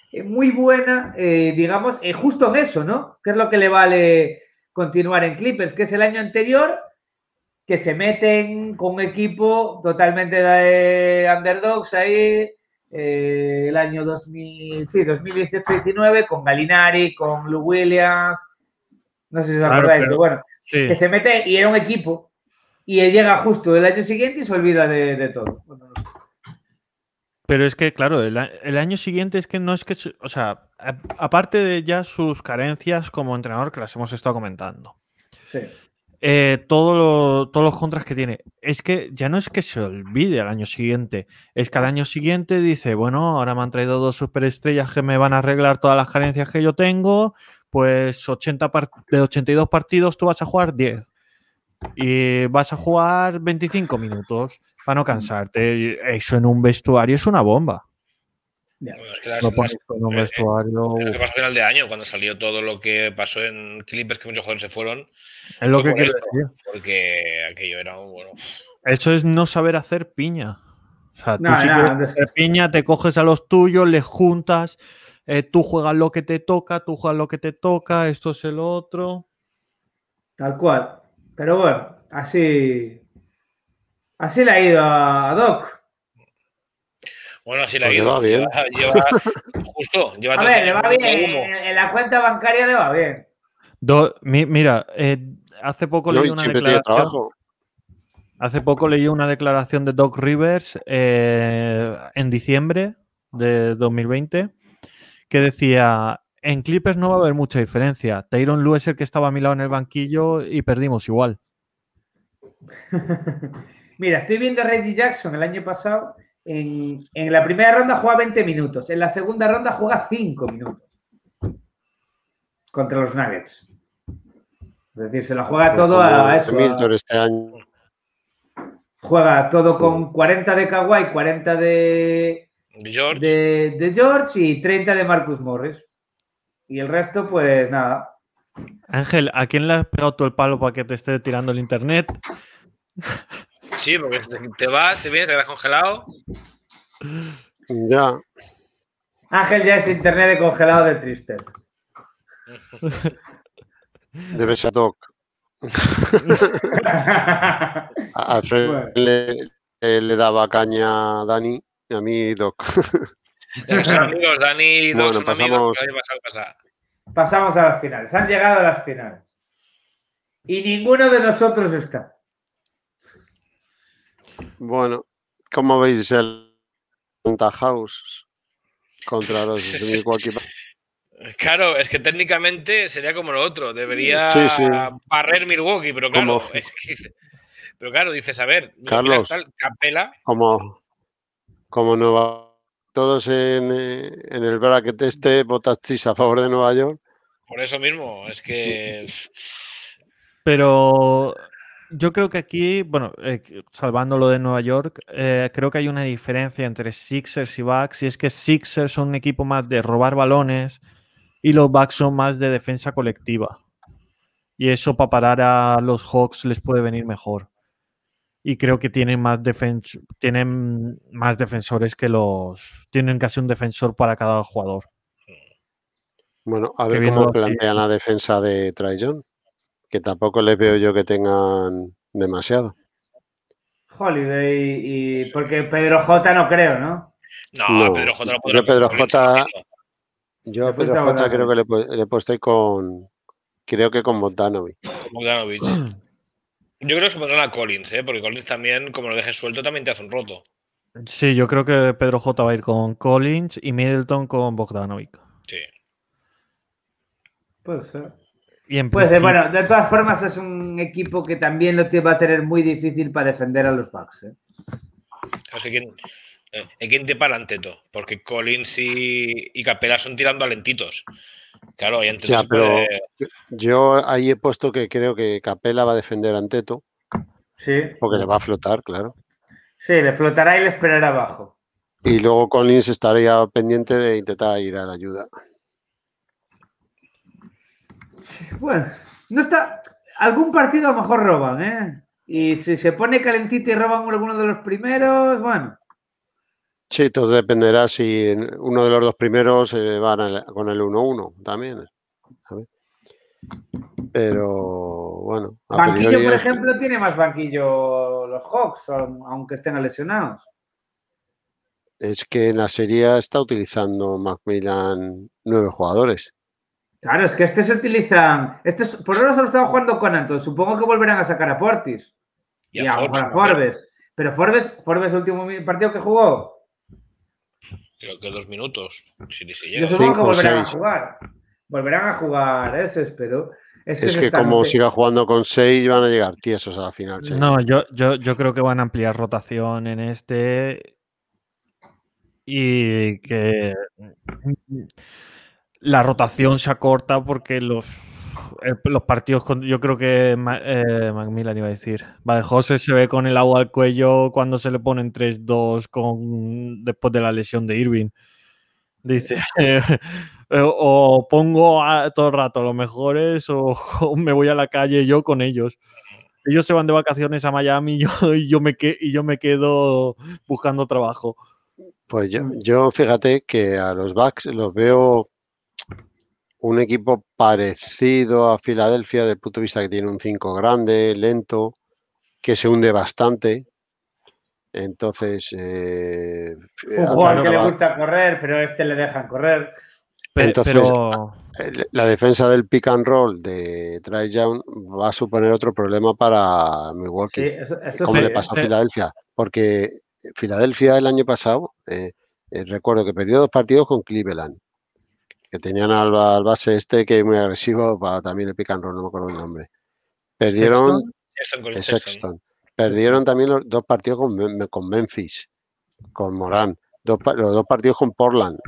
eh, muy buena, eh, digamos, eh, justo en eso, ¿no? ¿Qué es lo que le vale continuar en Clippers? Que es el año anterior que se meten con un equipo totalmente de underdogs ahí, eh, el año dos mil, sí, dos mil dieciocho diecinueve, con Gallinari, con Lou Williams, no sé si os Claro, acordáis, pero- pero bueno, Sí. que se mete y era un equipo y él llega justo el año siguiente y se olvida de, de todo. Bueno, no sé. Pero es que, claro, el, a- el año siguiente es que no es que, se- o sea, a- aparte de ya sus carencias como entrenador que las hemos estado comentando, Sí. eh, todo lo- todos los contras que tiene, es que ya no es que se olvide al año siguiente, es que al año siguiente dice, bueno, ahora me han traído dos superestrellas que me van a arreglar todas las carencias que yo tengo, pues ochenta par- de ochenta y dos partidos tú vas a jugar diez y vas a jugar veinticinco minutos para no cansarte. Y eso en un vestuario es una bomba. Ya. Bueno, es que las- Lo las- pones en un eh, eh, vestuario. es lo que uf. pasó a final de año, cuando salió todo lo que pasó en Clippers, que muchos jugadores se fueron. Es lo Fue que por quiero esto, decir. porque aquello era un bueno. Eso es no saber hacer piña. O sea, tú No, si no, quieres no, hacer piña, te coges a los tuyos, les juntas, eh, tú juegas lo que te toca, tú juegas lo que te toca, esto es el otro. tal cual. Pero bueno, así, así le ha ido a, a Doc. Bueno, así le ha Pues le ido. va bien. Lleva, lleva- justo, lleva A tres ver, le años va bien. vendiendo humo. En, en la cuenta bancaria le va bien. Do- mi- mira, eh, hace poco No, leí y una siempre tiene declaración. trabajo. Hace poco leí una declaración de Doc Rivers eh, en diciembre de dos mil veinte que decía, en Clippers no va a haber mucha diferencia. Tyronn Lue es el que estaba a mi lado en el banquillo y perdimos igual. Mira, estoy viendo a Reggie Jackson el año pasado. En, en la primera ronda juega veinte minutos. En la segunda ronda juega cinco minutos. Contra los Nuggets. Es decir, se lo juega Pues todo como a de eso. Milton a- este año. juega todo con cuarenta de Kawhi, cuarenta de, George, de, de George y treinta de Marcus Morris. Y el resto, pues nada. Ángel, ¿a quién le has pegado tú el palo para que te esté tirando el internet? sí, porque te, te vas, te vienes, te quedas congelado. Ya. Ángel ya es internet de congelado de tristeza. Debe ser Doc. A a Fred Bueno. le, eh, le daba caña a Dani y a mí Doc. Ya que son amigos, Dani y Doc Bueno, son pasamos- amigos. Que el año pasado pasa. Pasamos a las finales. Han llegado a las finales. Y ninguno de nosotros está. Bueno, ¿cómo veis el Utah House contra los Milwaukee Bucks? Claro, es que técnicamente sería como lo otro. Debería Sí, sí. barrer Milwaukee, pero claro, Como- es que dice- pero claro, dices, a ver, mira, Carlos. mira, está el Capela. Como, como Nueva todos en, eh, en el bracket este votasteis a favor de Nueva York. Por eso mismo, es que. Pero yo creo que aquí, bueno, eh, salvando lo de Nueva York, eh, creo que hay una diferencia entre Sixers y Bucks, y es que Sixers son un equipo más de robar balones y los Bucks son más de defensa colectiva. Y eso para parar a los Hawks les puede venir mejor. Y creo que tienen más, defens tienen más defensores que los... Tienen casi un defensor para cada jugador. Bueno, a Que ver viéndolo cómo así- plantean la defensa de Trae Young, que tampoco les veo yo que tengan demasiado. Holiday y. Porque Pedro J no creo, ¿no? No, No, Pedro J no podrá yo Pedro con Collins, J- imagino. Yo a Después Pedro de J creo que le, Bogdanovic. he pu- le he puesto ahí con, creo que con Bogdanovic. Con Bogdanovic. Yo creo que se pondrán a Collins, ¿eh? Porque Collins también, como lo dejes suelto, también te hace un roto. Sí, yo creo que Pedro J va a ir con Collins y Middleton con Bogdanovic. Sí. Puede ser. Y en Puede ser. principio- Bueno, de todas formas, es un equipo que también lo te va a tener muy difícil para defender a los Bucks. ¿eh? O sea, ¿quién, eh, ¿quién te para Anteto? Porque Collins y, y Capela son tirando a lentitos. Claro, y Anteto Ya, se pero puede- yo ahí he puesto que creo que Capela va a defender a Anteto, Sí. porque le va a flotar, claro. Sí, le flotará y le esperará abajo. Y luego Collins estaría pendiente de intentar ir a la ayuda. Bueno, no está. Algún partido a lo mejor roban, ¿eh? Y si se pone calentito y roban alguno de los primeros, bueno. Sí, todo dependerá si uno de los dos primeros eh, van a, con el uno uno también. ¿sabes? Pero bueno. A Banquillo, por es... ejemplo, tiene más banquillo los Hawks, aunque estén lesionados. Es que en la serie está utilizando Macmillan nueve jugadores. Claro, es que este se utilizan. Este es, por ahora solo estaba jugando con Anton. Supongo que volverán a sacar a Portis. Y, y a, a lo mejor a Forbes. Pero Forbes, Forbes, el último partido que jugó. Creo que dos minutos. Si, si Yo supongo que volverán a jugar. Volverán a jugar, eso espero. Es que, es que como te... siga jugando con seis, van a llegar tiesos a la final. ¿sí? No, yo, yo, yo creo que van a ampliar rotación en este. Y que la rotación se acorta porque los, los partidos con, yo creo que eh, Macmillan iba a decir José se ve con el agua al cuello cuando se le ponen tres dos con después de la lesión de Irving. Dice eh, o pongo a, todo el rato a los mejores o, o me voy a la calle yo con ellos. Ellos se van de vacaciones a Miami y yo, y yo, me, que, y yo me quedo buscando trabajo. Pues yo, yo fíjate que a los Bucks los veo un equipo parecido a Filadelfia desde el punto de vista que tiene un cinco grande, lento, que se hunde bastante. Entonces... Eh, un jugador que le gusta correr, pero a este le dejan correr. Entonces, pero... la defensa del pick and roll de Trae Young va a suponer otro problema para Milwaukee. Sí, eso, eso como sí, le pasó eh. a Filadelfia. Porque Filadelfia el año pasado, eh, eh, recuerdo que perdió dos partidos con Cleveland, que tenían al, al base este que es muy agresivo para también el pick and roll, no me acuerdo el nombre. Perdieron Sexton, el Sexton. Perdieron también los dos partidos con, con Memphis, con Morán. Dos, los dos partidos con Portland,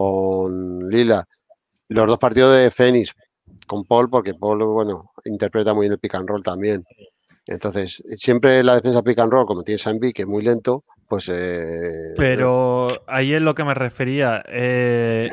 con Lila. Los dos partidos de Phoenix, con Paul, porque Paul, bueno, interpreta muy bien el pick and roll también. Entonces, siempre la defensa pick and roll, como tiene Sanby, que es muy lento, pues... Eh, Pero ahí es lo que me refería. Eh,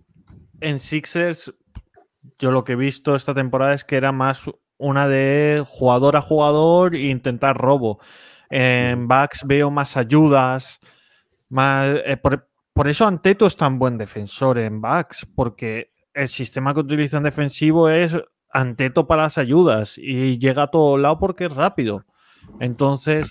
en Sixers, yo lo que he visto esta temporada es que era más una de jugador a jugador e intentar robo. En Bucks veo más ayudas, más... Eh, por, por eso Anteto es tan buen defensor en Bucks, porque el sistema que utilizan defensivo es Anteto para las ayudas y llega a todo lado porque es rápido. Entonces,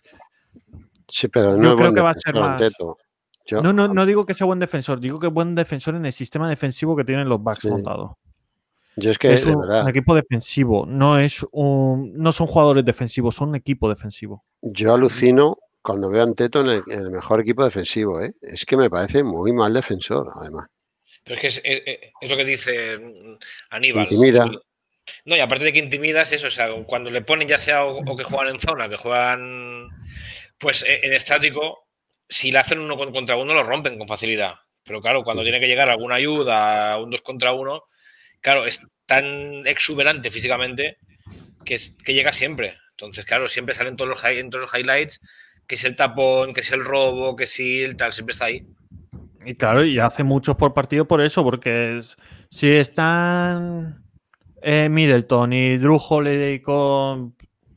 sí, pero no yo creo que va a ser más... Yo... No, no, no digo que sea buen defensor, digo que es buen defensor en el sistema defensivo que tienen los Bucks sí. montado. Yo es que es un, de verdad, un equipo defensivo, no es un, no son jugadores defensivos, son un equipo defensivo. Yo alucino cuando veo a Anteto en el, en el mejor equipo defensivo, ¿eh? Es que me parece muy mal defensor, además. Pero es que es, es, es lo que dice Aníbal. Intimida. ¿no? No, y aparte de que intimida es eso, o sea, cuando le ponen ya sea o, o que juegan en zona, que juegan pues en estático, si le hacen uno contra uno lo rompen con facilidad. Pero claro, cuando sí. tiene que llegar alguna ayuda, un dos contra uno, claro, es tan exuberante físicamente que, que llega siempre. Entonces, claro, siempre salen todos los, en todos los highlights, que es el tapón, que es el robo, que sí, el tal, siempre está ahí. Y claro, y hace muchos por partido por eso, porque es, si están eh, Middleton y Drew Holiday con,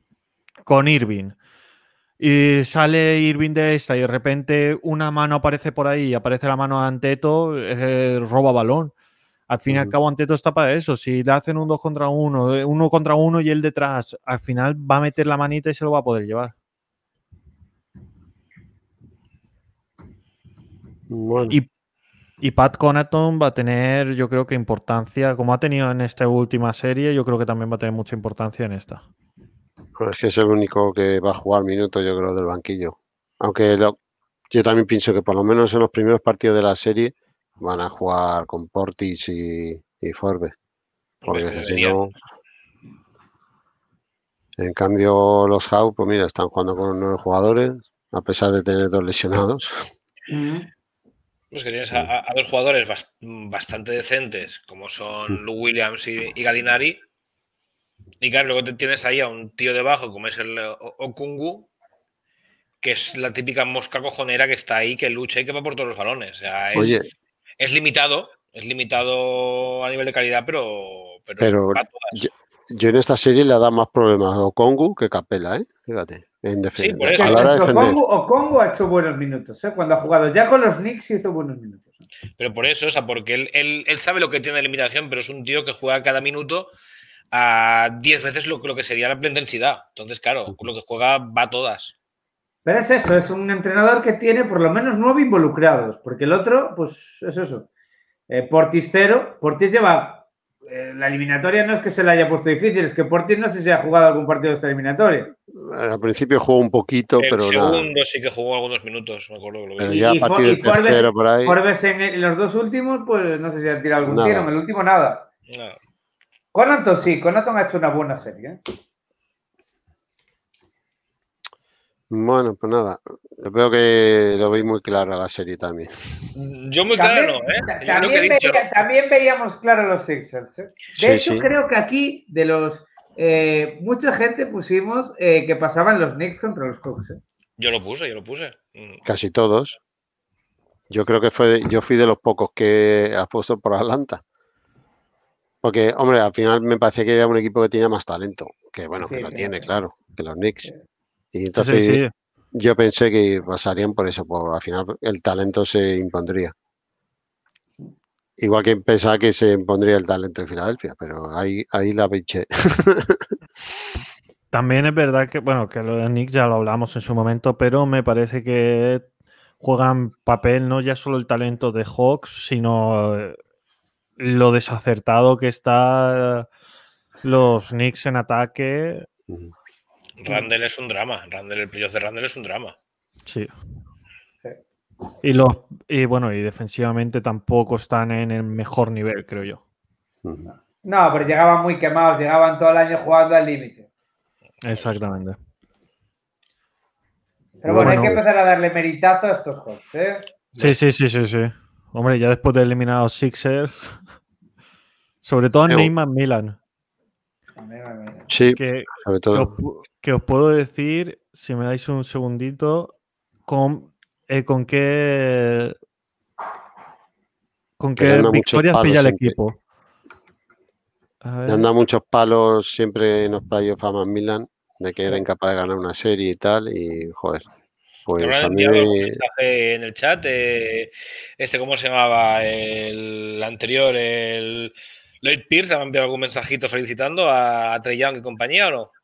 con Irving, y sale Irving de esta y de repente una mano aparece por ahí y aparece la mano de Anteto, eh, roba balón. Al fin y uh-huh. al cabo Anteto está para eso. Si le hacen un dos contra uno, uno contra uno y él detrás, al final va a meter la manita y se lo va a poder llevar. Bueno. Y, y Pat Connaughton va a tener, yo creo que importancia, como ha tenido en esta última serie, yo creo que también va a tener mucha importancia en esta. Es que es el único que va a jugar minutos, yo creo, del banquillo. Aunque lo, yo también pienso que por lo menos en los primeros partidos de la serie van a jugar con Portis y, y Forbes. Porque si no... En cambio, los Hawks, pues mira, están jugando con nueve jugadores, a pesar de tener dos lesionados. Pues que tienes a, a dos jugadores bast bastante decentes, como son Lou Williams y, y Gallinari. Y claro, luego te tienes ahí a un tío debajo, como es el Okungu, que es la típica mosca cojonera que está ahí, que lucha y que va por todos los balones. O sea, es, Oye, es limitado, es limitado a nivel de calidad, pero... Pero, pero yo, yo en esta serie le da más problemas a Okungu que Capela, ¿eh? Fíjate. En Sí, por defensa. eso. A la hora de defender. Okongu, Okongu ha hecho buenos minutos, ¿eh? Cuando ha jugado ya con los Knicks hizo buenos minutos. Pero por eso, o sea, porque él, él, él sabe lo que tiene de limitación, pero es un tío que juega cada minuto a diez veces lo, lo que sería la plena intensidad. Entonces, claro, lo que juega va a todas. Pero es eso, es un entrenador que tiene por lo menos nueve involucrados, porque el otro, pues es eso. Eh, Portis cero, Portis lleva... Eh, la eliminatoria no es que se la haya puesto difícil, es que Portis no sé si ha jugado algún partido de esta eliminatoria. Al principio jugó un poquito, El pero segundo nada. sí que jugó algunos minutos, me acuerdo que lo vi. Pero ya a partir del Forbes, tercero por ahí. Forbes en, en los dos últimos, pues no sé si ha tirado algún Nada. tiro, en el último nada. No. Connaughton sí, Connaughton ha hecho una buena serie. ¿eh? Bueno, pues nada. Veo que lo veis muy claro la serie también. Yo muy También, claro, ¿eh? Yo también, creo que he dicho- veía- también veíamos claro los Sixers. ¿eh? De Sí, hecho, sí. creo que aquí, de los. Eh, mucha gente pusimos eh, que pasaban los Knicks contra los Hawks. ¿eh? Yo lo puse, yo lo puse. Mm. Casi todos. Yo creo que fue, yo fui de los pocos que apostó por Atlanta. Porque, hombre, al final me parece que era un equipo que tenía más talento. Que bueno, Sí, que lo sí, tiene, sí. claro, que los Knicks. Sí. Y entonces Sí, sí. yo pensé que pasarían por eso, por al final el talento se impondría. Igual que pensaba que se impondría el talento de Filadelfia, pero ahí, ahí la pinché. También es verdad que, bueno, que lo de Nick ya lo hablamos en su momento, pero me parece que juegan papel no ya solo el talento de Hawks, sino eh, lo desacertado que está los Knicks en ataque. Randall es un drama. Randall, el playoff de Randall es un drama. Sí. Sí. Y los y bueno, y defensivamente tampoco están en el mejor nivel, creo yo. No, pero llegaban muy quemados, llegaban todo el año jugando al límite. Exactamente. Pero bueno, Bueno. hay que empezar a darle meritazo a estos Hawks. ¿eh? Sí, sí, sí, sí, sí. Hombre, ya después de eliminar a los Sixers, sobre todo en Eu. Neymar Milan, A mí me mira. Sí, que, sobre que os, todo. pu- que os puedo decir, si me dais un segundito, con, eh, con qué con Que le qué han dado muchos victorias palos pilla el siempre. equipo. A Le ver. han dado muchos palos siempre en los playoffs a Milan, de que era Sí. incapaz de ganar una serie y tal, y joder, Te pues habrán a mí enviado algún me... mensaje en el chat. Eh, este, ¿cómo se llamaba? El anterior, el Lloyd Pierce, ¿me ha enviado algún mensajito felicitando a, a Trey Young y compañía o no?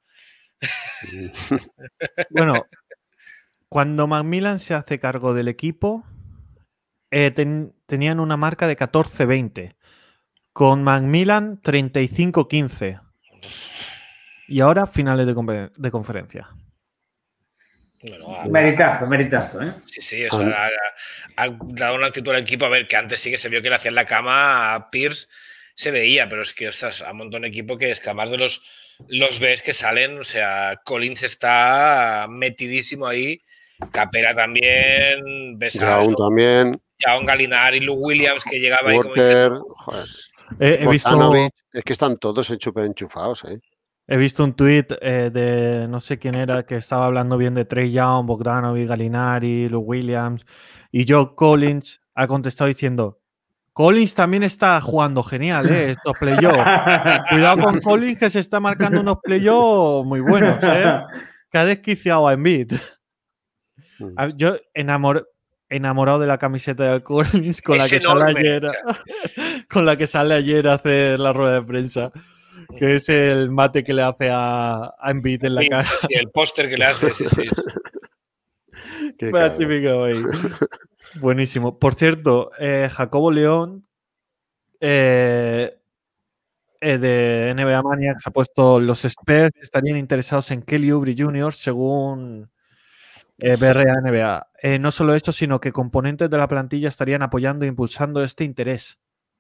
Bueno, cuando Macmillan se hace cargo del equipo, eh, ten- tenían una marca de catorce veinte. Con Macmillan treinta y cinco quince. Y ahora finales de, confe- de conferencia. Bueno, a- Meritazo, meritazo. ¿eh? sí, sí, o sea, ha, ha dado una actitud al equipo. A ver, que antes sí que se vio que le hacían la cama a Pierce, se veía, pero es que, ostras, ha montado un equipo que es que además de los, los Bs que salen, o sea, Collins está metidísimo ahí, Capela también, ves a Aún también, Jaon Gallinari, Lou Williams que llegaba ahí como Walker, diciendo, joder, He, he visto, Bogdanovic, es que están todos súper enchufados, ¿eh? he visto un tuit eh, de no sé quién era que estaba hablando bien de Trey Young, Bogdanovic, Gallinari, Lou Williams. Y Joe Collins ha contestado diciendo: Collins también está jugando genial, ¿eh? Estos playoffs. Cuidado con Collins que se está marcando unos playoffs muy buenos, ¿eh? Que ha desquiciado a Embiid. Mm. A- Yo enamor- enamorado de la camiseta de Collins con la Es que sale enorme, ayer, o sea. con la que sale ayer a hacer la rueda de prensa, que es el mate que le hace a, a Embiid en la sí, cara. sí, el póster que le hace, sí, sí. Qué Vaya cabrón. típico ahí. Buenísimo. Por cierto, eh, Jacobo León eh, eh, de N B A Maniacs ha puesto: los Spurs estarían interesados en Kelly Oubre junior según eh, B R A N B A. Eh, no solo esto, sino que componentes de la plantilla estarían apoyando e impulsando este interés.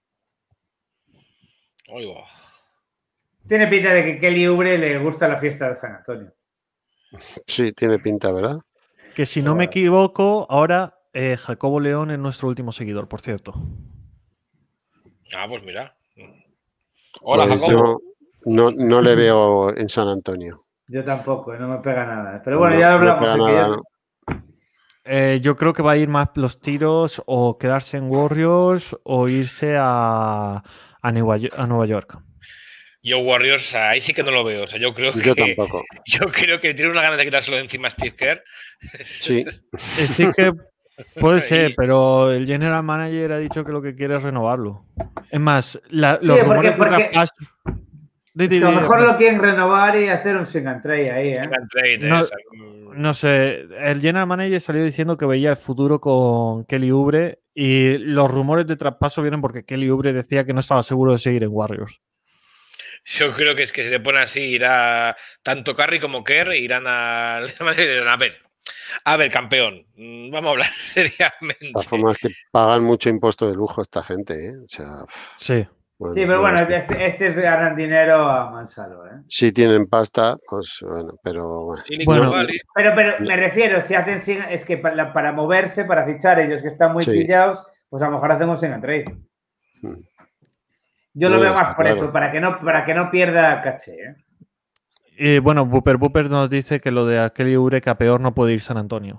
Oigo. Tiene pinta de que Kelly Oubre le gusta la fiesta de San Antonio. Sí, tiene pinta, ¿verdad? Que si no me equivoco, ahora eh, Jacobo León es nuestro último seguidor, por cierto. Ah, pues mira. Hola, Pues Jacobo. yo no, no le veo en San Antonio. Yo tampoco, no me pega nada. Pero bueno, No- ya lo no hablamos. pega ¿eh? Que nada, ya- ¿no? Eh, yo creo que va a ir más los tiros o quedarse en Warriors o irse a, a, Nueva, Yo- a Nueva York. Yo Warriors, o sea, ahí sí que no lo veo. O sea, yo creo Yo que tampoco. yo creo que tiene una ganas de quitárselo de encima a Steve Kerr. Sí. Steve Kerr puede ser, Y- pero el general manager ha dicho que lo que quiere es renovarlo. Es más, la- Sí, los porque- rumores de porque- traspaso. Di, Es di, que a lo di, mejor Fran. lo quieren renovar y hacer un sing and trade ahí, ¿eh? Venga, trade, No- o sea, mm, No sé, el general manager salió diciendo que veía el futuro con Kelly Oubre y los rumores de traspaso vienen porque Kelly Oubre decía que no estaba seguro de seguir en Warriors. yo creo que es que si le pone así, irá tanto Curry como Kerr, irán a, a ver, a ver, campeón, mm, vamos a hablar De seriamente. todas formas que pagan mucho impuesto de lujo esta gente, ¿eh? O sea, Sí. bueno, Sí, pero no bueno, lo sé. este, este es ganan dinero a mansalva, ¿eh? Si tienen pasta, pues bueno, pero bueno. Silicon Bueno, Valley. Pero, pero me refiero, si hacen sing, es que para, para moverse, para fichar ellos que están muy Sí. pillados, pues a lo mejor hacemos sing and trade. Hmm. Yo lo No, veo más está por claro. eso, para que no, para que no pierda caché, ¿eh? Y bueno, Booper Booper nos dice que lo de Kelly Oubre que a peor no puede ir San Antonio.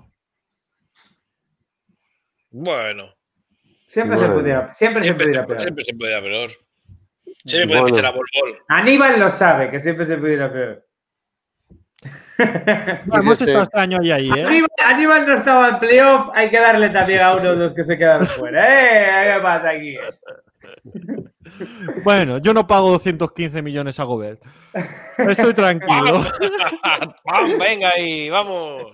Bueno, Siempre se Bueno. pudiera, siempre, siempre se se, pudiera peor. siempre se puede ir a peor. Siempre puede Bueno. fichar a Bol Bol. Aníbal lo sabe, que siempre se pudiera peor. No, hemos este- estado este año y ahí, ¿eh? Aníbal, Aníbal no estaba en playoff, hay que darle también a uno de los que se quedaron fuera. ¿Eh? ¿Qué pasa aquí? Bueno, yo no pago doscientos quince millones a Gobert. Estoy tranquilo. ¡Pam! Venga ahí, vamos.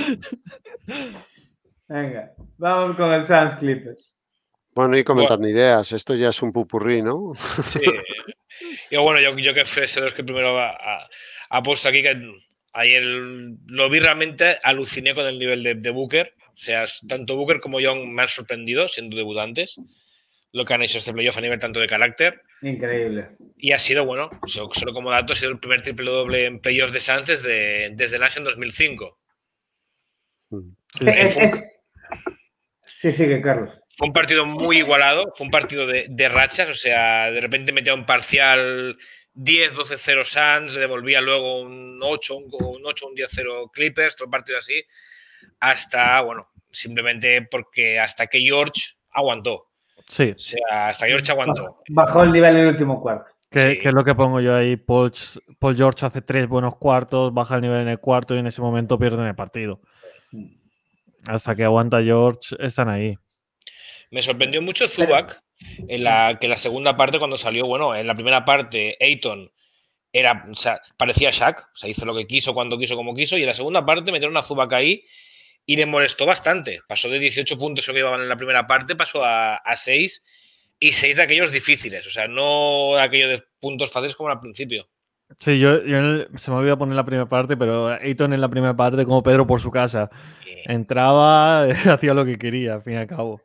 Venga, vamos con el Suns Clippers. Bueno, y comentando ideas, esto ya es un pupurrí, ¿no? Sí. Yo, bueno, yo, yo que fui de los que primero ha, ha- ha puesto aquí, que ayer lo vi realmente, aluciné con el nivel de, de Booker. O sea, tanto Booker como Young me han sorprendido siendo debutantes. Lo que han hecho este playoff a nivel tanto de carácter. Increíble. Y ha sido, bueno, so- solo como dato, ha sido el primer triple doble en playoffs de Suns desde, desde Nash en dos mil cinco. Sí, Es- sí. es- Sí, sigue, Carlos. Fue un partido muy igualado, fue un partido de, de rachas, o sea, de repente metía un parcial diez doce cero Suns, devolvía luego un ocho, un, un ocho, un diez cero Clippers, todo el partido así, hasta, bueno, simplemente porque hasta que George aguantó. Sí, O sea, hasta George aguantó. Bajó el nivel en el último cuarto. que, Sí. que es lo que pongo yo ahí. Paul, Paul George hace tres buenos cuartos, baja el nivel en el cuarto y en ese momento pierden el partido. Hasta que aguanta George, están ahí. Me sorprendió mucho Zubac en la que la segunda parte cuando salió, bueno, en la primera parte Ayton era, o sea, parecía Shaq, o sea, hizo lo que quiso, cuando quiso, como quiso, y en la segunda parte metieron a Zubac ahí y le molestó bastante. Pasó de dieciocho puntos que llevaban en la primera parte, pasó a, a seis y seis de aquellos difíciles, o sea, no de aquellos de puntos fáciles como al principio. Sí, yo, yo en el- se me olvidó poner la primera parte, pero Ayton en la primera parte, como Pedro por su casa, entraba, hacía lo que quería, al fin y al cabo.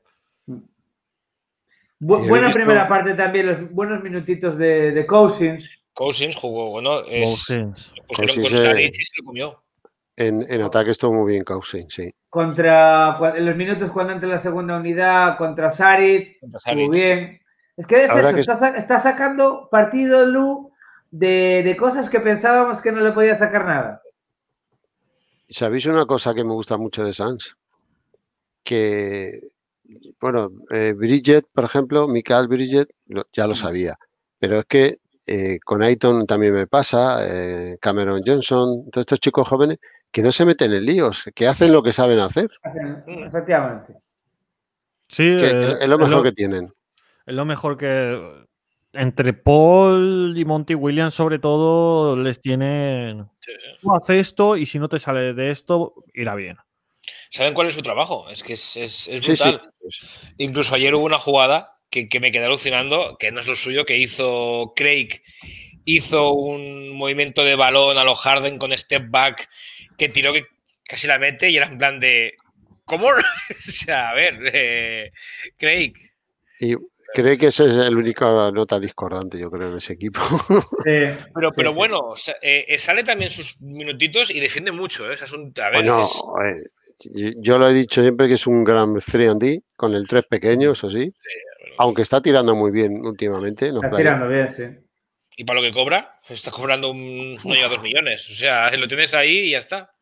Bu- Y he buena visto- primera parte también, los buenos minutitos de, de Cousins. Cousins jugó, bueno, es, Cousins. lo pusieron Cousins, con eh, Saric y se lo comió. En, en ataque estuvo muy bien Cousins, sí. Contra cua- en los minutos cuando entra la segunda unidad, contra Saric, Contra estuvo Saric. bien. Es que es Ahora eso, que- está, sa- está sacando partido Lu de, de cosas que pensábamos que no le podía sacar nada. ¿Sabéis una cosa que me gusta mucho de Suns? Que, bueno, eh, Bridget, por ejemplo, Michael Bridget, lo- ya lo sabía, pero es que eh, con Ayton también me pasa, eh, Cameron Johnson, todos estos chicos jóvenes que no se meten en líos, que hacen lo que saben hacer, Hacen- Efectivamente. Sí, que eh, es lo mejor lo- que tienen. es lo mejor que. Entre Paul y Monty Williams, sobre todo, les tienen. Sí, sí. Tú haces esto y si no te sale de esto, irá bien. ¿Saben cuál es su trabajo? Es que es, es, es Sí, sí. brutal. Incluso ayer hubo una jugada que, que me quedé alucinando, que no es lo suyo, que hizo Craig, hizo un movimiento de balón a lo Harden con step back, que tiró que casi la mete y era en plan de... ¿Cómo? O sea, a ver, eh, Craig. Y creo que esa es la única nota discordante, yo creo, en ese equipo. Sí, Pero, sí, pero sí. bueno, o sea, eh, eh, sale también sus minutitos y defiende mucho. ¿eh? O sea, es un, a ver, Bueno, es- eh, y- yo lo he dicho siempre que es un gran tres and D, con el tres pequeño, eso sí, bueno, aunque está tirando muy bien últimamente. en los Está playoffs. tirando bien, sí. y para lo que cobra, pues está cobrando un, no llega a dos millones. O sea, lo tienes ahí y ya está.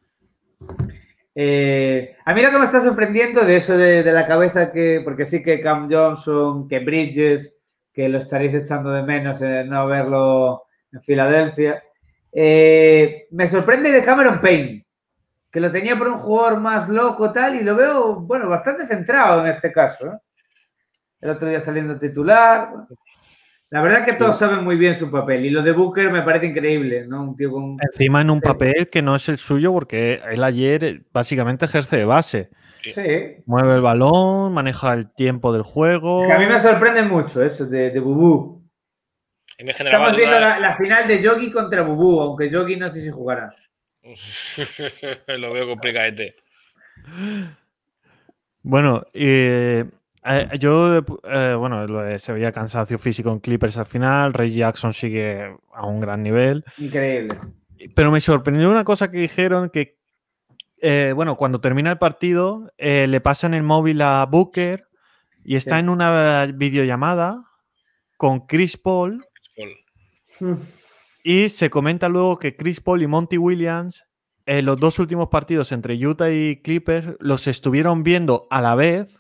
Eh, a mí lo que me está sorprendiendo de eso de, de la cabeza que, porque sí que Cam Johnson, que Bridges, que lo estaréis echando de menos, eh, no verlo en Filadelfia. Eh, me sorprende de Cameron Payne, que lo tenía por un jugador más loco tal, y lo veo, bueno, bastante centrado en este caso, ¿eh? El otro día saliendo titular. La verdad que todos saben muy bien su papel, y lo de Booker me parece increíble, ¿no? Un tío con... Encima en un papel que no es el suyo, porque él ayer básicamente ejerce de base. Sí. Mueve el balón, maneja el tiempo del juego. Es que a mí me sorprende mucho eso de, de Bubú. Me generaba Estamos viendo duda... la, la final de Yogi contra Bubú, aunque Yogi no sé si jugará. Lo veo complicadete. Bueno, eh, eh, yo, eh, bueno, se veía cansancio físico en Clippers al final. Ray Jackson sigue a un gran nivel. Increíble. Pero me sorprendió una cosa que dijeron que, eh, bueno, cuando termina el partido, eh, le pasan el móvil a Booker y está Sí. en una videollamada con Chris Paul. Mm. Y se comenta luego que Chris Paul y Monty Williams, en los dos últimos partidos entre Utah y Clippers, los estuvieron viendo a la vez,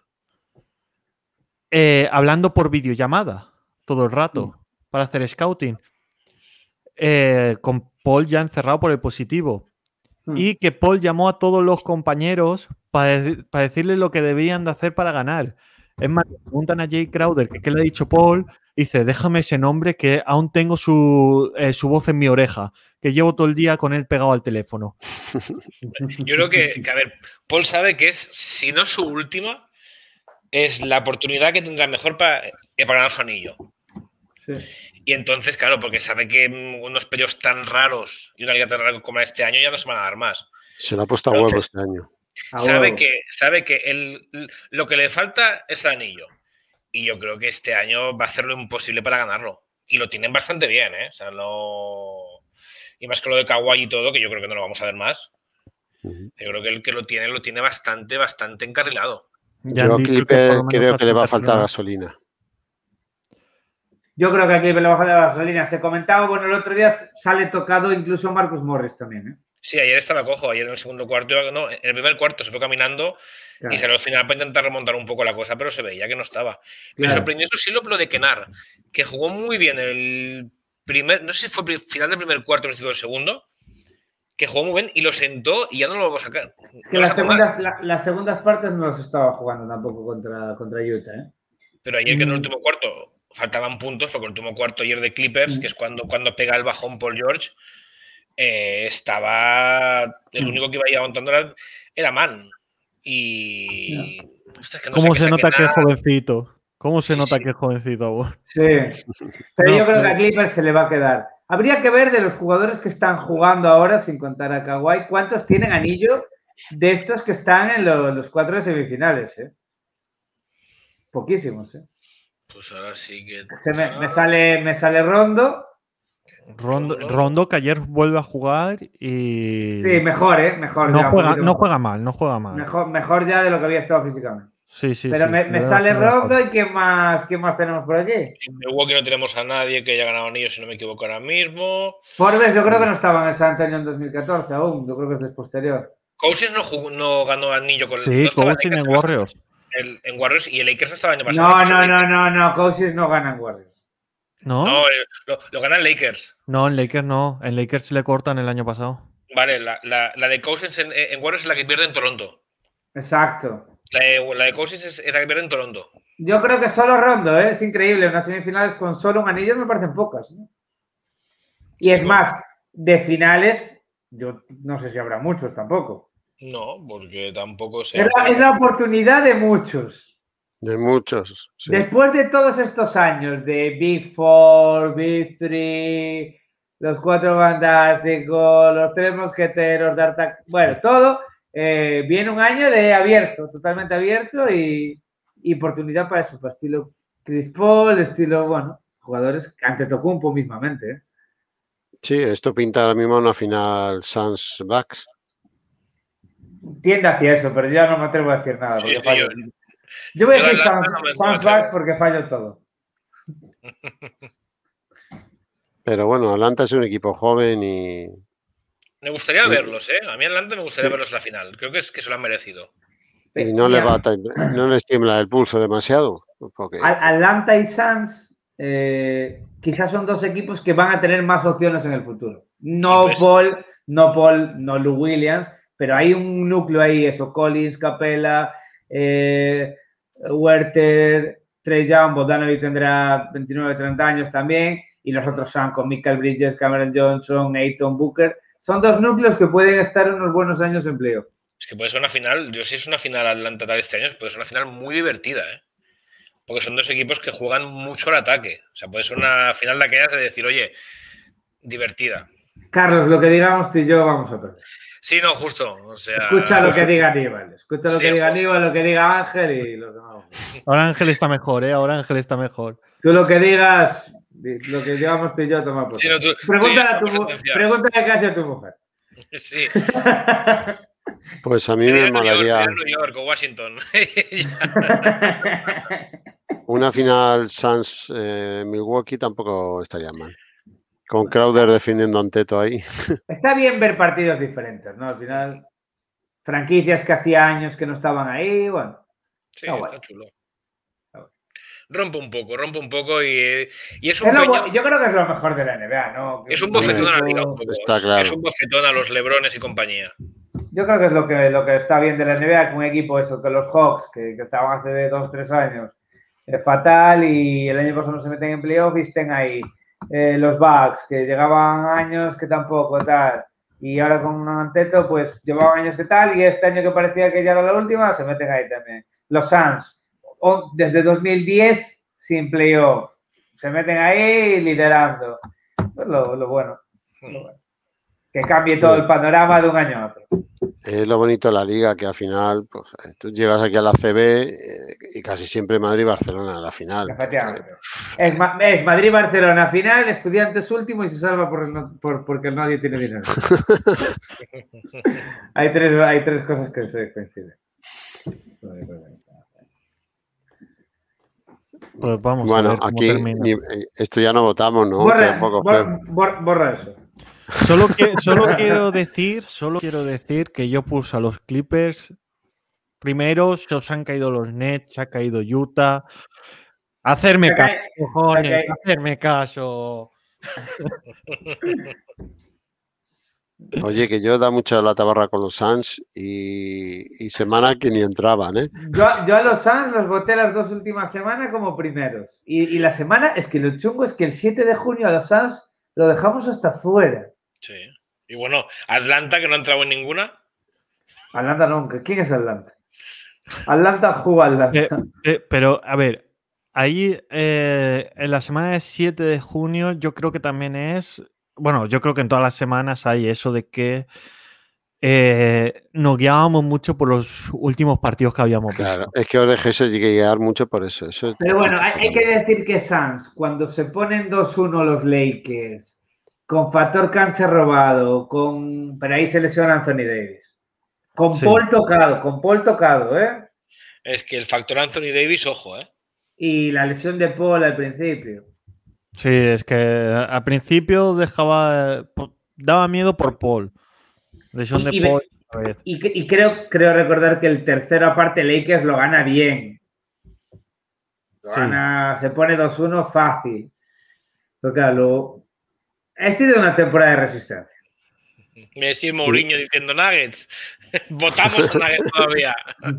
eh, hablando por videollamada todo el rato mm. para hacer scouting, eh, con Paul ya encerrado por el positivo. Mm. Y que Paul llamó a todos los compañeros para, de para decirles lo que debían de hacer para ganar. Es más, preguntan a Jay Crowder que qué le ha dicho Paul. Dice, déjame ese nombre que aún tengo su, eh, su voz en mi oreja, que llevo todo el día con él pegado al teléfono. Yo creo que, que, a ver, Paul sabe que es, si no su última, es la oportunidad que tendrá mejor para, para ganar su anillo. Sí. Y entonces, claro, porque sabe que unos periodos tan raros y una liga tan rara como este año ya no se van a dar más. Se lo ha puesto entonces, a huevo este año. Sabe que, sabe que el, lo que le falta es el anillo. Y yo creo que este año va a hacer lo imposible para ganarlo. Y lo tienen bastante bien, ¿eh? O sea, no... Y más que lo de Kawhi y todo, que yo creo que no lo vamos a ver más. Uh-huh. Yo creo que el que lo tiene, lo tiene bastante, bastante encarrilado. Yo a Clipper creo que le va a faltar gasolina. Yo creo que a Clipper le va a faltar gasolina. Se comentaba, bueno, el otro día sale tocado incluso Marcus Morris también, ¿eh? Sí, ayer estaba cojo, ayer en el segundo cuarto, no, en el primer cuarto se fue caminando claro. Y salió al final para intentar remontar un poco la cosa, pero se veía que no estaba. Claro. Me sorprendió eso sí lo de Kenar, que jugó muy bien el primer, no sé si fue final del primer cuarto o principio del segundo, que jugó muy bien y lo sentó y ya no lo va a sacar. Es que no las, segundas, la, las segundas partes no las estaba jugando tampoco contra, contra Utah, ¿eh? Pero ayer mm. que en el último cuarto faltaban puntos, porque el último cuarto ayer de Clippers, mm. que es cuando, cuando pega el bajón Paul George, Eh, estaba el único que iba ahí aguantando era, era Man y ostras, que no ¿cómo sé se nota que es jovencito? ¿Cómo se sí, nota sí. que es jovencito? Sí, pero no, yo creo no. que a Clippers se le va a quedar. Habría que ver de los jugadores que están jugando ahora, sin contar a Kawhi, cuántos tienen anillo de estos que están en los, los cuatro de semifinales, ¿eh? Poquísimos, ¿eh? Pues ahora sí que se me, me sale me sale Rondo. Rondo, Rondo que ayer vuelve a jugar y... Sí, mejor, ¿eh? Mejor. No, ya, juega, no juega mal, no juega mal. Mejor, mejor ya de lo que había estado físicamente. Sí, sí, Pero sí, me, sí, me sale Rondo y ¿quién más, ¿quién más tenemos por aquí? En Milwaukee no tenemos a nadie que haya ganado anillos, si no me equivoco ahora mismo. Forbes yo creo que no estaba en el San Antonio en dos mil catorce aún, yo creo que es de posterior. Cousins no, jugó, no ganó anillo con el... Sí, no Cousins en Warriors. El, en Warriors y el Lakers estaba el año pasado. No, no, no, no, no, Cousins no gana en Warriors. ¿No? No, lo, lo ganan Lakers. No, en Lakers no. En Lakers le cortan el año pasado. Vale, la, la, la de Cousins en, en Warriors es la que pierde en Toronto. Exacto. La de, la de Cousins es, es la que pierde en Toronto. Yo creo que solo Rondo, ¿eh? Es increíble. Unas semifinales con solo un anillo me parecen pocas, ¿no? Y sí, es bueno. más, de finales, yo no sé si habrá muchos tampoco. No, porque tampoco sé. Es la, es la oportunidad de muchos. De muchos. Sí. Después de todos estos años de Big Four, Big Three, los cuatro fantásticos, los tres mosqueteros, D'Artagnan, bueno, todo, eh, viene un año de abierto, totalmente abierto y, y oportunidad para eso, para estilo Chris Paul, estilo, bueno, jugadores Antetokounmpo mismamente. ¿eh? Sí, esto pinta ahora mismo una final Suns-Bucks. Tiende hacia eso, pero yo no me atrevo a decir nada. Sí, sí, fallo. yo... Yo voy a decir Suns-Bucks porque fallo todo. Pero bueno, Atlanta es un equipo joven y... Me gustaría y... verlos, ¿eh? A mí Atlanta me gustaría sí. verlos en la final. Creo que, es, que se lo han merecido. Y no, le va a, no les tiembla el pulso demasiado. Porque... Atlanta y Suns eh, quizás son dos equipos que van a tener más opciones en el futuro. No pues, Paul, no Paul, no Lou Williams, pero hay un núcleo ahí, eso, Collins, Capella, eh, Werther, Trey Young, Bogdanovic tendrá veintinueve, treinta años también, y los otros son con Michael Bridges, Cameron Johnson, Ayton Booker. Son dos núcleos que pueden estar unos buenos años en playoff. Es que puede ser una final, yo si es una final Atlanta de este año, puede ser una final muy divertida, ¿eh? Porque son dos equipos que juegan mucho al ataque. O sea, puede ser una final de aquellas de decir, oye, divertida. Carlos, lo que digamos tú y yo vamos a perder. Sí, no, justo. O sea... Escucha lo que diga Aníbal. Escucha lo sí, que diga Aníbal, lo que diga Ángel y los demás. Ahora Ángel está mejor, ¿eh? Ahora Ángel está mejor. Tú lo que digas, lo que digamos tú y yo, toma por sí, no, tú, pregúntale, a tu, pregúntale casi a tu mujer. Sí. Pues a mí me molaría... New York o Washington. Una final Suns-Milwaukee eh, tampoco estaría mal. Con Crowder defendiendo a Anteto ahí. Está bien ver partidos diferentes, ¿no? Al final, franquicias que hacía años que no estaban ahí, bueno. Sí, está, está bueno. chulo. Rompe un poco, rompe un poco y, y es un es lo, peño... Yo creo que es lo mejor de la N B A, ¿no? Es un bofetón a la liga un poco. Está claro. Es un bofetón a los Lebrones y compañía. Yo creo que es lo que, lo que está bien de la N B A, que un equipo, eso, que los Hawks, que, que estaban hace dos o tres años, eh, fatal, y el año pasado no se meten en playoff y estén ahí. Eh, los Bucks, que llegaban años que tampoco, tal. Y ahora con Anteto, pues llevaban años que tal, y este año que parecía que ya era la última, se meten ahí también. Los Suns, desde dos mil diez, sin playoff. Se meten ahí liderando. Pues lo, lo, bueno, lo bueno. Que cambie todo el panorama de un año a otro. Es lo bonito de la liga, que al final pues, tú llegas aquí a la C B eh, y casi siempre Madrid-Barcelona a la final. Efectivamente. Es, es Madrid-Barcelona final, Estudiantes último y se salva por, por, porque nadie tiene dinero. hay, tres, hay tres cosas que se coinciden. Pues vamos bueno, a ver cómo aquí ni, esto ya no votamos, ¿no? Borra, borra, borra, borra eso. Solo, que, solo quiero decir, solo quiero decir que yo puse a los Clippers primero, se os han caído los Nets, se ha caído Utah. Hacerme caso, cojones, hacerme caso. Oye, que yo da mucha la tabarra con los Suns y, y semana que ni entraban, ¿eh? Yo, yo a los Suns los voté las dos últimas semanas como primeros. Y, y la semana, es que lo chungo es que el siete de junio a los Suns lo dejamos hasta fuera. Sí. Y bueno, Atlanta, que no ha entrado en ninguna. Atlanta nunca. ¿Quién es Atlanta? Atlanta juega Atlanta. Eh, eh, pero, a ver, ahí eh, en la semana del siete de junio yo creo que también es... Bueno, yo creo que en todas las semanas hay eso de que eh, nos guiábamos mucho por los últimos partidos que habíamos visto. Claro, es que os dejéis guiar mucho por eso. eso Pero bueno, hay, hay que decir que Suns, cuando se ponen dos uno los Lakers, con factor cancha robado, con pero ahí se lesiona Anthony Davis. Con sí. Paul tocado, con Paul tocado, ¿eh? Es que el factor Anthony Davis, ojo, ¿eh? Y la lesión de Paul al principio. Sí, es que al principio dejaba, daba miedo por Paul. Lesión de y, Paul. Y, y creo, creo recordar que el tercero, aparte, Lakers lo gana bien. Lo sí. gana, se pone dos uno fácil. Pero claro, ha sido una temporada de resistencia. Messi y Mourinho sí. diciendo Nuggets. Votamos a Nuggets todavía.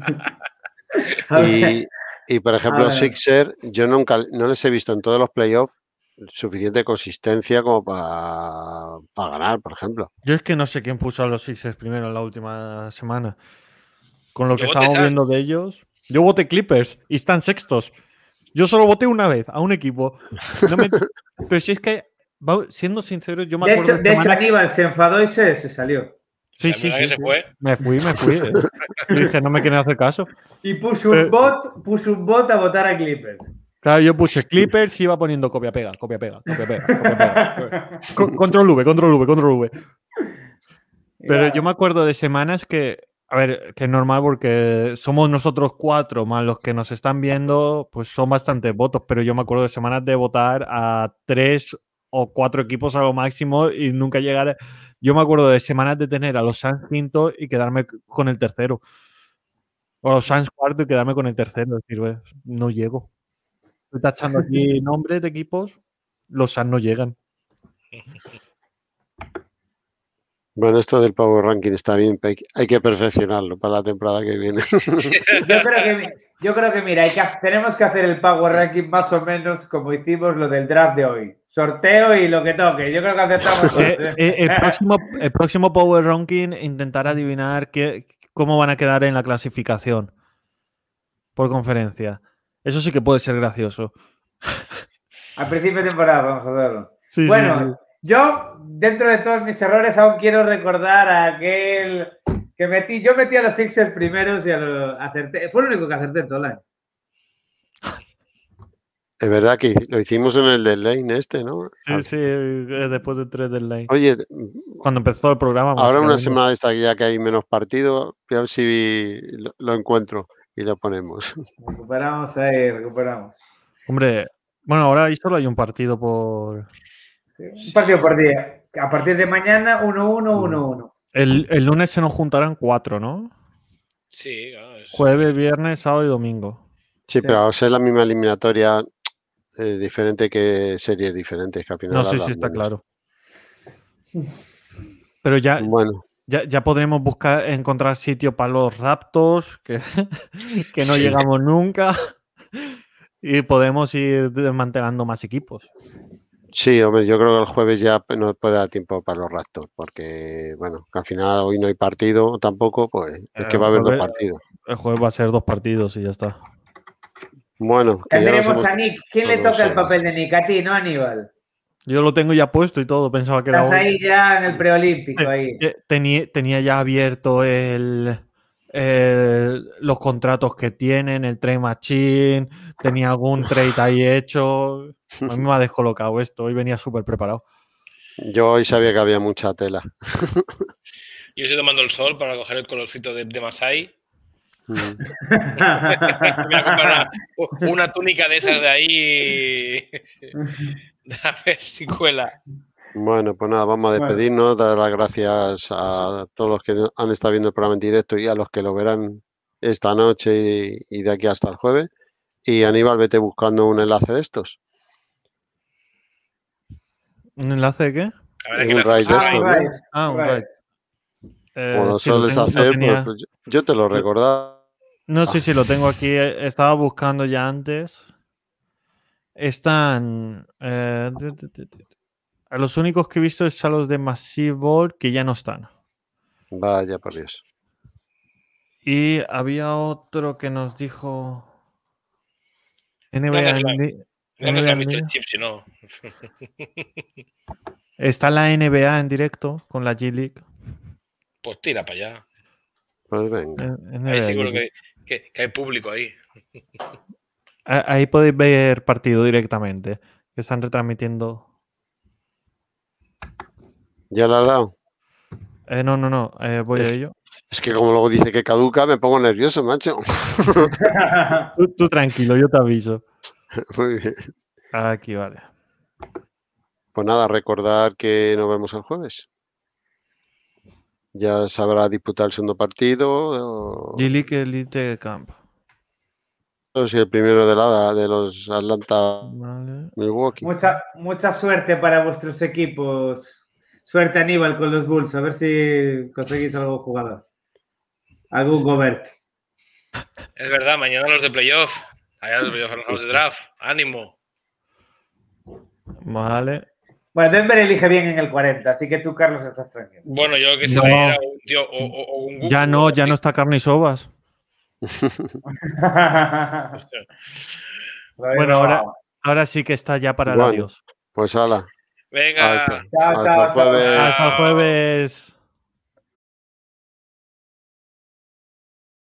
y, y, por ejemplo, Sixer, yo nunca, no les he visto en todos los playoffs suficiente consistencia como para pa ganar, por ejemplo. Yo es que no sé quién puso a los Sixers primero en la última semana. Con lo que estábamos viendo de ellos. Yo voté Clippers y están sextos. Yo solo voté una vez a un equipo. No me... Pero si es que, siendo sinceros, yo me de acuerdo... Hecho, de hecho, Aníbal se enfadó y se, se salió. Sí, sí, sí. Se fue. Me fui, me fui. Eh. Dije, no me quieren hacer caso. Y puso un, eh... bot, puso un bot a votar a Clippers. Claro, yo puse Clippers y iba poniendo copia-pega, copia-pega, copia-pega, copia-pega. Control V, control V, control V. Pero yo me acuerdo de semanas que, a ver, que es normal porque somos nosotros cuatro más los que nos están viendo, pues son bastantes votos, pero yo me acuerdo de semanas de votar a tres o cuatro equipos a lo máximo y nunca llegar... Yo me acuerdo de semanas de tener a los Suns quinto y quedarme con el tercero. O a los Suns cuarto y quedarme con el tercero. Es decir, no llego. Estoy tachando aquí nombres de equipos. Los Suns no llegan. Bueno, esto del Power Ranking está bien, pero hay que- hay que perfeccionarlo para la temporada que viene. Yo creo que, yo creo que mira, hay que, tenemos que hacer el Power Ranking más o menos como hicimos lo del draft de hoy. Sorteo y lo que toque. Yo creo que aceptamos todos, Eh, ¿eh? eh, el, próximo, el próximo Power Ranking intentar adivinar qué, cómo van a quedar en la clasificación por conferencia. Eso sí que puede ser gracioso. Al principio de temporada vamos a hacerlo. Sí, bueno, sí, sí. yo, dentro de todos mis errores, aún quiero recordar a aquel que metí. Yo metí a los Sixers primeros y a los acerté. Fue lo único que acerté todo el año. Es verdad que lo hicimos en el deadline este, ¿no? Sí, sí, eh, después de tres del line. Oye, Cuando empezó el programa. ahora una básicamente. semana de esta ya que hay menos partido, voy a ver si lo, lo encuentro y lo ponemos. Recuperamos ahí, recuperamos. Hombre, bueno, ahora ahí solo hay un partido por. Sí, un partido por día. A partir de mañana, uno uno, uno uno. El, el lunes se nos juntarán cuatro, ¿no? Sí, claro. Es... Jueves, viernes, sábado y domingo. Sí, pero al ser la misma eliminatoria, es diferente que series diferentes. Que al final No, sí, hablan sí, está menos. claro. Pero ya, Bueno, ya, ya podremos buscar, encontrar sitio para los Raptors, que, que no Sí. llegamos nunca. Y podemos ir desmantelando más equipos. sí, hombre, yo creo que el jueves ya no puede dar tiempo para los Raptors, porque, bueno, que al final hoy no hay partido tampoco, pues es que El va a haber dos jueves- partidos. El jueves va a ser dos partidos y ya está. Bueno, que ya nos Tendremos hemos... a Nick. ¿Quién le dos toca el horas. papel de Nick? A ti, ¿no, Aníbal? Yo lo tengo ya puesto y todo, pensaba que era Estás hoy. ahí ya en el preolímpico. Ahí. Eh, Tenía, tenía ya abierto el, el- los contratos que tienen, el trade machine, tenía algún trade ahí hecho. A mí me ha descolocado esto, hoy venía súper preparado. Yo hoy sabía que había mucha tela. Yo estoy tomando el sol para coger el colorcito de, de Masai. Mm. Me voy a comprar una, una túnica de esas de ahí. A ver si cuela. Bueno, pues nada, vamos a Bueno. despedirnos, dar las gracias a todos los que han estado viendo el programa en directo y a los que lo verán esta noche y, y de aquí hasta el jueves. Y Aníbal, vete buscando un enlace de estos. ¿Un enlace de qué? A ver, Un aquí le raid hacemos de ahí. estos, Ah, ¿no? right. Ah, un Right. raid. Eh, Como lo sí, lo sueles tengo- lo hacer, tenía- pues, pues yo te lo recordaba. No sé si lo tengo aquí, eh, estaba buscando ya antes. Están. eh, de- de- de- de- a los únicos que he visto es a los de Massive Ball que ya no están. Vaya por Dios. Y había otro que nos dijo. N B A. No haces la- en di- No haces N B A la en mister directo. Chip, si no. Está la N B A en directo con la G League. Pues tira para allá. Pues venga. Eh, N B A Ahí seguro G League. que, que, que hay público ahí. A- Ahí podéis ver partido directamente. Que están retransmitiendo. ¿Ya lo has dado? Eh, no, no, no. eh, voy a ello. Es que como luego dice que caduca, me pongo nervioso, macho. Tú, tú tranquilo, yo te aviso. Muy bien. Aquí, vale. Pues nada, recordar que nos vemos el jueves. Ya se habrá disputado el segundo partido. O... G League Elite Camp. si el primero de la de los Atlanta Vale. Milwaukee. Mucha, mucha suerte para vuestros equipos. Suerte, Aníbal, con los Bulls. A ver si conseguís algún jugador. Algún Gobert. Es verdad, mañana los de playoff. Allá los de playoff, los de draft. Ánimo. Vale. Bueno, Denver elige bien en el cuarenta, así que tú, Carlos, estás tranquilo. Bueno, yo que se No. era un tío o, o, o un Ya Goku, no, o ya así. no está carne y sobas. Bueno, ahora, ahora sí que está ya para el Bueno. adiós. Pues hala. Venga. Hasta, Chao, hasta chao, el jueves. chao. Hasta el jueves.